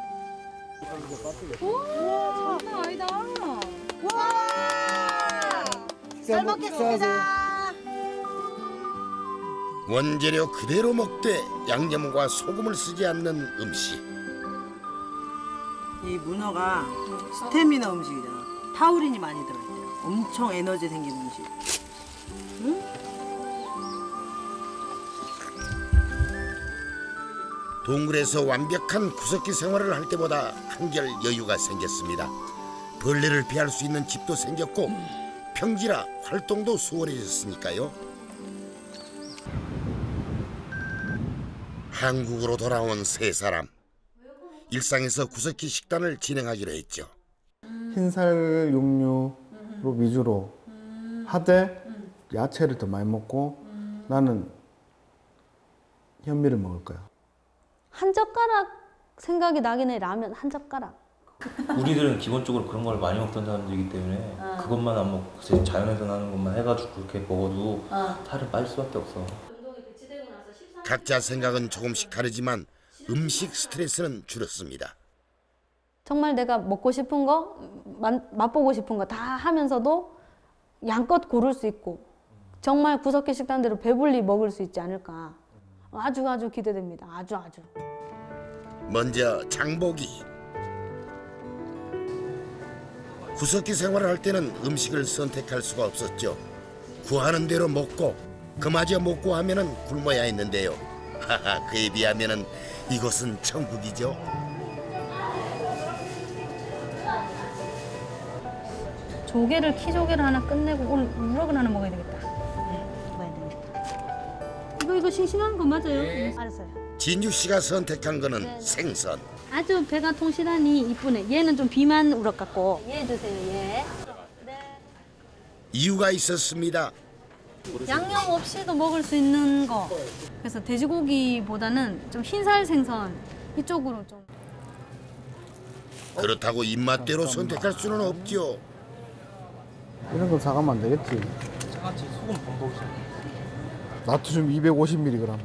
우와 장난 아니다. 잘 먹겠습니다. 원재료 그대로 먹되 양념과 소금을 쓰지 않는 음식. 이 문어가 스태미나 음식이잖아. 타우린이 많이 들어있대요. 엄청 에너지 생기는 음식. 응? 동굴에서 완벽한 구석기 생활을 할 때보다 한결 여유가 생겼습니다. 벌레를 피할 수 있는 집도 생겼고 평지라 활동도 수월해졌으니까요. 한국으로 돌아온 세 사람. 일상에서 구석기 식단을 진행하기로 했죠. 흰살 육류로 위주로 하되 야채를 더 많이 먹고 나는 현미를 먹을 거야. 한 젓가락 생각이 나긴 해. 라면 한 젓가락. 우리들은 기본적으로 그런 걸 많이 먹던 사람들이기 때문에 어. 그것만 안 먹고 그냥 자연에서 나는 것만 해가지고 그렇게 먹어도 어. 살을 빠질 수밖에 없어. 각자 생각은 조금씩 다르지만 음식 스트레스는 줄었습니다. 정말 내가 먹고 싶은 거, 맛, 맛보고 싶은 거 다 하면서도 양껏 고를 수 있고 정말 구석기 식단대로 배불리 먹을 수 있지 않을까. 아주 아주 기대됩니다. 아주 아주. 먼저 장보기. 구석기 생활을 할 때는 음식을 선택할 수가 없었죠. 구하는 대로 먹고 그마저 먹고 하면은 굶어야 했는데요. 하하, 그에 비하면은 이곳은 천국이죠. 조개를 키조개를 하나 끝내고 오늘 우럭을 하나 먹어야 되겠다. 네, 먹어야 되겠다. 이거 이거 싱싱한 거 맞아요? 네. 알았어요. 진주 씨가 선택한 거는 생선. 아주 배가 통실하니 이쁘네. 얘는 좀 비만 우럭 같고. 얘 주세요. 얘. 이유가 있었습니다. 양념 없이도 먹을 수 있는 거. 그래서 돼지고기보다는 좀 흰살 생선 이쪽으로 좀. 그렇다고 입맛대로 선택할 수는 없죠. 이런 거 사가면 안 되겠지. 장아찌 소금 범벅이잖아. 나트륨 이백오십 밀리그램.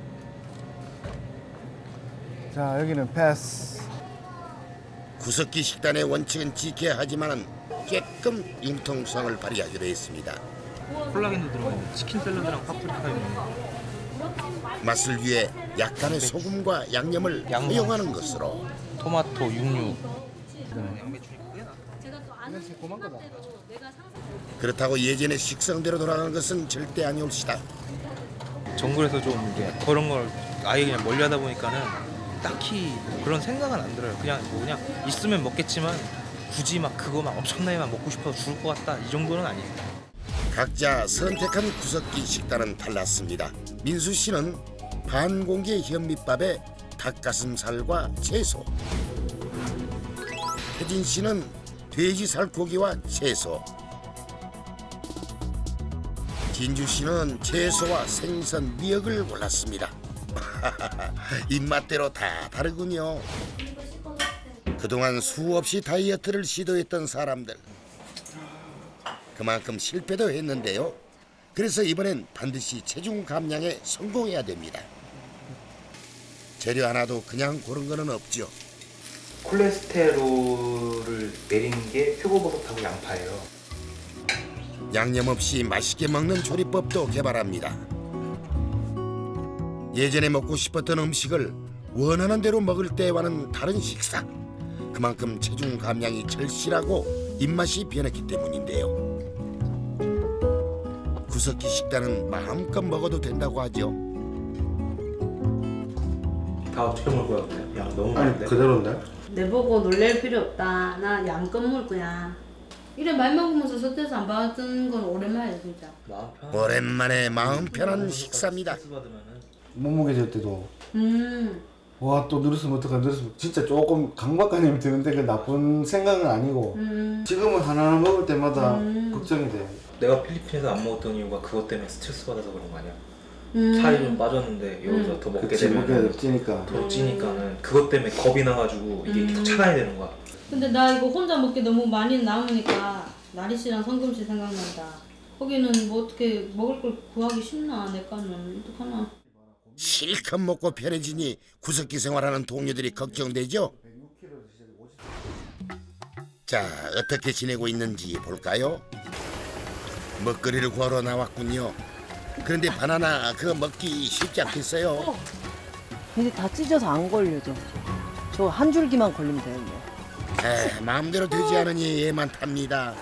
자 여기는 패스. 구석기 식단의 원칙은 지켜야 하지만 조금 융통성을 발휘하기로 했습니다. 콜라겐도 들어가고 치킨 샐러드랑 파프리카 있는 맛을 위해 약간의 소금과 양념을 양념. 허용하는 것으로 토마토, 육류. 그렇다고 예전의 식성대로 돌아가는 것은 절대 아니올시다. 정글에서 좀 이게 그런 걸 아예 그냥 멀리 하다 보니까는 딱히 그런 생각은 안 들어요. 그냥 뭐 그냥 있으면 먹겠지만 굳이 막 그거 막 엄청나게 막 먹고 싶어서 죽을 것 같다 이 정도는 아니에요. 각자 선택한 구석기 식단은 달랐습니다. 민수 씨는 반공기 현미밥에 닭가슴살과 채소, 혜진 씨는 돼지 살코기와 채소, 진주 씨는 채소와 생선, 미역을 골랐습니다. 입맛대로 다 다르군요. 그동안 수없이 다이어트를 시도했던 사람들, 그만큼 실패도 했는데요. 그래서 이번엔 반드시 체중 감량에 성공해야 됩니다. 재료 하나도 그냥 고른 거는 없죠. 콜레스테롤을 내리는 게 표고버섯하고 양파예요. 양념 없이 맛있게 먹는 조리법도 개발합니다. 예전에 먹고 싶었던 음식을 원하는 대로 먹을 때와는 다른 식사. 그만큼 체중 감량이 절실하고 입맛이 변했기 때문인데요. 구석기 식단은 마음껏 먹어도 된다고 하죠. 다 어떻게 먹을 것 같아요? 야, 너무 많은데? 그대로인데? 내보고 놀랄 필요 없다. 나 양껏 먹을 거야. 이래 말 먹으면서 스트레스 안 받는 건 오랜만이야 진짜. 오랜만에 마음 편한 식사입니다. 몸무게 잴 때도 음. 와 또 늘었으면 어떡하 늘었으면 진짜 조금 강박관념이 드는데 그 나쁜 생각은 아니고 음. 지금은 하나하나 먹을 때마다 음. 걱정이 돼요. 내가 필리핀에서 안 먹었던 이유가 그것 때문에 스트레스 받아서 그런 거 아니야? 음. 살이 좀 빠졌는데 여기서 음. 더 먹게 그치, 되면 먹게 찌니까. 더 찌니까는 그것 때문에 겁이 나가지고 이게 음. 더 차가야 되는 거야. 근데 나 이거 혼자 먹기 너무 많이 남으니까 나리 씨랑 성금 씨 생각난다. 거기는 뭐 어떻게 먹을 걸 구하기 쉽나? 내 거는 어떡하나? 실컷 먹고 편해지니 구석기 생활하는 동료들이 걱정되죠. 자, 어떻게 지내고 있는지 볼까요? 먹거리를 구하러 나왔군요. 그런데 바나나 그거 먹기 쉽지 않겠어요? 근데 다 찢어서 안 걸려져. 저 한 줄기만 걸리면 되는데. 에, 마음대로 되지 않으니 얘만 탑니다.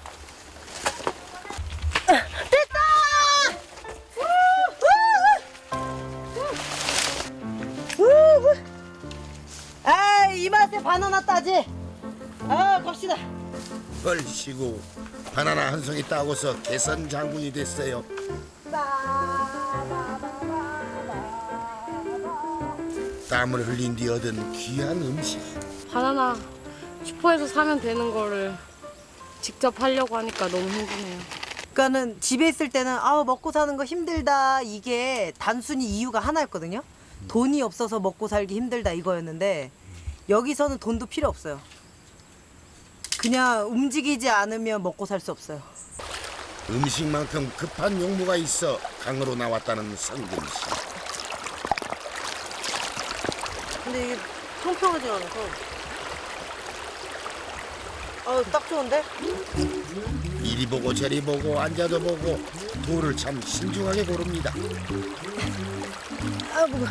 아, 이 맛에 바나나 따지. 아, 갑시다. 얼씨구, 바나나 한 송이 따고서 개선 장군이 됐어요. 땀을 흘린 뒤 얻은 귀한 음식. 바나나 슈퍼에서 사면 되는 거를 직접 하려고 하니까 너무 힘드네요. 그러니까는 집에 있을 때는 아우 먹고 사는 거 힘들다 이게 단순히 이유가 하나였거든요. 돈이 없어서 먹고 살기 힘들다 이거였는데 여기서는 돈도 필요 없어요. 그냥 움직이지 않으면 먹고 살 수 없어요. 음식만큼 급한 용무가 있어 강으로 나왔다는 성금 씨. 근데 이게 평평하지 않아서 어, 딱 좋은데? 이리 보고 저리 보고 앉아도 보고 돌을 참 신중하게 고릅니다. 아, 뭐가.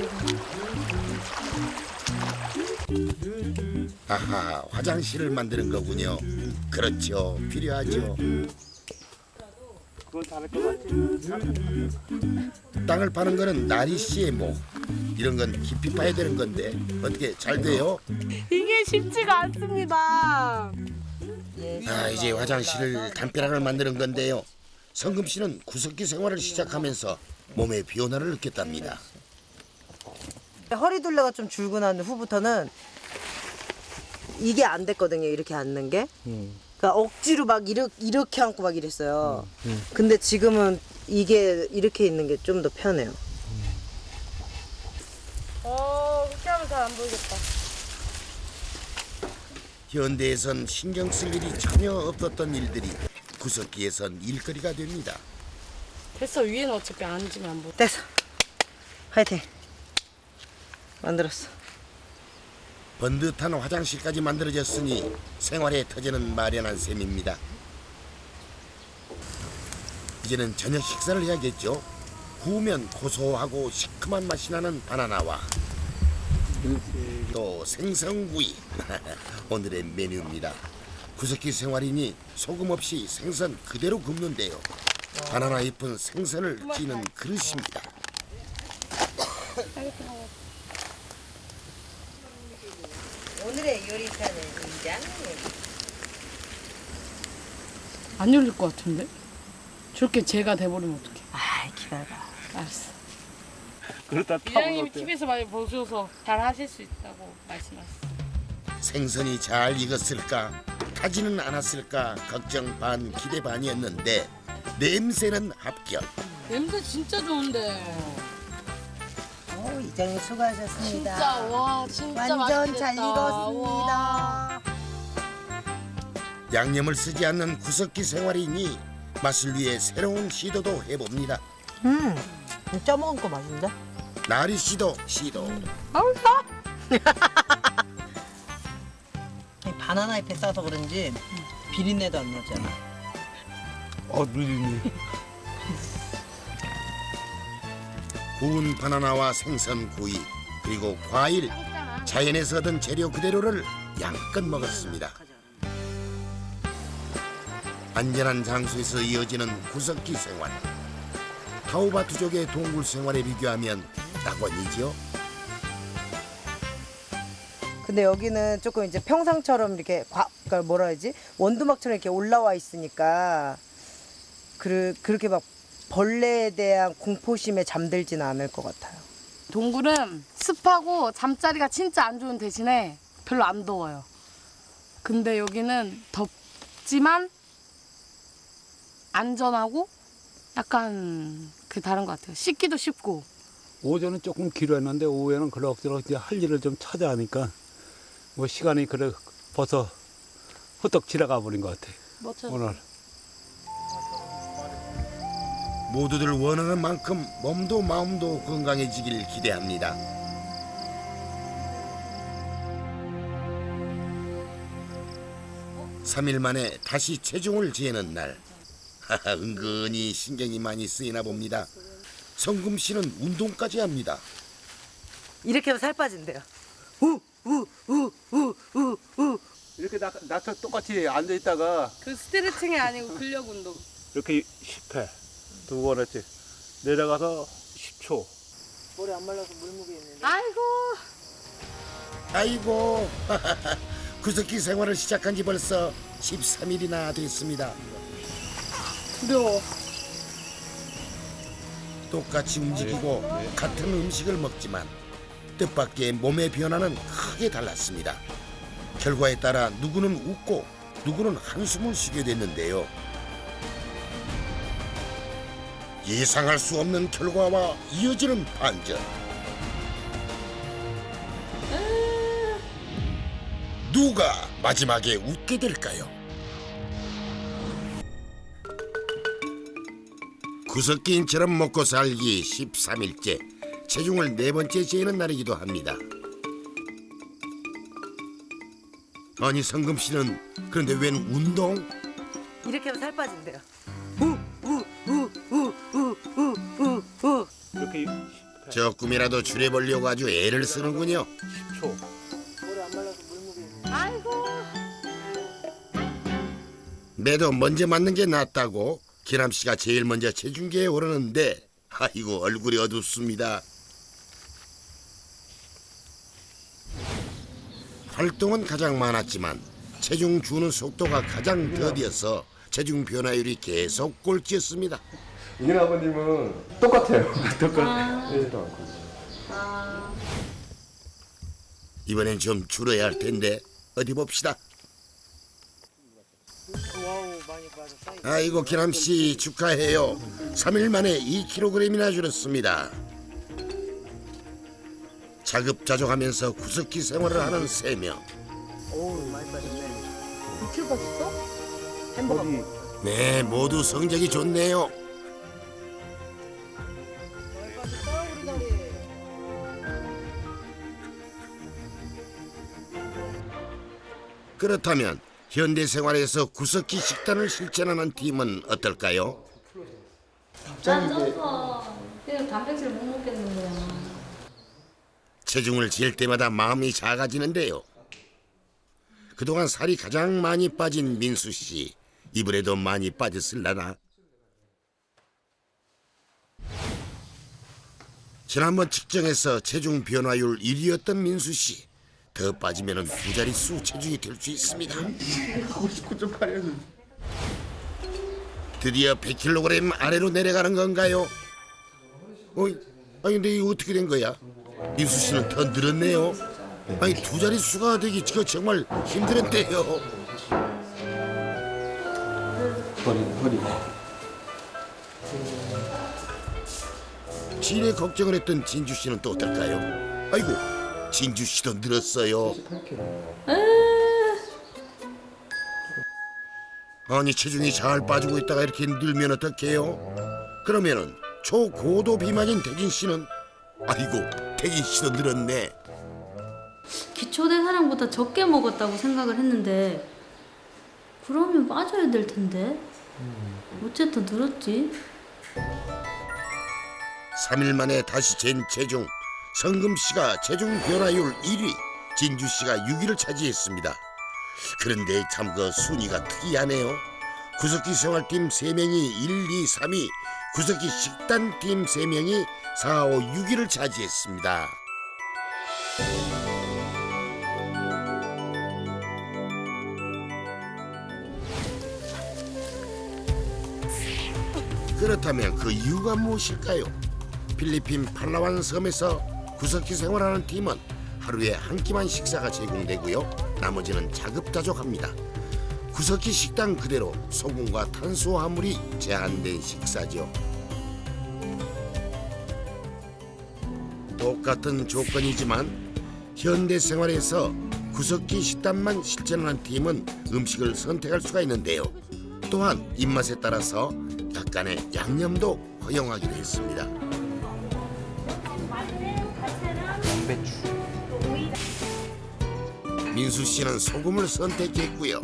아하, 화장실을 만드는 거군요. 그렇죠, 필요하죠. 그건 다를 것 같아. 땅을 파는 거는 나리 씨의 목. 이런 건 깊이 파야 되는 건데 어떻게 잘 돼요? 이게 쉽지가 않습니다. 아, 이제 화장실을 담벼락을 만드는 건데요. 성금 씨는 구석기 생활을 시작하면서 몸의 변화를 느꼈답니다. 허리 둘레가 좀 줄고 난 후부터는 이게 안 됐거든요. 이렇게 앉는 게. 그러니까 억지로 막 이렇게, 이렇게 앉고 막 이랬어요. 근데 지금은 이게 이렇게 있는 게 좀 더 편해요. 어, 그렇게 하면 잘 안 보이겠다. 현대에선 신경 쓸 일이 전혀 없었던 일들이 구석기에선 일거리가 됩니다. 됐어, 위에는 어차피 앉으면 안 보여. 됐어. 화이팅. 만들었어. 번듯한 화장실까지 만들어졌으니 생활의 터전은 마련한 셈입니다. 이제는 저녁 식사를 해야겠죠. 구우면 고소하고 시큼한 맛이 나는 바나나와 또 생선구이. 오늘의 메뉴입니다. 구석기 생활이니 소금 없이 생선 그대로 굽는데요. 바나나 잎은 생선을 찌는 그릇입니다. 오늘의 요리사는 이장. 안 열릴 것 같은데? 저렇게 제가 돼버리면 어떡해. 아이 기다려봐. 알았어. 그렇다 이장님이 티비에서 많이 보셔서 잘 하실 수 있다고 말씀하셨어요. 생선이 잘 익었을까 타지는 않았을까 걱정 반 기대 반이었는데 냄새는 합격. 냄새 진짜 좋은데. 오, 이장님 수고하셨습니다. 진짜 와 진짜 완전 맛있겠다. 잘 익었습니다. 양념을 쓰지 않는 구석기 생활이니 맛을 위해 새로운 시도도 해봅니다. 음, 쪄먹은 거 맛있는데? 나리 씨도 시도. 아우 싸. 바나나 잎에 싸서 그런지 비린내도 안 나잖아. 어, 누리니. 구운 바나나와 생선 구이 그리고 과일 자연에서 얻은 재료 그대로를 양껏 먹었습니다. 안전한 장소에서 이어지는 구석기 생활. 타우바투족의 동굴 생활에 비교하면 낙원이죠. 근데 여기는 조금 이제 평상처럼 이렇게 과, 그러니까 뭐라 해야지 원두막처럼 이렇게 올라와 있으니까 그, 그렇게 막 벌레에 대한 공포심에 잠들지는 않을 것 같아요. 동굴은 습하고 잠자리가 진짜 안 좋은 대신에 별로 안 더워요. 근데 여기는 덥지만 안전하고 약간 그 다른 것 같아요. 씻기도 쉽고. 오전은 조금 길었는데 오후에는 그럭저럭 이제 할 일을 좀 찾아 하니까 뭐 시간이 그래 벌써 후딱 지나가 버린 것 같아. 오늘. 모두들 원하는 만큼 몸도 마음도 건강해지길 기대합니다. 삼 일 만에 다시 체중을 재는 날. 하하, 은근히 신경이 많이 쓰이나 봅니다. 성금 씨는 운동까지 합니다. 이렇게 하면 살 빠진대요. 우, 우, 우, 우, 우, 우. 이렇게 나, 나처럼 똑같이 앉아 있다가 그 스트레칭이 아니고 근력 운동. 이렇게 십 회 두 번 했지. 내려가서 십 초. 머리 안 말라서 물무게 있는데. 아이고. 아이고. 구석기 생활을 시작한 지 벌써 십삼 일이나 됐습니다. 두려워. 똑같이 움직이고 같은 음식을 먹지만 뜻밖의 몸의 변화는 크게 달랐습니다. 결과에 따라 누구는 웃고 누구는 한숨을 쉬게 됐는데요. 예상할 수 없는 결과와 이어지는 반전. 누가 마지막에 웃게 될까요? 구석기인처럼 먹고 살기 십삼 일째. 체중을 네 번째 재는 날이기도 합니다. 아니 성금 씨는 그런데 웬 운동? 이렇게 하면 살 빠진대요. 우, 우, 우, 우, 우, 우, 우, 우. 이렇게 조금이라도 줄여보려고 아주 애를 쓰는군요. 십 초. 머리 안 말라서 물무게 있는데. 아이고. 매도 먼저 맞는 게 낫다고 기남 씨가 제일 먼저 체중계에 오르는데 아이고 얼굴이 어둡습니다. 활동은 가장 많았지만 체중 주는 속도가 가장 더디어서 체중 변화율이 계속 꼴찌였습니다. 이년 아버님은 똑같아요. 똑같아요. 애들도 많고. 아. 이번엔 좀 줄어야 할 텐데 어디 봅시다. 와우 많이 빠졌다. 아이고 기남 씨 축하해요. 삼 일 만에 이 킬로그램이나 줄었습니다. 자급자족하면서 구석기 생활을 하는 세 명. 오 많이 빠졌네. 육 킬로그램 빠졌어? 햄버거 먹었어. 네, 모두 성적이 좋네요. 많이 빠졌다 우리 다리. 그렇다면 현대 생활에서 구석기 식단을 실천하는 팀은 어떨까요? 난 쪄서 그냥 단백질 못 먹겠는 거야. 체중을 잴 때마다 마음이 작아지는데요. 그동안 살이 가장 많이 빠진 민수 씨. 이번에도 많이 빠졌을라나? 지난번 측정에서 체중 변화율 일 위였던 민수 씨. 더 빠지면 두 자릿수 체중이 될 수 있습니다. 하고 싶고 좀 팔렸는데. 드디어 백 킬로그램 아래로 내려가는 건가요? 어이, 아니 근데 이거 어떻게 된 거야? 민수 씨는 더 늘었네요. 아니 두 자릿수가 되기 저 정말 힘들었대요. 허리 허리. 지레 걱정을 했던 진주 씨는 또 어떨까요? 아이고 진주 씨도 늘었어요. 아니 체중이 잘 빠지고 있다가 이렇게 늘면 어떡해요? 그러면은 초고도 비만인 태진 씨는 아이고 태진 씨도 늘었네. 기초대사량보다 적게 먹었다고 생각을 했는데 그러면 빠져야 될 텐데 어쨌든 늘었지. 삼 일 만에 다시 잰 체중. 성금 씨가 체중 변화율 일 위, 진주 씨가 육 위를 차지했습니다. 그런데 참 그 순위가 특이하네요. 구석기 생활팀 세 명이 일, 이, 삼 위, 구석기 식단팀 세 명이 사, 오, 육 위를 차지했습니다. 그렇다면 그 이유가 무엇일까요? 필리핀 팔라완 섬에서 구석기 생활하는 팀은 하루에 한 끼만 식사가 제공되고요. 나머지는 자급자족합니다. 구석기 식당 그대로 소금과 탄수화물이 제한된 식사죠. 똑같은 조건이지만 현대 생활에서 구석기 식단만 실천하는 팀은 음식을 선택할 수가 있는데요. 또한 입맛에 따라서 약간의 양념도 허용하기로 했습니다. 양배추. 민수 씨는 소금을 선택했고요.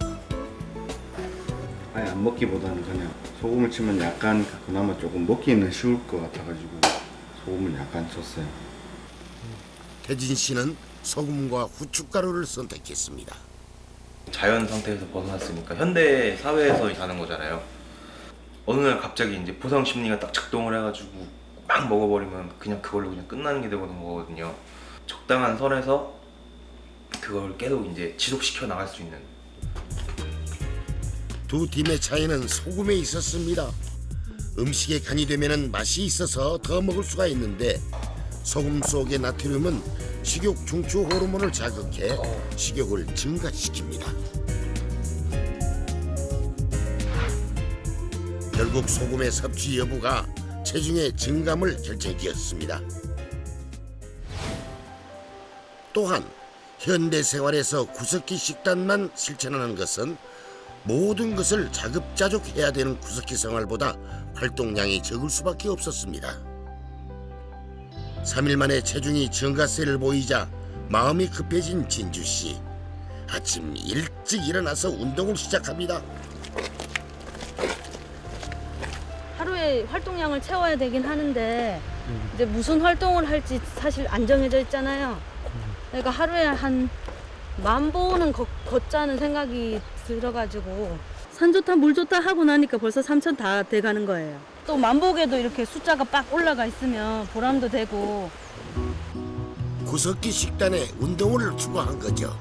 아예 안 먹기보다는 그냥 소금을 치면 약간 그나마 조금 먹기는 쉬울 것 같아가지고 소금을 약간 쳤어요. 태진 씨는 소금과 후춧가루를 선택했습니다. 자연 상태에서 벗어났으니까 현대 사회에서 사는 거잖아요. 어느 날 갑자기 이제 보상 심리가 딱 작동을 해가지고 막 먹어버리면 그냥 그걸로 그냥 끝나는 게 되는 거거든요. 적당한 선에서 그걸 계속 이제 지속시켜 나갈 수 있는. 두 팀의 차이는 소금에 있었습니다. 음식에 간이 되면은 맛이 있어서 더 먹을 수가 있는데 소금 속의 나트륨은 식욕 중추 호르몬을 자극해 식욕을 증가시킵니다. 결국 소금의 섭취 여부가 체중의 증감을 결정지었습니다. 또한 현대 생활에서 구석기 식단만 실천하는 것은 모든 것을 자급자족해야 되는 구석기 생활보다 활동량이 적을 수밖에 없었습니다. 삼 일 만에 체중이 증가세를 보이자 마음이 급해진 진주 씨. 아침 일찍 일어나서 운동을 시작합니다. 하루에 활동량을 채워야 되긴 하는데 이제 무슨 활동을 할지 사실 안 정해져 있잖아요. 그러니까 하루에 한 만 보는 걷, 걷자는 생각이 들어가지고 산 좋다 물 좋다 하고 나니까 벌써 삼천 다 돼가는 거예요. 또 만보계도 이렇게 숫자가 빡 올라가 있으면 보람도 되고. 구석기 식단에 운동을 추가한 거죠.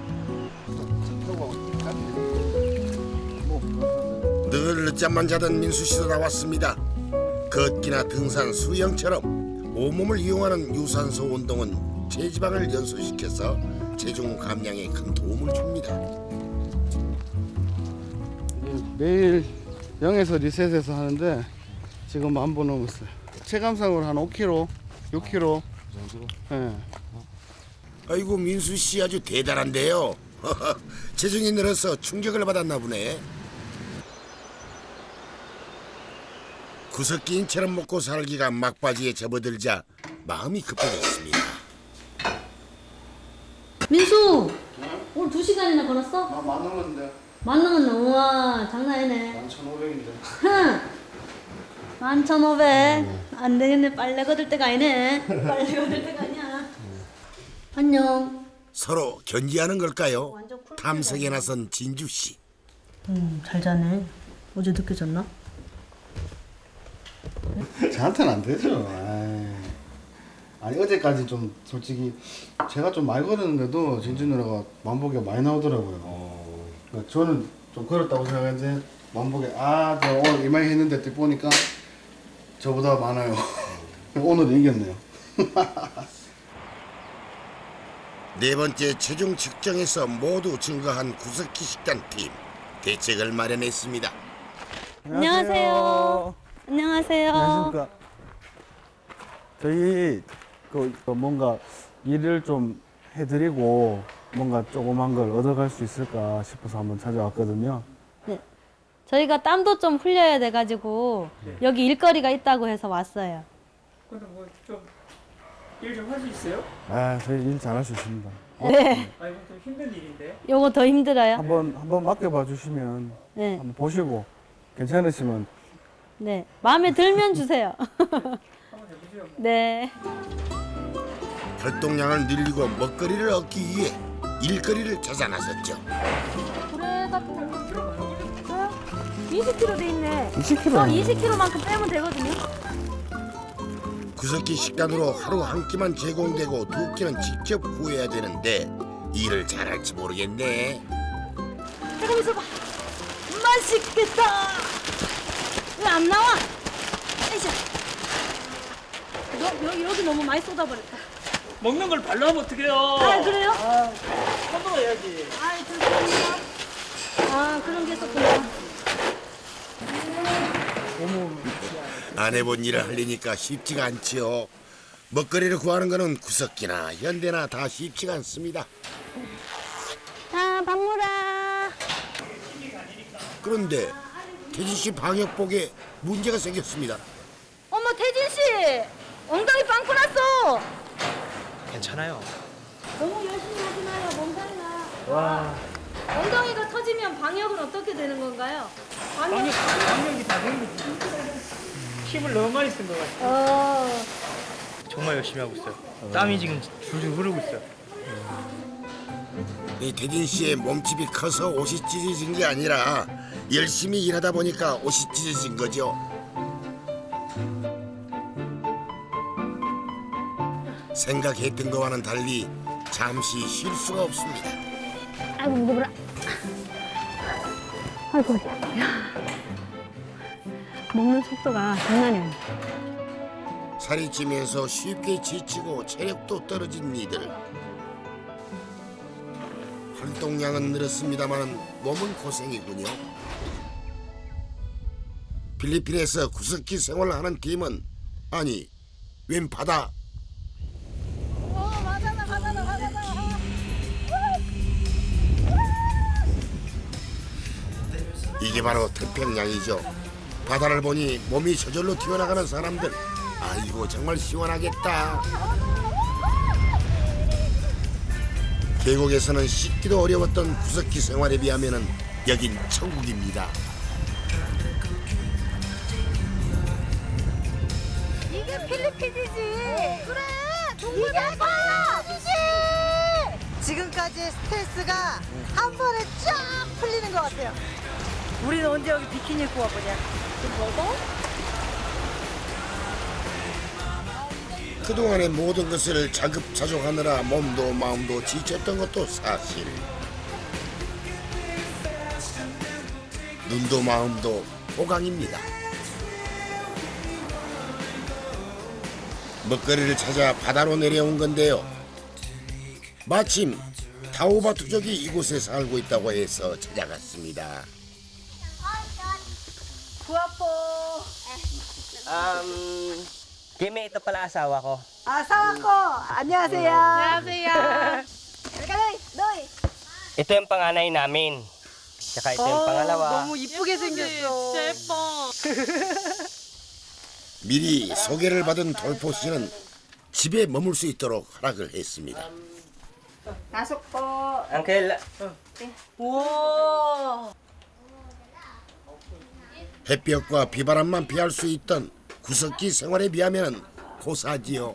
늘 늦잠만 자던 민수 씨도 나왔습니다. 걷기나 등산, 수영처럼 온몸을 이용하는 유산소 운동은 체지방을 연소시켜서 체중 감량에 큰 도움을 줍니다. 매일 영에서 리셋해서 하는데 지금 만 보 넘었어요. 체감상으로 한 오 킬로그램, 육 킬로그램 정도. 네. 아이고 민수 씨 아주 대단한데요. 체중이 늘어서 충격을 받았나 보네. 구석기인처럼 먹고 살기가 막바지에 접어들자 마음이 급해졌습니다. 민수! 오늘 두 시간이나 걸었어? 아, 만 넘었는데. 만 넘었나? 우와, 장난 아니네. 만 천오백인데. 만 천오백. 안 되겠네. 빨래 걷을 때가 아니네. 빨래 걷을 때가 아니야. 안녕. 서로 견지하는 걸까요? 탐색에 나선 진주 씨. 음, 잘 자네. 어제 늦게 잤나? 저한테는 안 되죠. 아이. 아니 어제까지 좀 솔직히 제가 좀 많이 걸었는데도 진주 누나가 만보기가 많이 나오더라고요. 그러니까 저는 좀 걸었다고 생각했는데 만보게 아, 저 오늘 이마이 했는데 또 보니까 저보다 많아요. 오늘 이겼네요. 네 번째 최종 측정에서 모두 증가한 구석기 식단 팀 대책을 마련했습니다. 안녕하세요. 안녕하세요. 안녕하십니까. 저희 그 뭔가 일을 좀 해드리고 뭔가 조그만 걸 얻어갈 수 있을까 싶어서 한번 찾아왔거든요. 네. 저희가 땀도 좀 흘려야 돼가지고 네. 여기 일거리가 있다고 해서 왔어요. 근데 뭐 좀 일 좀 할 수 있어요? 아, 저희 일 잘할 수 있습니다. 네. 아 이건 좀 힘든 일인데. 요거 더 힘들어요? 한번 한번 맡겨봐 주시면 네. 한번 보시고 괜찮으시면 네. 마음에 들면 주세요. 네. 활동량을 늘리고 먹거리를 얻기 위해 일거리를 찾아 나섰죠. 불에 같은 거 필요가요? 이십 킬로그램 돼 있네. 이십 킬로그램? 어, 이십 킬로그램만큼 빼면 되거든요. 구석기 식단으로 하루 한 끼만 제공되고 두 끼는 직접 구해야 되는데 일을 잘할지 모르겠네. 잠깐 있어봐. 맛있겠다. 왜 안 나와? 에이샤. 너, 여기, 여기 너무 많이 쏟아버렸다. 먹는 걸 발로 하면 어떡해요? 아, 그래요? 아, 손으로 해야지. 아이, 죄송합니다. 아, 그런 게 있었구나. 안 해본 일을 하려니까 쉽지가 않지요. 먹거리를 구하는 거는 구석기나 현대나 다 쉽지가 않습니다. 자, 밥 먹어라. 그런데 태진 씨 방역복에 문제가 생겼습니다. 어머, 태진 씨! 엉덩이 빵꾸 났어! 괜찮아요. 너무 열심히 하지 마요. 몸살이 나. 와. 엉덩이가 터지면 방역은 어떻게 되는 건가요? 방역, 방역이 다 된 거지. 힘을 너무 많이 쓴 것 같아. 어. 정말 열심히 하고 있어요. 땀이 지금 줄줄 흐르고 있어요. 이 태진 씨의 몸집이 커서 옷이 찢어진 게 아니라 열심히 일하다 보니까 옷이 찢어진 거죠. 생각했던 것과는 달리 잠시 쉴 수가 없습니다. 아이고, 무거워라. 아이고, 야. 먹는 속도가 장난이 아니야. 살이 찌면서 쉽게 지치고 체력도 떨어진 이들. 활동량은 늘었습니다만 몸은 고생이군요. 필리핀에서 구석기 생활을 하는 팀은 아니 웬 바다. 이게 바로 태평양이죠. 바다를 보니 몸이 저절로 튀어나가는 사람들. 아이고 정말 시원하겠다. 계곡에서는 씻기도 어려웠던 구석기 생활에 비하면 여긴 천국입니다. 이게 필리핀이지. 그래. 이게 필리핀이지. 지금까지의 스트레스가 한 번에 쫙 풀리는 것 같아요. 우리는 언제 여기 비키니 입고 와보냐? 좀 먹어? 그동안의 모든 것을 자급자족하느라 몸도 마음도 지쳤던 것도 사실. 눈도 마음도 호강입니다. 먹거리를 찾아 바다로 내려온 건데요. 마침 타오바투족이 이곳에 살고 있다고 해서 찾아갔습니다. 구아포. Um, Jimmy, ito pala asawa ko. 아사와코. 안녕하세요. 안녕하세요. 가이, 너희. Ito yung panganay namin. Tsaka ito yung pangalawa. 너무 이쁘게 생겼어. 진짜 예뻐. 미리 소개를 받은 돌포 씨는 집에 머물 수 있도록 허락을 했습니다. 다섯 번. Uncle, 우와. 햇볕과 비바람만 피할 수 있던 구석기 생활에 비하면 고사지요.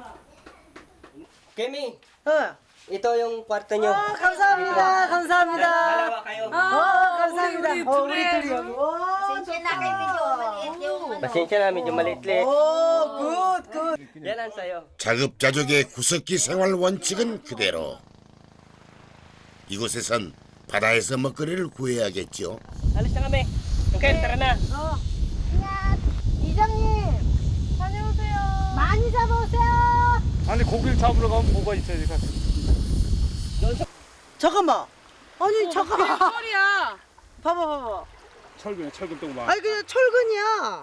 Kimi, 어. ito yung kwarto nyo. 아, 감사합니다. 감사합니다. dalawa kayo. 어, 감사합니다. 우리, 우리 어, 우리 둘이. 둘이 여기. 와, 좋다. Pasensya na, medyo maliit-liit. 오, 굿, 굿. Yan ang sayo. 자급자족의 구석기 생활 원칙은 그대로. 이곳에선 바다에서 먹거리를 구해야겠죠. Alis na kami. 오케이, 따라나. 어. 이장님, 다녀오세요. 많이 잡아오세요. 아니 고기를 잡으러 가면 뭐가 있어요, 지금? 잠깐만. 아니 어, 잠깐만. 철이야. 봐봐 봐봐. 철근이야, 철근 똥만. 아니 그냥 철근이야.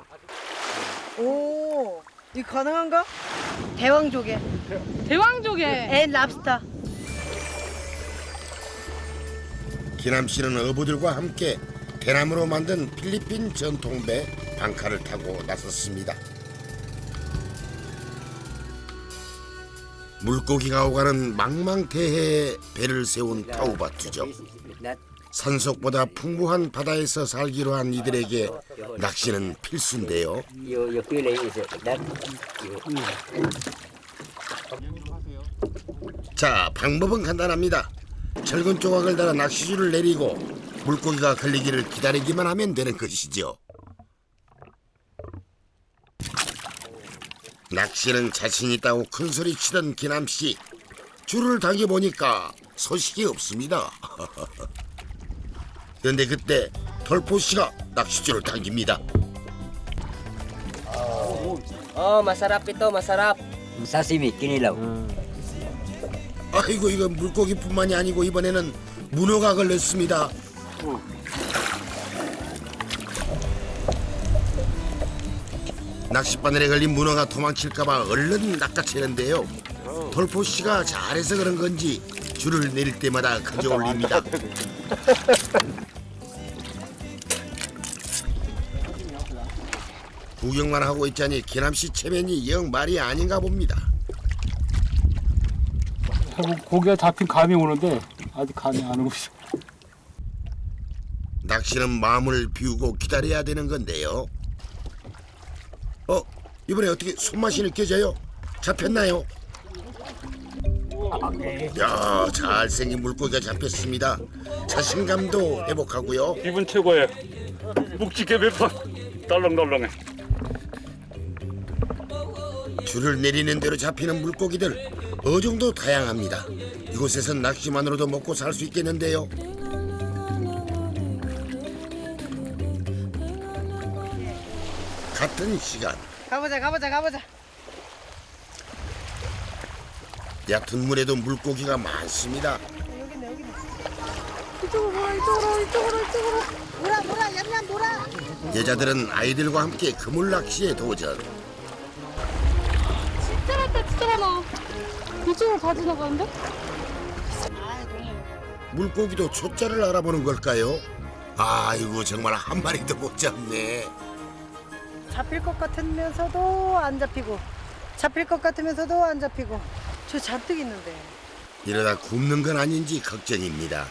오, 이 가능한가? 대왕조개. 대왕조개. 앤 랍스터. 기남 씨는 어부들과 함께 대나무로 만든 필리핀 전통배 방카를 타고 나섰습니다. 물고기가 오가는 망망대해에 배를 세운 타우바투죠. 산속보다 풍부한 바다에서 살기로 한 이들에게 낚시는 필수인데요. 자, 방법은 간단합니다. 철근 조각을 달아 낚시줄을 내리고 물고기가 걸리기를 기다리기만 하면 되는 것이죠. 낚시는 자신 있다고 큰소리 치던 기남씨, 줄을 당겨보니까 소식이 없습니다. 그런데 그때 털포씨가 낚시줄을 당깁니다. Oh, masarap ito, masarap. Sashimi, kinilaw. 아이고, 이거 물고기뿐만이 아니고 이번에는 문어가 걸렸습니다. 낚싯바늘에 걸린 문어가 도망칠까봐 얼른 낚아채는데요. 돌포씨가 잘해서 그런 건지 줄을 내릴 때마다 가져 올립니다. 구경만 하고 있자니 기남씨 체면이 영 말이 아닌가 봅니다. 고기가 잡힌 감이 오는데 아직 감이 안 오고 있어. 낚시는 마음을 비우고 기다려야 되는 건데요. 어? 이번에 어떻게 손맛이 느껴져요? 잡혔나요? 야, 잘생긴 물고기가 잡혔습니다. 자신감도 회복하고요. 기분 최고예요. 묵직해 몇 떨렁떨렁해. 줄을 내리는 대로 잡히는 물고기들 어느 정도 다양합니다. 이곳에선 낚시만으로도 먹고 살 수 있겠는데요. 같은 시간 가보자 가보자 가보자. 얕은 물에도 물고기가 많습니다. 이쪽으로 몰아, 이쪽으로, 이쪽으로, 이쪽으로. 몰아, 몰아, 얌얌 몰아. 여자들은 아이들과 함께 그물 낚시에 도전. 진짜 많다, 진짜 많아. 이쪽으로 다 지나가는데? 물고기도 초짜를 알아보는 걸까요? 아이고, 정말 한 마리도 못 잡네. 잡힐 것 같으면서도 안 잡히고, 잡힐 것 같으면서도 안 잡히고. 저 잔뜩 있는데. 이러다 굶는 건 아닌지 걱정입니다.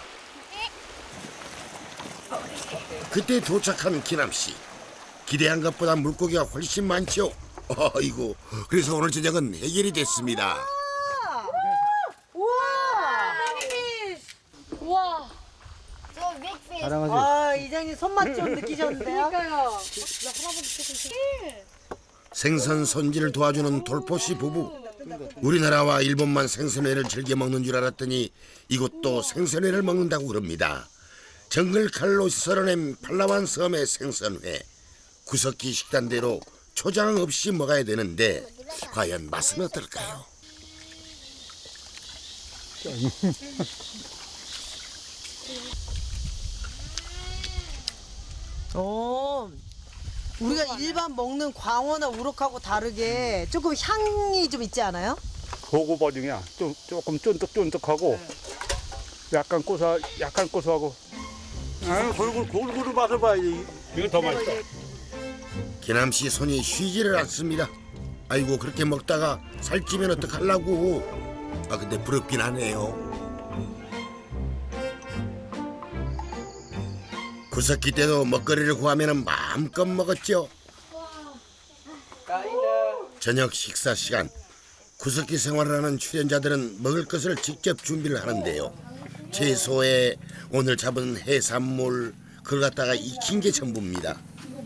그때 도착한 기남씨. 기대한 것보다 물고기가 훨씬 많죠. 어이구, 그래서 오늘 저녁은 해결이 됐습니다. 우와! 우와. 아, 이장님 손맛 좀 느끼셨는데요? 그러니까요. 생선 손질을 도와주는 돌포씨 부부. 우리나라와 일본만 생선회를 즐겨 먹는 줄 알았더니 이곳도 생선회를 먹는다고 그럽니다. 정글 칼로 썰어낸 팔라완 섬의 생선회. 구석기 식단대로 초장 없이 먹어야 되는데 과연 맛은 어떨까요? 어, 우리가 일반 먹는 광어나 우럭하고 다르게 조금 향이 좀 있지 않아요? 고구 버중이야. 좀 조금 쫀득쫀득하고 약간 고소, 약간 고소하고. 아, 골고루 골고루 맛을 봐야지. 이거 더 맛있어. 기남씨 손이 쉬지를 않습니다. 아이고, 그렇게 먹다가 살찌면 어떡하려고. 아, 근데 부럽긴 하네요. 구석기 때도 먹거리를 구하면 마음껏 먹었죠. 저녁 식사 시간. 구석기 생활을 하는 출연자들은 먹을 것을 직접 준비를 하는데요. 채소에 오늘 잡은 해산물, 그걸 갖다가 익힌 게 전부입니다.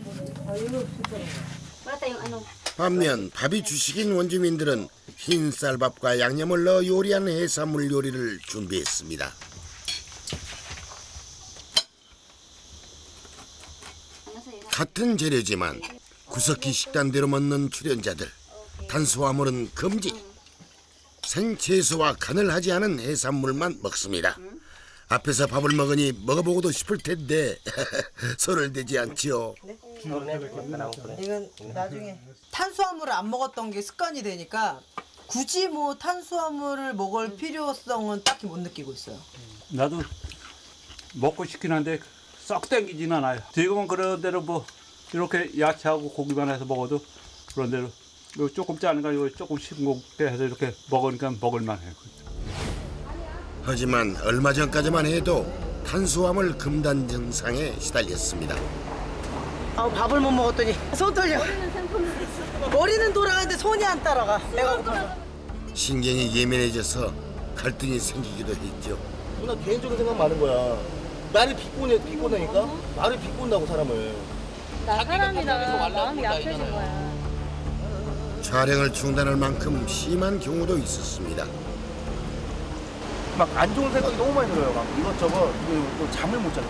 반면 밥이 주식인 원주민들은 흰쌀밥과 양념을 넣어 요리한 해산물 요리를 준비했습니다. 같은 재료지만 구석기 식단대로 먹는 출연자들. 탄수화물은 금지. 생채소와 간을 하지 않은 해산물만 먹습니다. 앞에서 밥을 먹으니 먹어보고도 싶을 텐데 손을 대지 않지요. 이건 나중에 탄수화물을 안 먹었던 게 습관이 되니까 굳이 뭐 탄수화물을 먹을 필요성은 딱히 못 느끼고 있어요. 나도 먹고 싶긴 한데 썩 땡기지는 않아요. 지금은 그런 대로 뭐 이렇게 야채하고 고기만 해서 먹어도 그런 대로 조금 짜니까 이거 조금 싱겁게 해서 이렇게 먹으니까 먹을만해요. 하지만 얼마 전까지만 해도 탄수화물 금단 증상에 시달렸습니다. 아, 밥을 못 먹었더니 손 떨려. 머리는 돌아가는데 손이 안 따라가. 배가 고파서. 신경이 예민해져서 갈등이 생기기도 했죠. 누나 개인적인 생각 많은 거야. 나를 비꼬네, 비꼬다니까? 나를 비꼰다고 사람을. 나 사람이라 마음이 약해진 거야. 촬영을 중단할 만큼 심한 경우도 있었습니다. 막 안 좋은 생각이 너무 많이 들어요. 막 이것저것 또 잠을 못 자고.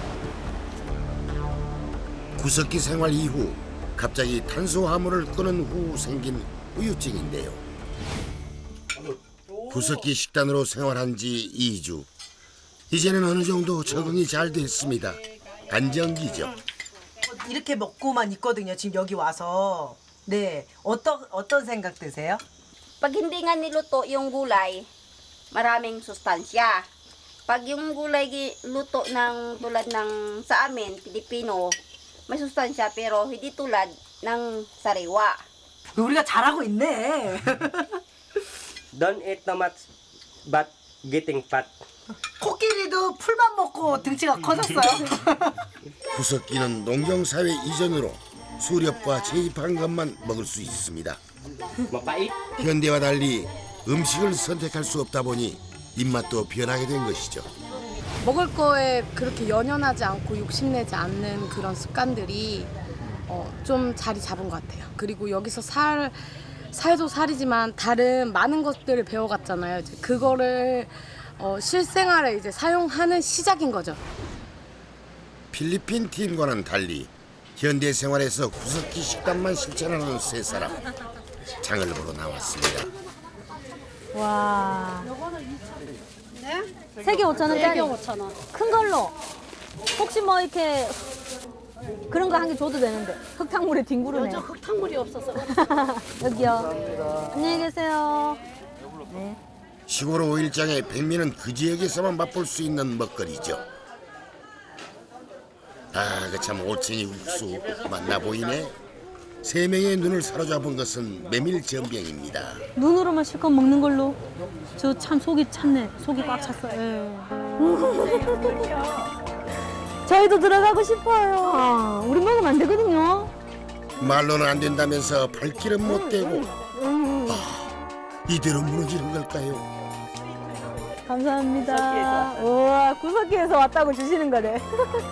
구석기 생활 이후 갑자기 탄수화물을 끊은 후 생긴 후유증인데요. 구석기 식단으로 생활한 지 이 주. 이제는 어느 정도 적응이 잘 됐습니다. 안정기죠. 이렇게 먹고만 있거든요. 지금 여기 와서. 네. 어떤 어떤 생각 드세요? Pag hindi nga niluto yung gulay, maraming sustansya. Pag yung gulay gi- luto ng tulad ng sa amin, Pilipino, may sustansya pero hindi tulad ng sariwa. 우리가 잘하고 있네. Don't eat too much but getting fat. 코끼리도 풀만 먹고 등치가 커졌어요. 구석기는 농경사회 이전으로 수렵과 재입한 것만 먹을 수 있습니다. 현대와 달리 음식을 선택할 수 없다 보니 입맛도 변하게 된 것이죠. 먹을 거에 그렇게 연연하지 않고 욕심내지 않는 그런 습관들이 어, 좀 자리 잡은 것 같아요. 그리고 여기서 살, 살도 살이지만 다른 많은 것들을 배워갔잖아요. 이제 그거를 어, 실생활에 이제 사용하는 시작인 거죠. 필리핀 팀과는 달리 현대 생활에서 구석기 식단만 실천하는 세 사람. 장을 보러 나왔습니다. 와. 세 개 오천 원짜리. 오천 원. 큰 걸로. 혹시 뭐 이렇게 그런 거 한 개 줘도 되는데. 흙탕물에 뒹구르네. 요즘 흙탕물이 없어서. 여기요. 안녕히 계세요. 네. 시골 오일장의 백미는 그 지역에서만 맛볼 수 있는 먹거리죠. 아, 그 참 올챙이 국수 맛나 보이네. 세 명의 눈을 사로잡은 것은 메밀 전병입니다. 눈으로만 실컷 먹는 걸로. 저 참 속이 찼네. 속이 꽉 찼어요. 저희도 들어가고 싶어요. 우리 먹으면 안 되거든요. 말로는 안 된다면서 발길은 못 대고 아, 이대로 무너지는 걸까요? 감사합니다. 우와, 구석기에서 왔다고 주시는 거네.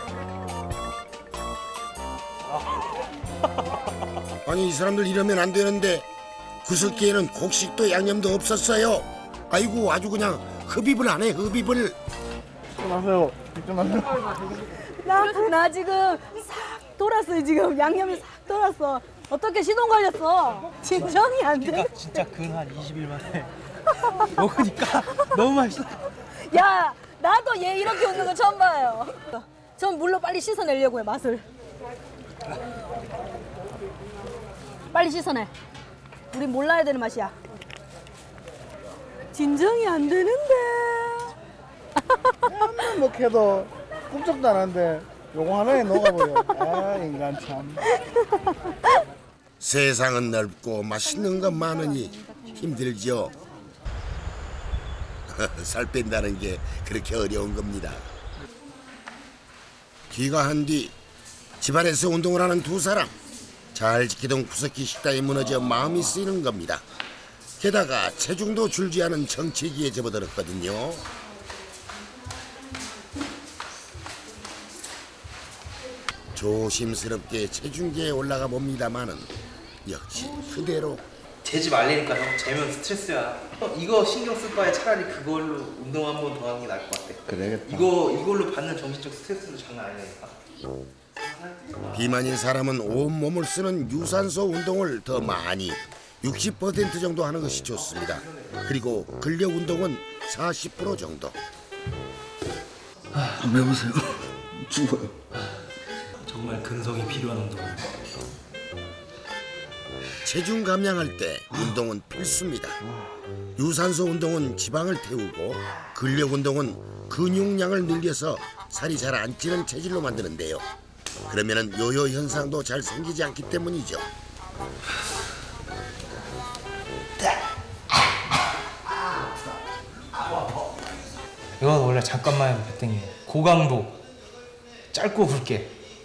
아니 이 사람들 이러면 안 되는데 구석기에는 곡식도 양념도 없었어요. 아이고 아주 그냥 흡입을 안 해 흡입을. 좀 하세요. 좀 하세요. 나, 나 지금 싹 돌았어요. 지금 양념이 싹 돌았어. 어떻게 시동 걸렸어? 진정이 안 돼. 진짜 근 한 이십 일 만에 먹으니까 너무 맛있어. 야, 나도 얘 이렇게 웃는 거 처음 봐요. 전 물로 빨리 씻어내려고 해, 맛을. 빨리 씻어내. 우린 몰라야 되는 맛이야. 진정이 안 되는데. 맨날 먹해도 꿈쩍도 안 하는데 요거 하나에 녹아버려. 아 인간 참. 세상은 넓고 맛있는 것 많으니 힘들죠. 살 뺀다는 게 그렇게 어려운 겁니다. 귀가한 뒤 집안에서 운동을 하는 두 사람. 잘 지키던 구석기 식단이 무너져 마음이 쓰이는 겁니다. 게다가 체중도 줄지 않은 정체기에 접어들었거든요. 조심스럽게 체중계에 올라가 봅니다마는 역시 그대로. 재지 말리니까 형 재면 스트레스야. 형, 이거 신경 쓸 바에 차라리 그걸로 운동 한 번 더 하는 게 나을 것 같아. 그래야겠다. 이거 이걸로 받는 정신적 스트레스도 장난 아니니까. 비만인 사람은 온몸을 쓰는 유산소 운동을 더 많이 육십 퍼센트 정도 하는 것이 좋습니다. 그리고 근력 운동은 사십 퍼센트 정도. 한번 해보세요. 죽어요. 정말 근성이 필요한 운동입니다. 체중 감량할 때 운동은 필수입니다. 유산소 운동은 지방을 태우고 근력 운동은 근육량을 늘려서 살이 잘 안 찌는 체질로 만드는데요. 그러면은 요요 현상도 잘 생기지 않기 때문이죠. 이건 원래 잠깐만 해도 배팅이에요. 고강도, 짧고 굵게.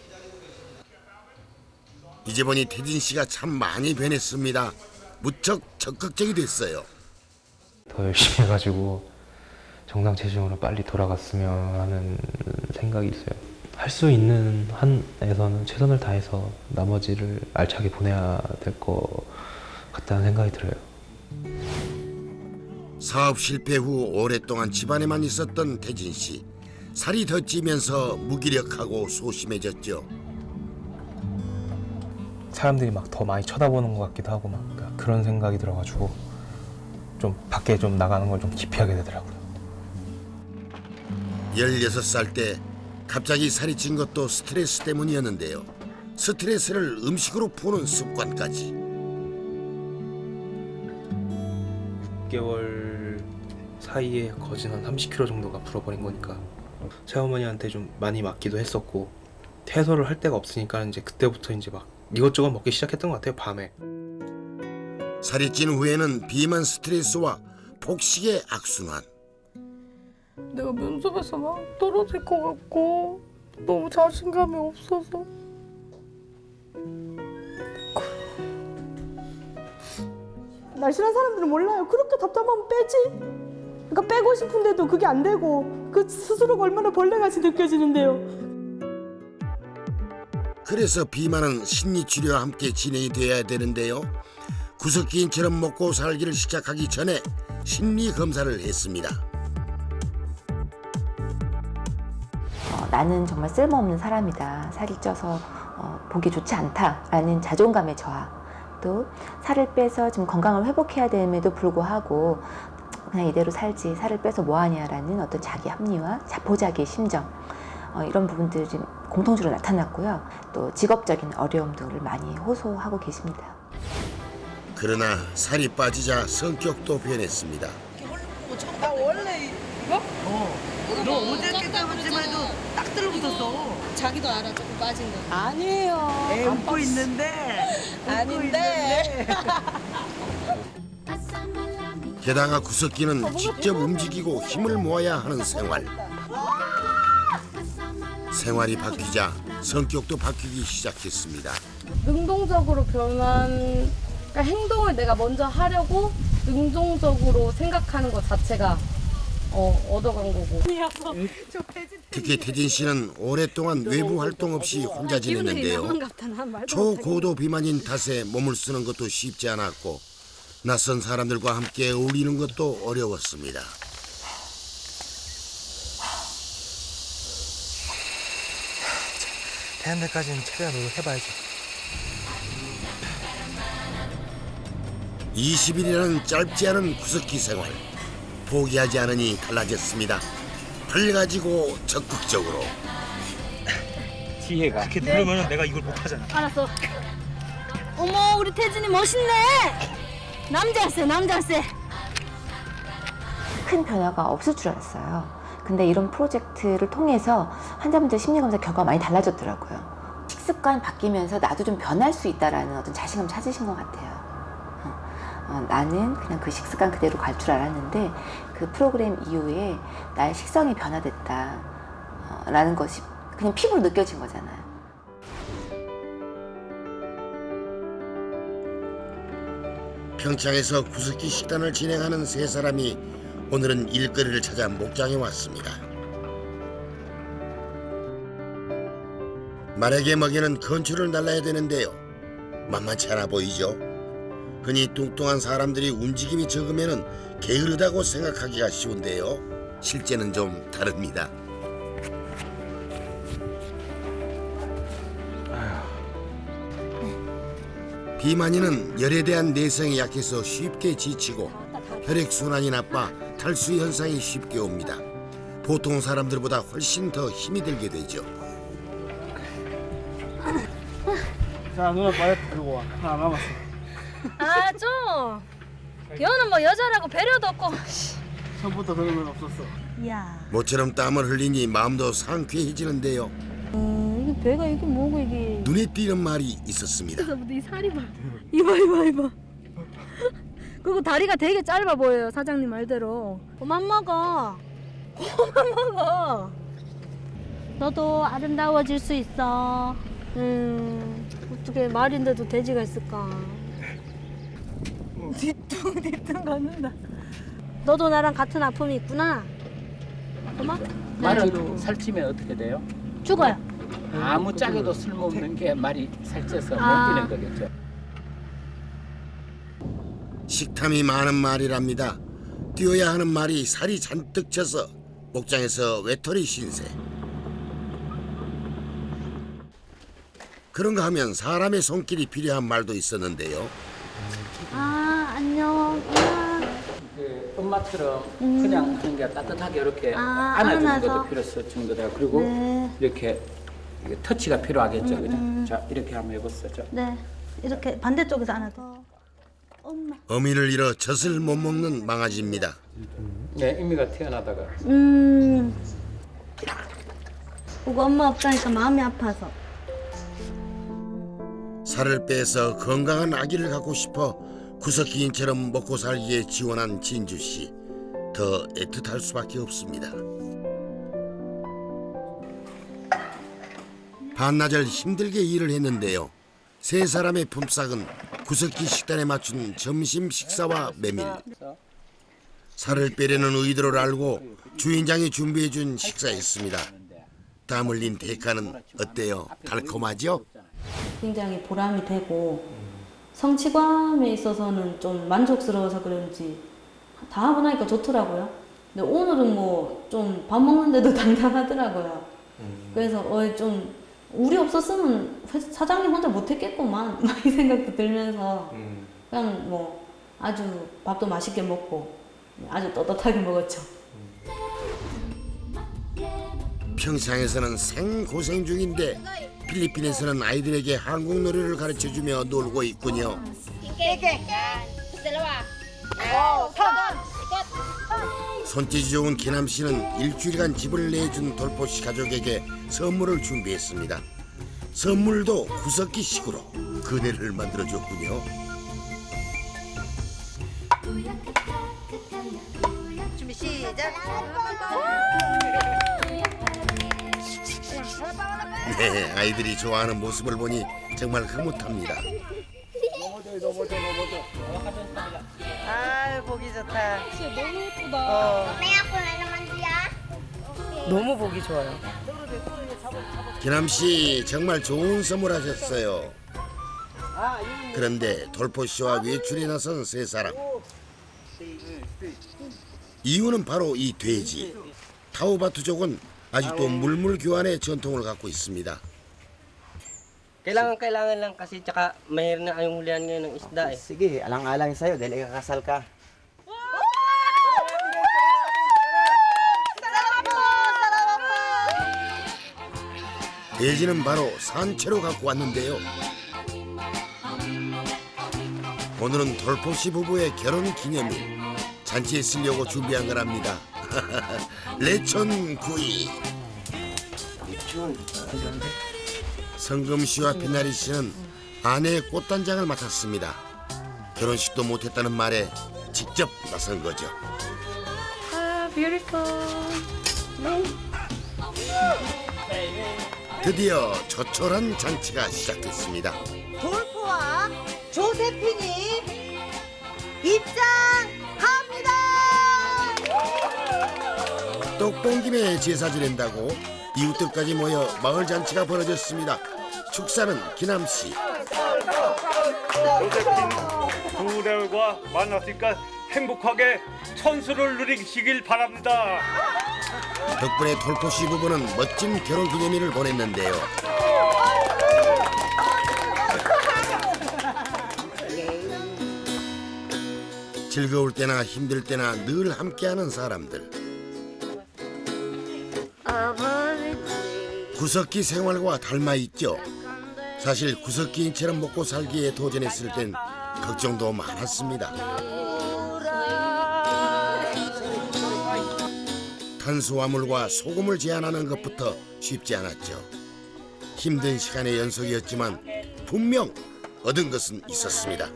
이제 보니 태진 씨가 참 많이 변했습니다. 무척 적극적이 됐어요. 더 열심히 해가지고 정상 체중으로 빨리 돌아갔으면 하는 생각이 있어요. 할 수 있는 한에서는 최선을 다해서 나머지를 알차게 보내야 될 것 같다는 생각이 들어요. 사업 실패 후 오랫동안 집안에만 있었던 태진 씨. 살이 더 찌면서 무기력하고 소심해졌죠. 사람들이 막 더 많이 쳐다보는 것 같기도 하고 막 그런 생각이 들어가지고 좀 밖에 좀 나가는 걸 좀 기피하게 되더라고요. 열여섯 살 때 갑자기 살이 찐 것도 스트레스 때문이었는데요. 스트레스를 음식으로 푸는 습관까지. 육 개월 사이에 거진 한 삼십 킬로그램 정도가 불어버린 거니까 새어머니한테 좀 많이 맞기도 했었고 해소를 할 데가 없으니까 이제 그때부터 이제 막 이것저것 먹기 시작했던 것 같아요. 밤에. 살이 찐 후에는 비만 스트레스와 폭식의 악순환. 내가 면접에서 막 떨어질 것 같고 너무 자신감이 없어서 날씬한 사람들은 몰라요. 그렇게 답답하면 빼지. 그러니까 빼고 싶은데도 그게 안 되고 그 스스로가 얼마나 벌레같이 느껴지는데요. 그래서 비만은 심리치료와 함께 진행이 돼야 되는데요. 구석기인처럼 먹고 살기를 시작하기 전에 심리검사를 했습니다. 어, 나는 정말 쓸모없는 사람이다. 살이 쪄서 어, 보기 좋지 않다라는 자존감의 저하, 또 살을 빼서 좀 건강을 회복해야 됨에도 불구하고 그냥 이대로 살지 살을 빼서 뭐하냐라는 어떤 자기 합리화, 자포자기의 심정, 어, 이런 부분들이 공통적으로 나타났고요. 또 직업적인 어려움들을 많이 호소하고 계십니다. 그러나 살이 빠지자 성격도 변했습니다. 나 원래 이거? 어. 너 어제 깨끗하지만 해도 딱 들어붙었어. 자기도 알아, 조금 빠진 거. 아니에요. 애 웃고 있는데. 아닌데. 게다가 구석기는 직접 움직이고 힘을 모아야 하는 생활. 생활이 바뀌자 성격도 바뀌기 시작했습니다. 능동적으로 변한, 그러니까 행동을 내가 먼저 하려고 능동적으로 생각하는 것 자체가 어, 얻어간 거고. 특히 태진 씨는 오랫동안 외부 활동 없이 혼자 지냈는데요. 초고도 비만인 탓에 몸을 쓰는 것도 쉽지 않았고 낯선 사람들과 함께 어울리는 것도 어려웠습니다. 되는 데까지는 최대한 노력해봐야죠. 이십 일이라는 짧지 않은 구석기 생활. 포기하지 않으니 달라졌습니다. 밝아지고 적극적으로. 뒤에가 이렇게 누르면 내가 이걸 못하잖아. 알았어. 어머, 우리 태진이 멋있네. 남자세, 남자세. 큰 변화가 없을 줄 알았어요. 근데 이런 프로젝트를 통해서 환자분들 심리검사 결과가 많이 달라졌더라고요. 식습관 바뀌면서 나도 좀 변할 수 있다라는 어떤 자신감 찾으신 것 같아요. 어, 나는 그냥 그 식습관 그대로 갈 줄 알았는데 그 프로그램 이후에 나의 식성이 변화됐다 어, 라는 것이 그냥 피부로 느껴진 거잖아요. 평창에서 구석기 식단을 진행하는 세 사람이 오늘은 일거리를 찾아 목장에 왔습니다. 말에게 먹이는 건초를 날라야 되는데요. 만만치 않아 보이죠? 흔히 뚱뚱한 사람들이 움직임이 적으면 게으르다고 생각하기가 쉬운데요. 실제는 좀 다릅니다. 비만인은 열에 대한 내성이 약해서 쉽게 지치고 혈액순환이 나빠 탈수 현상이 쉽게 옵니다. 보통 사람들보다 훨씬 더 힘이 들게 되죠. 자, 누나 빨리 들고 와. 하나 남았어. 아, 좀. 여는 뭐 여자라고 배려도 없고. 처음부터 그런 건 없었어. 이야. 모처럼 땀을 흘리니 마음도 상쾌해지는데요. 음, 이게 배가 이게 뭐고 이게. 눈에 띄는 말이 있었습니다. 그래서 이 살이 봐. 이봐 이봐 이봐. 그리고 다리가 되게 짧아 보여요, 사장님 말대로. 그만 먹어. 그만 먹어. 너도 아름다워질 수 있어. 음, 어떻게 말인데도 돼지가 있을까? 뒤뚱 뒤뚱 걷는다. 너도 나랑 같은 아픔이 있구나. 그만? 말은 살찌면 어떻게 돼요? 죽어요. 아무 짝에도 쓸모없는 게 말이 살쪄서 아. 못 뛰는 거겠죠. 식탐이 많은 말이랍니다. 뛰어야 하는 말이 살이 잔뜩 쪄서 목장에서 외톨이 신세. 그런가 하면 사람의 손길이 필요한 말도 있었는데요. 아, 안녕. 아. 그 엄마처럼 음. 그냥 하는 게 따뜻하게 이렇게 아, 안아주는 안아서. 것도 필요했을 정도다. 그리고 네. 이렇게 이게 터치가 필요하겠죠, 음, 그죠? 음. 자, 이렇게 한번 해보세요. 자. 네, 이렇게 반대쪽에서 안아도. 엄마. 어미를 잃어 젖을 못 먹는 망아지입니다. 네, 이미가 태어나다가 음. 그거 엄마 없다니까 마음이 아파서. 살을 빼서 건강한 아기를 갖고 싶어 구석기인처럼 먹고 살기에 지원한 진주 씨. 더 애틋할 수밖에 없습니다. 반나절 힘들게 일을 했는데요. 세 사람의 품삯은 구석기 식단에 맞춘 점심 식사와 메밀. 살을 빼려는 의도를 알고 주인장이 준비해준 식사였습니다. 땀 흘린 대가는 어때요? 달콤하죠? 굉장히 보람이 되고 성취감에 있어서는 좀 만족스러워서 그런지 다 하고 나니까 좋더라고요. 근데 오늘은 뭐 좀 밥 먹는데도 당당하더라고요. 그래서 어 좀 우리 없었으면 사장님 혼자 못했겠구만 막 이 생각도 들면서 그냥 뭐 아주 밥도 맛있게 먹고 아주 떳떳하게 먹었죠. 평상에서는 생고생 중인데 필리핀에서는 아이들에게 한국 노래를 가르쳐주며 놀고 있군요. 손재주 좋은 기남 씨는 일주일간 집을 내준 돌포씨 가족에게 선물을 준비했습니다. 선물도 구석기식으로 그네를 만들어줬군요. 준비 시작. 네, 아이들이 좋아하는 모습을 보니 정말 흐뭇합니다. 아, 보기 좋다. 진짜 너무 예쁘다. 어. 너무 보기 좋아요. 기남 씨 정말 좋은 선물하셨어요. 그런데 돌포 씨와 외출에 나선 세 사람. 이유는 바로 이 돼지. 타우바투족은 아직도 물물 교환의 전통을 갖고 있습니다. Kailangan kailangan lang kasi tsaka mahirap na yung hulihan ngayon ng isda eh. Sige, alang-alang sa'yo dahil ikakasal ka. 돼지는 바로 산채로 갖고 왔는데요. 오늘은 돌포 씨 부부의 결혼 기념일. 잔치에 쓰려고 준비한 거랍니다. 레촌구이. 성금 씨와 빛나리 씨는 아내의 꽃단장을 맡았습니다. 결혼식도 못했다는 말에 직접 나선 거죠. 아, beautiful. 드디어 조촐한 잔치가 시작됐습니다. 돌포와 조세핀이 입장합니다. 똑본 김에 제사 지낸다고 이웃들까지 모여 마을 잔치가 벌어졌습니다. 축사는 기남 씨. 조세핀 부부들과 만났으니까 행복하게 천수를 누리시길 바랍니다. 덕분에 돌포 씨 부부는 멋진 결혼 기념일을 보냈는데요. 즐거울 때나 힘들 때나 늘 함께하는 사람들. 구석기 생활과 닮아있죠. 사실 구석기인처럼 먹고 살기에 도전했을 땐 걱정도 많았습니다. 탄수화물과 소금을 제한하는 것부터 쉽지 않았죠. 힘든 시간의 연속이었지만 분명 얻은 것은 있었습니다.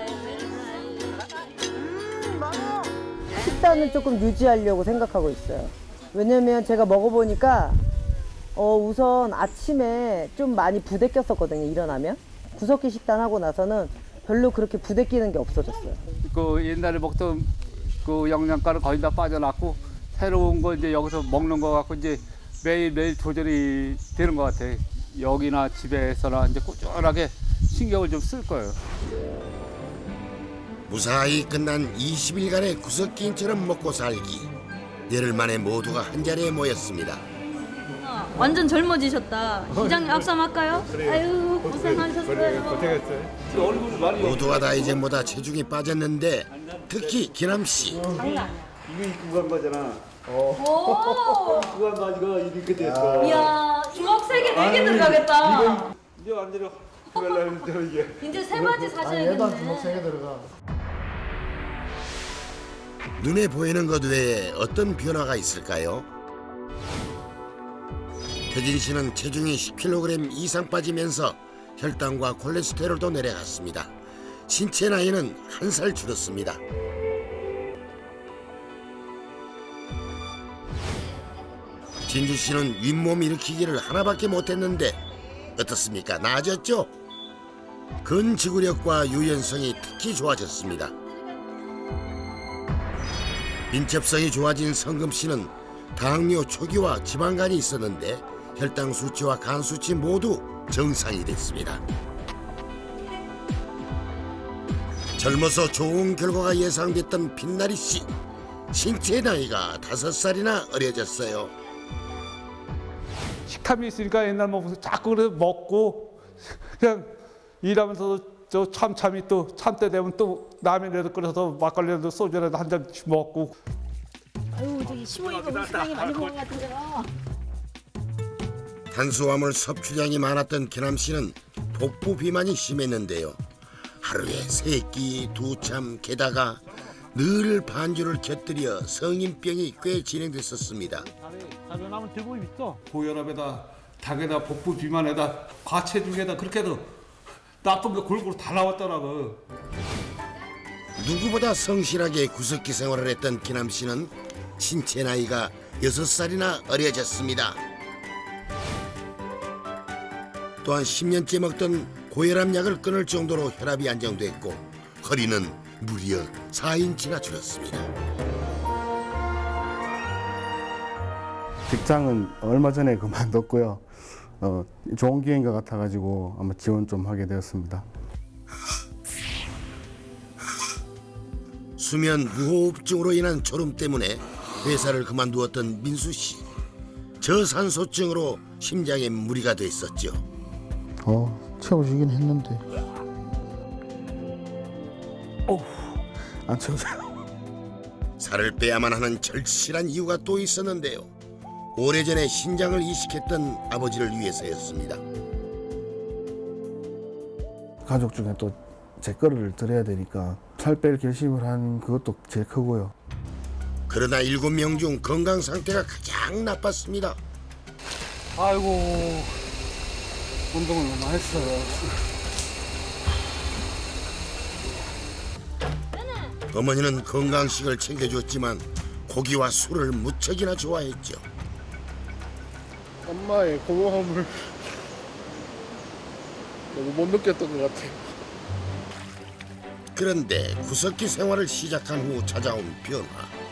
식단은 조금 유지하려고 생각하고 있어요. 왜냐면 제가 먹어보니까 어 우선 아침에 좀 많이 부대꼈었거든요. 일어나면 구석기 식단 하고 나서는 별로 그렇게 부대끼는 게 없어졌어요. 그 옛날에 먹던 그 영양가는 거의 다 빠져났고 새로운 거 이제 여기서 먹는 거 갖고 이제 매일 매일 도전이 되는 것 같아. 여기나 집에서나 이제 꾸준하게 신경을 좀 쓸 거예요. 무사히 끝난 이십 일간의 구석기인처럼 먹고 살기. 열흘 만에 모두가 한자리에 모였습니다. 완전 젊어지셨다. 시장님 악수할까요? 아유 고생하셨어요. 고생했어요. 모두가 다 이전보다 체중이 빠졌는데 특히 기남 씨. 장난. 이거 입고 간 거잖아. 오. 입고 간 바지가 이렇게 됐어. 이야 주먹 세 개, 네 개 들어가겠다. 이거 이제 완전히 헬라는데 이게. 이제 세 바지 사셔야겠네. 주먹 세 개 들어가. 눈에 보이는 것 외에 어떤 변화가 있을까요? 태진 씨는 체중이 십 킬로그램 이상 빠지면서 혈당과 콜레스테롤도 내려갔습니다. 신체 나이는 한 살 줄었습니다. 진주 씨는 윗몸 일으키기를 하나밖에 못했는데 어떻습니까? 나아졌죠? 근지구력과 유연성이 특히 좋아졌습니다. 민첩성이 좋아진 성금 씨는 당뇨 초기와 지방간이 있었는데 혈당 수치와 간 수치 모두 정상이 됐습니다. 젊어서 좋은 결과가 예상됐던 빛나리 씨. 신체 나이가 다섯 살이나 어려졌어요. 식탐이 있으니까 옛날 먹으면서 자꾸 그래 먹고 그냥 일하면서도 저 참참이 또 참때 되면 또 라면이라도 끓여서 막걸리라도 소주라도 한 잔씩 먹고. 아유 저기 시모이가 사랑이 많이 먹은 것 같은데요. 탄수화물 섭취량이 많았던 기남 씨는 복부 비만이 심했는데요. 하루에 세 끼, 두 참, 게다가 늘 반주를 곁들여 성인병이 꽤 진행됐었습니다. 다른 나면 들고 있어. 고혈압에다 당에다 복부 비만에다 과체중에다 그렇게 해도 나쁜 게 골고루 다 나왔더라고. 누구보다 성실하게 구석기 생활을 했던 기남 씨는 신체 나이가 여섯 살이나 어려졌습니다. 또한 십 년째 먹던 고혈압 약을 끊을 정도로 혈압이 안정됐고 허리는 무려 사 인치나 줄었습니다. 직장은 얼마 전에 그만뒀고요. 어, 좋은 기회인 것 같아가지고 아마 지원 좀 하게 되었습니다. 수면 무호흡증으로 인한 졸음 때문에 회사를 그만두었던 민수 씨. 저산소증으로 심장에 무리가 됐었죠. 어, 채워주긴 했는데. 어, 안 채워져요. 살을 빼야만 하는 절실한 이유가 또 있었는데요. 오래전에 신장을 이식했던 아버지를 위해서였습니다. 가족 중에 또 제 거를 드려야 되니까 살 뺄 결심을 한 그것도 제일 크고요. 그러나 일곱 명 중 건강 상태가 가장 나빴습니다. 아이고, 운동을 너무 했어요. 어머니는 건강식을 챙겨줬지만 고기와 술을 무척이나 좋아했죠. 엄마의 고마움을 너무 못 느꼈던 것 같아요. 그런데 구석기 생활을 시작한 후 찾아온 변화.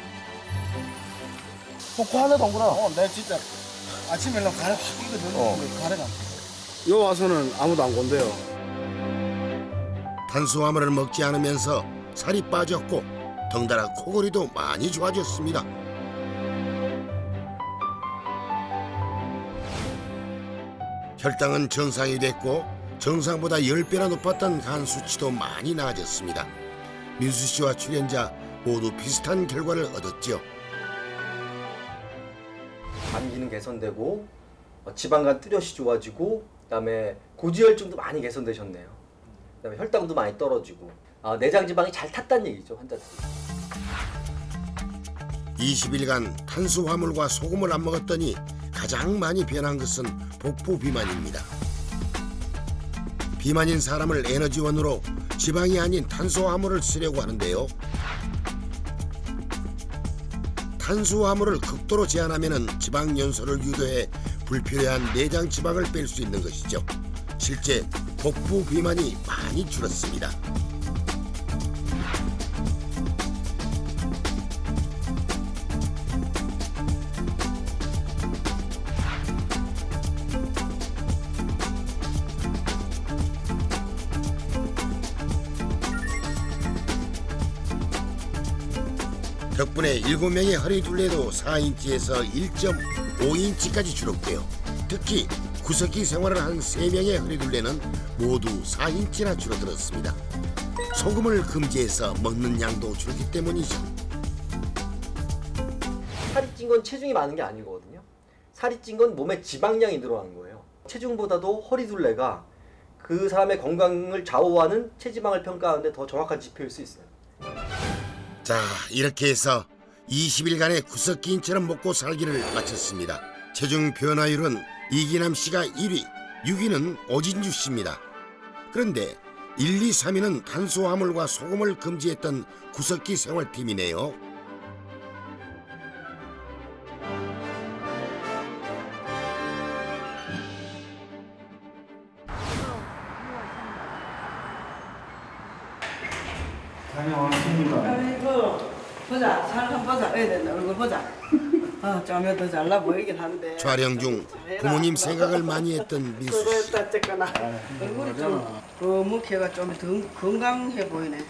코 하나도 안 구나. 어, 내가 진짜 아침에 나 가래 확 끼거든. 어. 가래가. 요 와서는 아무도 안 건데요. 탄수화물을 먹지 않으면서 살이 빠졌고 덩달아 코골이도 많이 좋아졌습니다. 혈당은 정상이 됐고 정상보다 십 배나 높았던 간 수치도 많이 나아졌습니다. 민수 씨와 출연자 모두 비슷한 결과를 얻었죠. 간 기능 개선되고 어, 지방간 뚜렷이 좋아지고 그다음에 고지혈증도 많이 개선되셨네요. 그다음에 혈당도 많이 떨어지고 어, 내장 지방이 잘 탔다는 얘기죠, 환자들이. 이십 일간 탄수화물과 소금을 안 먹었더니 가장 많이 변한 것은 복부 비만입니다. 비만인 사람을 에너지원으로 지방이 아닌 탄수화물을 쓰려고 하는데요. 탄수화물을 극도로 제한하면 지방 연소를 유도해 불필요한 내장 지방을 뺄 수 있는 것이죠. 실제 복부 비만이 많이 줄었습니다. 덕분에 일곱 명의 허리 둘레도 사 인치에서 일 점 오 인치까지 줄었고요. 특히 구석기 생활을 한 세 명의 허리 둘레는 모두 사 인치나 줄어들었습니다. 소금을 금지해서 먹는 양도 줄기 때문이죠. 살이 찐 건 체중이 많은 게 아니거든요. 살이 찐 건 몸에 지방량이 늘어난 거예요. 체중보다도 허리 둘레가 그 사람의 건강을 좌우하는 체지방을 평가하는데 더 정확한 지표일 수 있어요. 자, 이렇게 해서 이십 일간의 구석기인처럼 먹고 살기를 마쳤습니다. 체중 변화율은 이기남 씨가 일 위, 육 위는 오진주 씨입니다. 그런데 일, 이, 삼 위는 탄수화물과 소금을 금지했던 구석기 생활팀이네요. 다녀왔습니다. 아이고 보자, 살 한번 보자. 애들 얼굴 보자. 어, 좀 더 잘나 보이긴 한데. 촬영 중 부모님 생각을 많이 했던 민수 씨. 수고했다 어쨌거나. 얼굴이 좀 거묵해가 좀 더 건강해 보이네.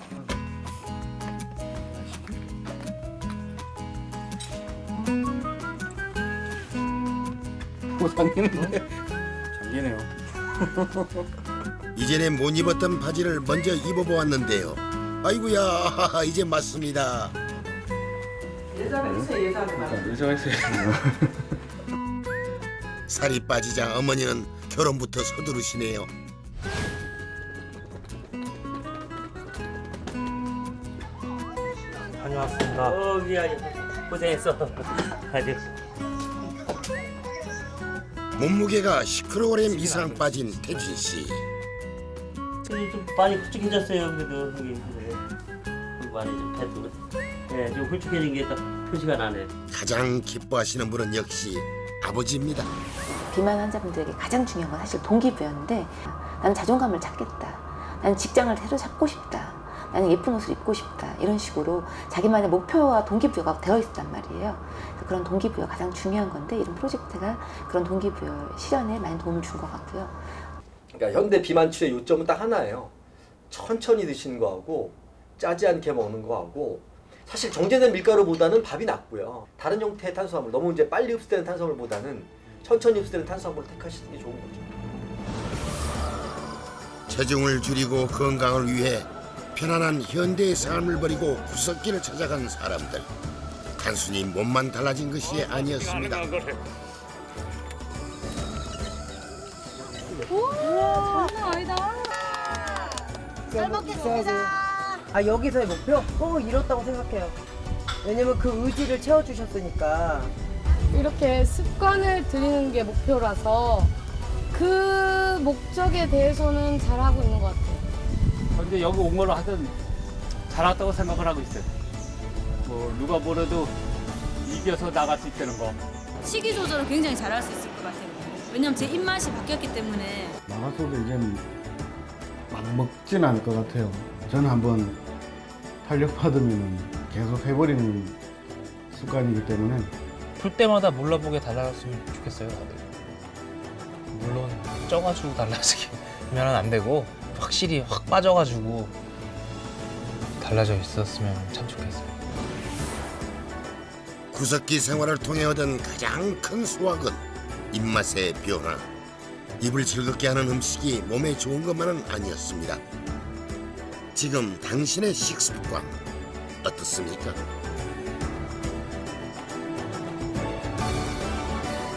보상이는데 장기네요. 이전에 못 입었던 바지를 먼저 입어보았는데요. 아이고야, 이제 맞습니다. 여자가 있어요, 여자가. 여자가 있어요. 살이 빠지자 어머니는 결혼부터 서두르시네요. 다녀왔습니다. 어, 미안해. 고생했어. 아주. 몸무게가 십 킬로그램 이상 빠진 태진 씨. 좀 많이 훌쭉해졌어요. 그래도 여기 네. 많이 좀 배도. 네, 좀 훌쭉해진 게 딱 표시가 나네. 가장 기뻐하시는 분은 역시 아버지입니다. 비만 환자분들에게 가장 중요한 건 사실 동기부여인데, 나는 자존감을 찾겠다, 나는 직장을 새로 잡고 싶다, 나는 예쁜 옷을 입고 싶다, 이런 식으로 자기만의 목표와 동기부여가 되어 있단 말이에요. 그래서 그런 동기부여가 가장 중요한 건데, 이런 프로젝트가 그런 동기부여 실현에 많이 도움을 준 것 같고요. 그러니까 현대 비만 치료의 요점은 딱 하나예요. 천천히 드시는 거하고 짜지 않게 먹는 거하고, 사실 정제된 밀가루보다는 밥이 낫고요. 다른 형태의 탄수화물, 너무 이제 빨리 흡수되는 탄수화물보다는 천천히 흡수되는 탄수화물을 택하시는 게 좋은 거죠. 체중을 줄이고 건강을 위해 편안한 현대의 삶을 버리고 구석기를 찾아간 사람들. 단순히 몸만 달라진 것이 아니었습니다. 오, 장난 아니다. 잘 먹겠습니다. 아, 여기서의 목표? 꼭 이뤘다고 생각해요. 왜냐면 그 의지를 채워주셨으니까. 이렇게 습관을 들이는 게 목표라서 그 목적에 대해서는 잘하고 있는 것 같아요. 근데 여기 온 걸로 하여튼 잘했다고 생각을 하고 있어요. 뭐 누가 뭐래도 이겨서 나갈 수 있다는 거. 식이 조절은 굉장히 잘할 수 있을 것 같아요. 왜냐면 제 입맛이 바뀌었기 때문에. 나가서도 이제는 막 먹진 않을 것 같아요. 저는 한번 탄력 받으면 계속 해버리는 습관이기 때문에. 풀 때마다 몰라보게 달라졌으면 좋겠어요, 다들. 물론 쪄가지고 달라지기면 안 되고 확실히 확 빠져가지고 달라져 있었으면 참 좋겠어요. 구석기 생활을 통해 얻은 가장 큰 수확은 입맛의 변화. 입을 즐겁게 하는 음식이 몸에 좋은 것만은 아니었습니다. 지금 당신의 식습관 어떻습니까?